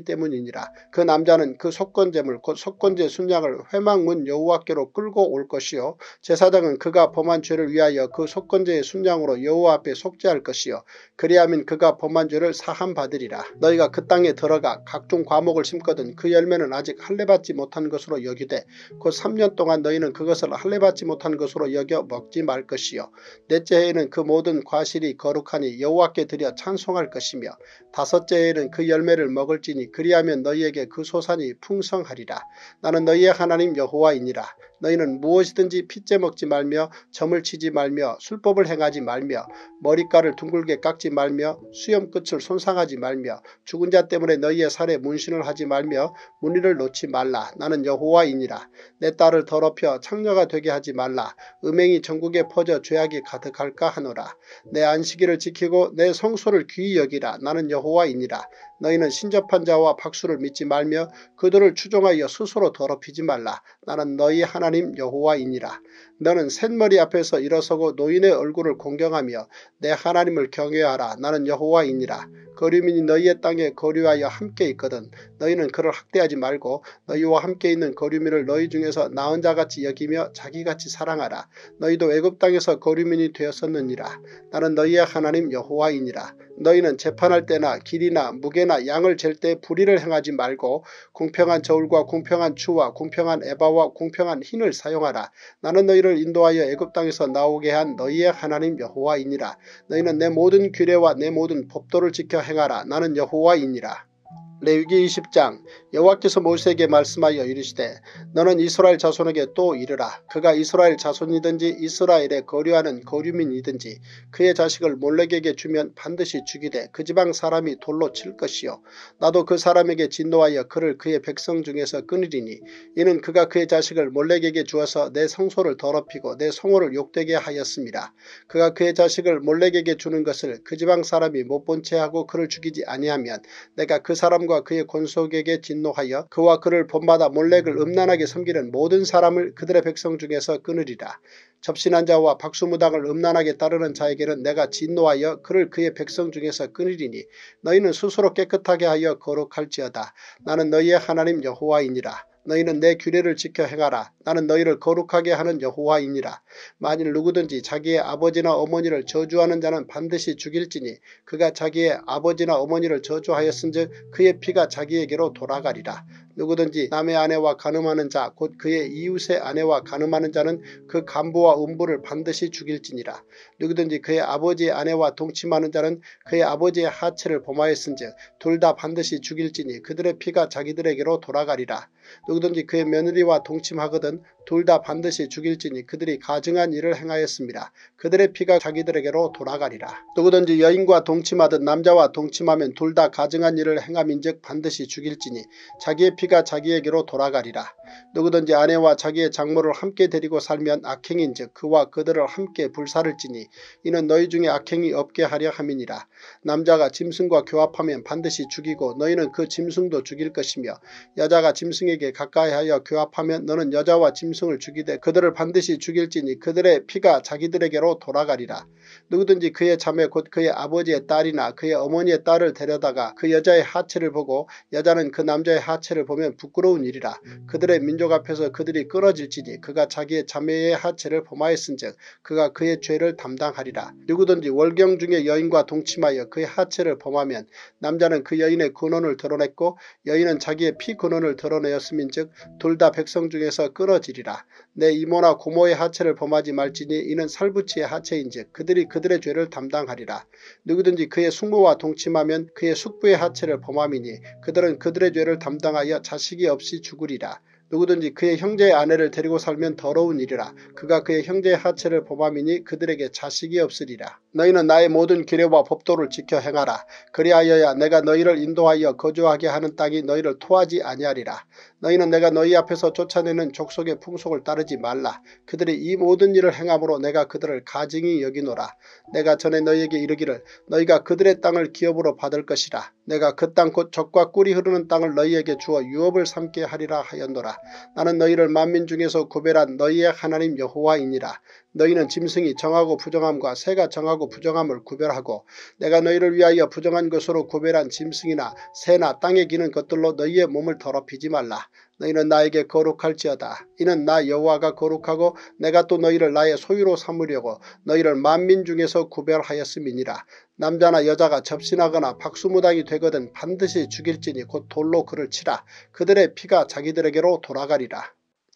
때문이니라. 그 남자는 그 속건제물 곧 속건제 순양을 회막문 여호와께로 끌고 올 것이요 제사장은 그가 범한 죄를 위하여 그 속건제의 순양으로 여호와 앞에 속죄할 것이요 그리하면 그가 범한 죄를 사함받으리라. 너희가 그 땅에 들어가 각종 과목을 심거든 그 열매는 아직 할례받지 못한 것으로 여기되 곧 삼 년 동안 너희는 그것을 할례받지 못한 것으로 여겨 먹지 말 것이요 넷째 해에는 그 모든 과실이 거룩하니 여호와께 드려 찬송할 것이며 다섯째 해에는 그 열매를 먹을지니 그리하면 너희에게 그 소산이 풍성하리라. 나는 너희의 하나님 여호와이니라. 너희는 무엇이든지 핏째 먹지 말며 점을 치지 말며 술법을 행하지 말며 머리카락을 둥글게 깎지 말며 수염 끝을 손상하지 말며 죽은 자 때문에 너희의 살에 문신을 하지 말며 무늬를 놓지 말라. 나는 여호와이니라. 내 딸을 더럽혀 창녀가 되게 하지 말라. 음행이 전국에 퍼져 죄악이 가득할까 하노라. 내 안식일을 지키고 내 성소를 귀히 여기라. 나는 여호와이니라. 너희는 신접한 자와 박수를 믿지 말며 그들을 추종하여 스스로 더럽히지 말라. 나는 너희 하나님 여호와이니라. 너는 셋머리 앞에서 일어서고 노인의 얼굴을 공경하며 내 하나님을 경외하라. 나는 여호와이니라. 거류민이 너희의 땅에 거류하여 함께 있거든 너희는 그를 학대하지 말고 너희와 함께 있는 거류민을 너희 중에서 나은 자같이 여기며 자기같이 사랑하라. 너희도 애굽 땅에서 거류민이 되었었느니라. 나는 너희의 하나님 여호와이니라. 너희는 재판할 때나 길이나 무게나 양을 잴 때 불의를 행하지 말고 공평한 저울과 공평한 추와 공평한 에바와 공평한 흰을 사용하라. 나는 너희를 인도하여 애굽 땅에서 나오게 한 너희의 하나님 여호와이니라. 너희는 내 모든 규례와 내 모든 법도를 지켜 행하라. 나는 여호와이니라. 레위기 이십 장 여호와께서 모세에게 말씀하여 이르시되 너는 이스라엘 자손에게 또 이르라. 그가 이스라엘 자손이든지 이스라엘에 거류하는 거류민이든지 그의 자식을 몰렉에게 주면 반드시 죽이되 그 지방 사람이 돌로 칠 것이요 나도 그 사람에게 진노하여 그를 그의 백성 중에서 끊으리니 이는 그가 그의 자식을 몰렉에게 주어서 내 성소를 더럽히고 내 성호를 욕되게 하였습니다. 그가 그의 자식을 몰렉에게 주는 것을 그 지방 사람이 못 본 채 하고 그를 죽이지 아니하면 내가 그 사람 과 그의 권속에게 진노하여 그와 그를 본받아 몰렉을 음란하게 섬기는 모든 사람을 그들의 백성 중에서 끊으리라. 접신한 자와 박수무당을 음란하게 따르는 자에게는 내가 진노하여 그를 그의 백성 중에서 끊으리니 너희는 스스로 깨끗하게 하여 거룩할지어다. 나는 너희의 하나님 여호와이니라. 너희는 내 규례를 지켜 행하라. 나는 너희를 거룩하게 하는 여호와이니라. 만일 누구든지 자기의 아버지나 어머니를 저주하는 자는 반드시 죽일지니 그가 자기의 아버지나 어머니를 저주하였은즉 그의 피가 자기에게로 돌아가리라. 누구든지 남의 아내와 간음하는 자 곧 그의 이웃의 아내와 간음하는 자는 그 간부와 음부를 반드시 죽일지니라. 누구든지 그의 아버지의 아내와 동침하는 자는 그의 아버지의 하체를 범하였은즉 둘 다 반드시 죽일지니 그들의 피가 자기들에게로 돌아가리라. 누구든지 그의 며느리와 동침하거든 둘 다 반드시 죽일지니 그들이 가증한 일을 행하였습니다. 그들의 피가 자기들에게로 돌아가리라. 누구든지 여인과 동침하든 남자와 동침하면 둘 다 가증한 일을 행함인즉 반드시 죽일지니 자기의 피가 자기에게로 돌아가리라. 누구든지 아내와 자기의 장모를 함께 데리고 살면 악행인즉 그와 그들을 함께 불사를지니 이는 너희 중에 악행이 없게 하려 함이니라. 남자가 짐승과 교합하면 반드시 죽이고 너희는 그 짐승도 죽일 것이며 여자가 짐승에게 가까이하여 교합하면 너는 여자와 짐승을 죽이되 그들을 반드시 죽일지니 그들의 피가 자기들에게로 돌아가리라. 누구든지 그의 자매 곧 그의 아버지의 딸이나 그의 어머니의 딸을 데려다가 그 여자의 하체를 보고 여자는 그 남자의 하체를 보면 부끄러운 일이라. 그들의 민족 앞에서 그들이 끊어질지니 그가 자기의 자매의 하체를 범하였은즉 그가 그의 죄를 담당하리라. 누구든지 월경 중에 여인과 동침하여 그의 하체를 범하면 남자는 그 여인의 근원을 드러냈고 여인은 자기의 피 근원을 드러내었음인즉 둘 다 백성 중에서 끊어지리라. 내 이모나 고모의 하체를 범하지 말지니 이는 살부치의 하체인즉 그들이 그들의 죄를 담당하리라. 누구든지 그의 숙모와 동침하면 그의 숙부의 하체를 범함이니 그들은 그들의 죄를 담당하여 자식이 없이 죽으리라. 누구든지 그의 형제의 아내를 데리고 살면 더러운 일이라. 그가 그의 형제의 하체를 범함이니 그들에게 자식이 없으리라. 너희는 나의 모든 규례와 법도를 지켜 행하라. 그리하여야 내가 너희를 인도하여 거주하게 하는 땅이 너희를 토하지 아니하리라. 너희는 내가 너희 앞에서 쫓아내는 족속의 풍속을 따르지 말라. 그들이 이 모든 일을 행함으로 내가 그들을 가증히 여기노라. 내가 전에 너희에게 이르기를 너희가 그들의 땅을 기업으로 받을 것이라. 내가 그 땅 곧 젖과 꿀이 흐르는 땅을 너희에게 주어 유업을 삼게 하리라 하였노라. 나는 너희를 만민 중에서 구별한 너희의 하나님 여호와이니라. 너희는 짐승이 정하고 부정함과 새가 정하고 부정함을 구별하고 내가 너희를 위하여 부정한 것으로 구별한 짐승이나 새나 땅에 기는 것들로 너희의 몸을 더럽히지 말라. 너희는 나에게 거룩할지어다. 이는 나 여호와가 거룩하고 내가 또 너희를 나의 소유로 삼으려고 너희를 만민 중에서 구별하였음이니라. 남자나 여자가 접신하거나 박수무당이 되거든 반드시 죽일지니 곧 돌로 그를 치라. 그들의 피가 자기들에게로 돌아가리라.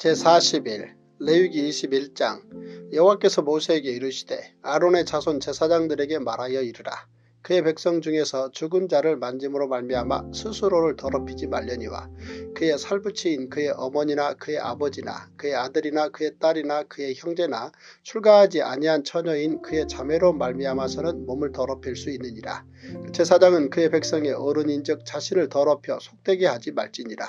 제사십 일 레위기 이십일 장. 여호와께서 모세에게 이르시되 아론의 자손 제사장들에게 말하여 이르라. 그의 백성 중에서 죽은 자를 만짐으로 말미암아 스스로를 더럽히지 말려니와 그의 살부치인 그의 어머니나 그의 아버지나 그의 아들이나 그의 딸이나 그의 형제나 출가하지 아니한 처녀인 그의 자매로 말미암아서는 몸을 더럽힐 수 있느니라. 제사장은 그의 백성의 어른인즉 자신을 더럽혀 속되게 하지 말지니라.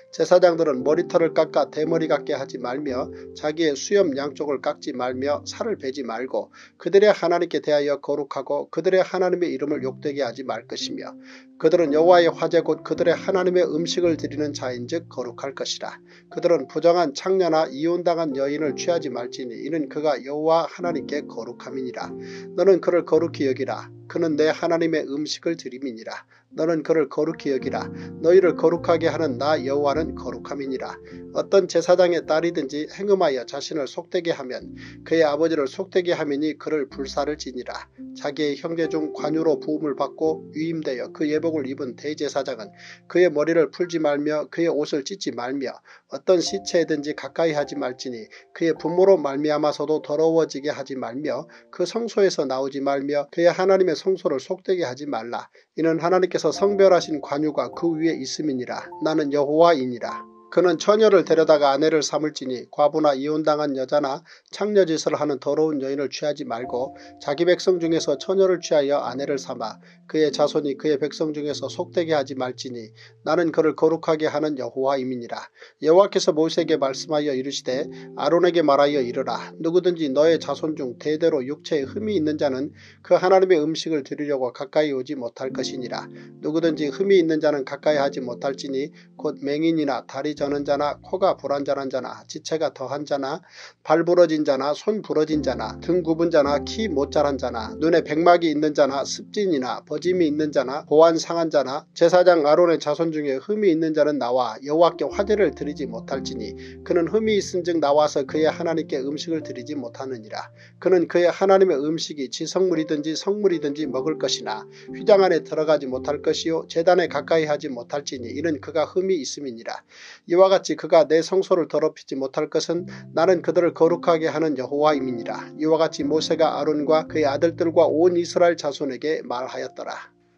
제사장들은 머리털을 깎아 대머리 같게 하지 말며 자기의 수염 양쪽을 깎지 말며 살을 베지 말고 그들의 하나님께 대하여 거룩하고 그들의 하나님의 이름을 욕되게 하지 말 것이며 그들은 여호와의 화제 곧 그들의 하나님의 음식을 드리는 자인즉 거룩할 것이라. 그들은 부정한 창녀나 이혼당한 여인을 취하지 말지니 이는 그가 여호와 하나님께 거룩함이니라. 너는 그를 거룩히 여기라. 그는 내 하나님의 음식을 드림이니라. 너는 그를 거룩히 여기라. 너희를 거룩하게 하는 나 여호와는 거룩함이니라. 어떤 제사장의 딸이든지 행음하여 자신을 속되게 하면 그의 아버지를 속되게 하미니 그를 불사를 지니라. 자기의 형제 중 관유로 부음을 받고 위임되어 그 예복을 입은 대제사장은 그의 머리를 풀지 말며 그의 옷을 찢지 말며 어떤 시체에든지 가까이 하지 말지니 그의 부모로 말미암아서도 더러워지게 하지 말며 그 성소에서 나오지 말며 그의 하나님의 성소를 속되게 하지 말라. 이는 하나님께서 성별하신 관유가 그 위에 있음이니라. 나는 여호와이니라. 그는 처녀를 데려다가 아내를 삼을지니 과부나 이혼당한 여자나 창녀짓을 하는 더러운 여인을 취하지 말고 자기 백성 중에서 처녀를 취하여 아내를 삼아 그의 자손이 그의 백성 중에서 속되게 하지 말지니 나는 그를 거룩하게 하는 여호와임이니라. 여호와께서 모세에게 말씀하여 이르시되 아론에게 말하여 이르라. 누구든지 너의 자손 중 대대로 육체에 흠이 있는 자는 그 하나님의 음식을 드리려고 가까이 오지 못할 것이니라. 누구든지 흠이 있는 자는 가까이 하지 못할지니 곧 맹인이나 다리 저는 자나 코가 불안전한 자나 지체가 더한 자나 발 부러진 자나 손 부러진 자나 등 굽은 자나 키 못 자란 자나 눈에 백막이 있는 자나 습진이나 버짐이 있는 자나 고안 상한 자나 제사장 아론의 자손 중에 흠이 있는 자는 나와 여호와께 화제를 드리지 못할지니 그는 흠이 있은즉 나와서 그의 하나님께 음식을 드리지 못하느니라. 그는 그의 하나님의 음식이 지성물이든지 성물이든지 먹을 것이나 휘장 안에 들어가지 못할 것이요 제단에 가까이 하지 못할지니 이는 그가 흠이 있음이니라. 이와 같이 그가 내 성소를 더럽히지 못할 것은 나는 그들을 거룩하게 하는 여호와임이니라. 이와 같이 모세가 아론과 그의 아들들과 온 이스라엘 자손에게 말하였더라.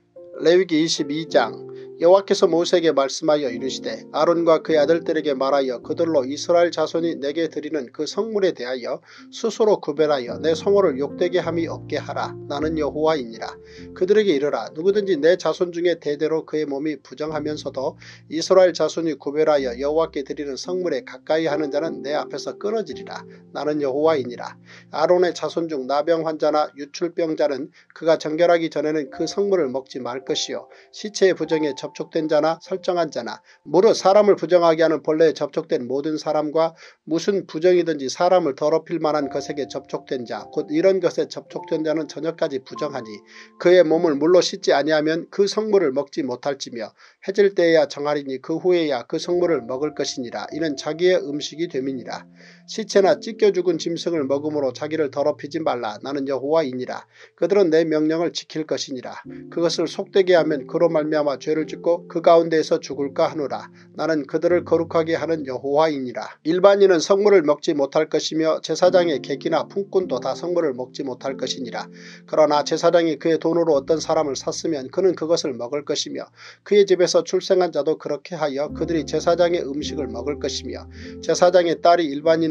레위기 이십이 장. 여호와께서 모세에게 말씀하여 이르시되 아론과 그의 아들들에게 말하여 그들로 이스라엘 자손이 내게 드리는 그 성물에 대하여 스스로 구별하여 내 성호를 욕되게 함이 없게 하라. 나는 여호와이니라. 그들에게 이르라. 누구든지 내 자손 중에 대대로 그의 몸이 부정하면서도 이스라엘 자손이 구별하여 여호와께 드리는 성물에 가까이 하는 자는 내 앞에서 끊어지리라. 나는 여호와이니라. 아론의 자손 중 나병 환자나 유출병자는 그가 정결하기 전에는 그 성물을 먹지 말 것이요 시체의 부정에 접촉된 자나 설정한 자나 무릇 사람을 부정하게 하는 벌레에 접촉된 모든 사람과 무슨 부정이든지 사람을 더럽힐 만한 것에게 접촉된 자 곧 이런 것에 접촉된 자는 저녁까지 부정하니 그의 몸을 물로 씻지 아니하면 그 성물을 먹지 못할지며 해질 때에야 정하리니 그 후에야 그 성물을 먹을 것이니라. 이는 자기의 음식이 됨이니라. 시체나 찢겨 죽은 짐승을 먹음으로 자기를 더럽히지 말라. 나는 여호와이니라. 그들은 내 명령을 지킬 것이니라. 그것을 속되게 하면 그로 말미암아 죄를 짓고 그 가운데에서 죽을까 하노라. 나는 그들을 거룩하게 하는 여호와이니라. 일반인은 성물을 먹지 못할 것이며 제사장의 객이나 품꾼도 다 성물을 먹지 못할 것이니라. 그러나 제사장이 그의 돈으로 어떤 사람을 샀으면 그는 그것을 먹을 것이며 그의 집에서 출생한 자도 그렇게 하여 그들이 제사장의 음식을 먹을 것이며 제사장의 딸이 일반인에게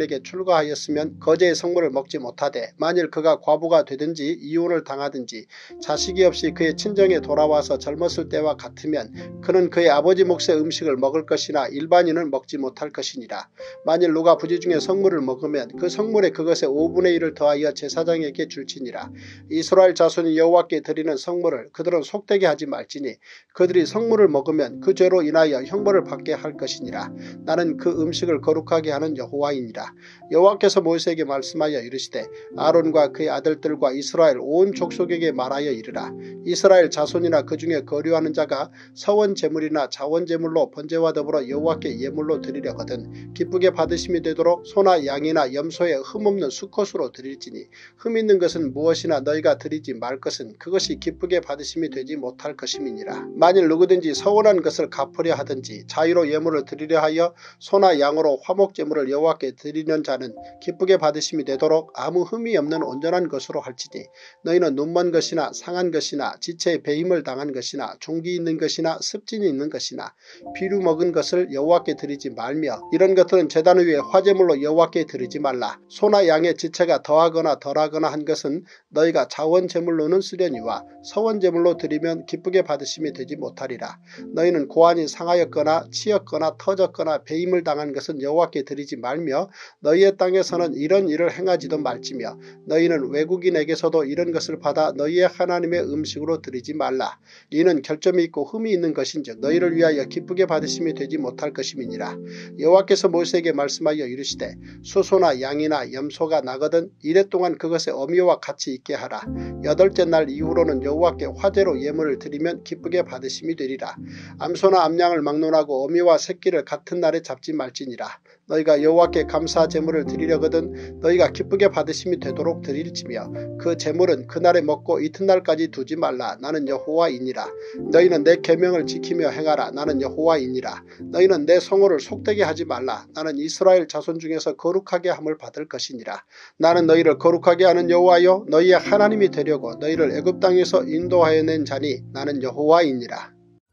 자신에게 출가하였으면 거제의 성물을 먹지 못하되 만일 그가 과부가 되든지 이혼을 당하든지 자식이 없이 그의 친정에 돌아와서 젊었을 때와 같으면 그는 그의 아버지 몫의 음식을 먹을 것이나 일반인은 먹지 못할 것이니라. 만일 누가 부지 중에 성물을 먹으면 그 성물에 그것의 오분의 일을 더하여 제사장에게 줄지니라. 이스라엘 자손이 여호와께 드리는 성물을 그들은 속되게 하지 말지니 그들이 성물을 먹으면 그 죄로 인하여 형벌을 받게 할 것이니라. 나는 그 음식을 거룩하게 하는 여호와이니라. 여호와께서 모세에게 말씀하여 이르시되 아론과 그의 아들들과 이스라엘 온 족속에게 말하여 이르라. 이스라엘 자손이나 그 중에 거류하는 자가 서원 제물이나 자원 제물로 번제와 더불어 여호와께 예물로 드리려거든 기쁘게 받으심이 되도록 소나 양이나 염소에 흠없는 수컷으로 드릴지니 흠 있는 것은 무엇이나 너희가 드리지 말 것은 그것이 기쁘게 받으심이 되지 못할 것임이니라. 만일 누구든지 서원한 것을 갚으려 하든지 자유로 예물을 드리려 하여 소나 양으로 화목 제물을 여호와께 드리는 자는 기쁘게 받으심이 되도록 아무 흠이 없는 온전한 것으로 할지니 너희는 눈먼 것이나 상한 것이나 지체에 배임을 당한 것이나 종기 있는 것이나 습진이 있는 것이나 비루 먹은 것을 여호와께 드리지 말며 이런 것들은 제단 위에 화제물로 여호와께 드리지 말라. 소나 양의 지체가 더하거나 덜하거나 한 것은 너희가 자원 제물로는 쓰려니와 서원 제물로 드리면 기쁘게 받으심이 되지 못하리라. 너희는 고환이 상하였거나 치였거나 터졌거나 배임을 당한 것은 여호와께 드리지 말며 너희의 땅에서는 이런 일을 행하지도 말지며 너희는 외국인에게서도 이런 것을 받아 너희의 하나님의 음식으로 드리지 말라. 이는 결점이 있고 흠이 있는 것인즉 너희를 위하여 기쁘게 받으심이 되지 못할 것임이니라. 여호와께서 모세에게 말씀하여 이르시되 수소나 양이나 염소가 나거든 이래 동안 그것의 어미와 같이 있게 하라. 여덟째 날 이후로는 여호와께 화제로 예물을 드리면 기쁘게 받으심이 되리라. 암소나 암양을 막론하고 어미와 새끼를 같은 날에 잡지 말지니라. 너희가 여호와께 감사 제물을 드리려거든 너희가 기쁘게 받으심이 되도록 드릴지며 그 제물은 그날에 먹고 이튿날까지 두지 말라. 나는 여호와이니라. 너희는 내 계명을 지키며 행하라. 나는 여호와이니라. 너희는 내 성호를 속되게 하지 말라. 나는 이스라엘 자손 중에서 거룩하게 함을 받을 것이니라. 나는 너희를 거룩하게 하는 여호와여 너희의 하나님이 되려고 너희를 애굽 땅에서 인도하여 낸 자니 나는 여호와이니라.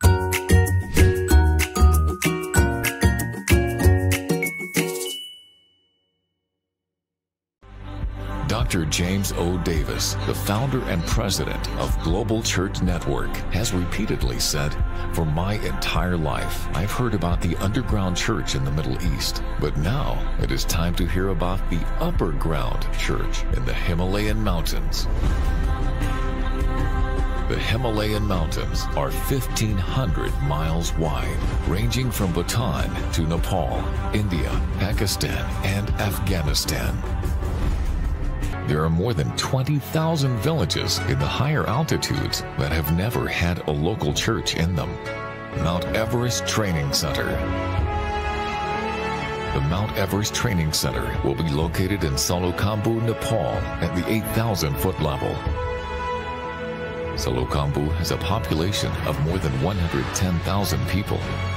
Doctor James O. Davis, the founder and president of Global Church Network, has repeatedly said, "For my entire life, I've heard about the underground church in the Middle East, but now it is time to hear about the upper ground church in the Himalayan mountains." The Himalayan mountains are fifteen hundred miles wide, ranging from Bhutan to Nepal, India, Pakistan, and Afghanistan. There are more than twenty thousand villages in the higher altitudes that have never had a local church in them. Mount Everest Training Center. The Mount Everest Training Center will be located in Salokhambu, Nepal at the eight thousand foot level. Salokhambu has a population of more than one hundred ten thousand people.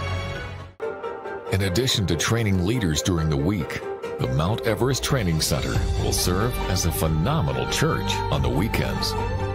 In addition to training leaders during the week, the Mount Everest Training Center will serve as a phenomenal church on the weekends.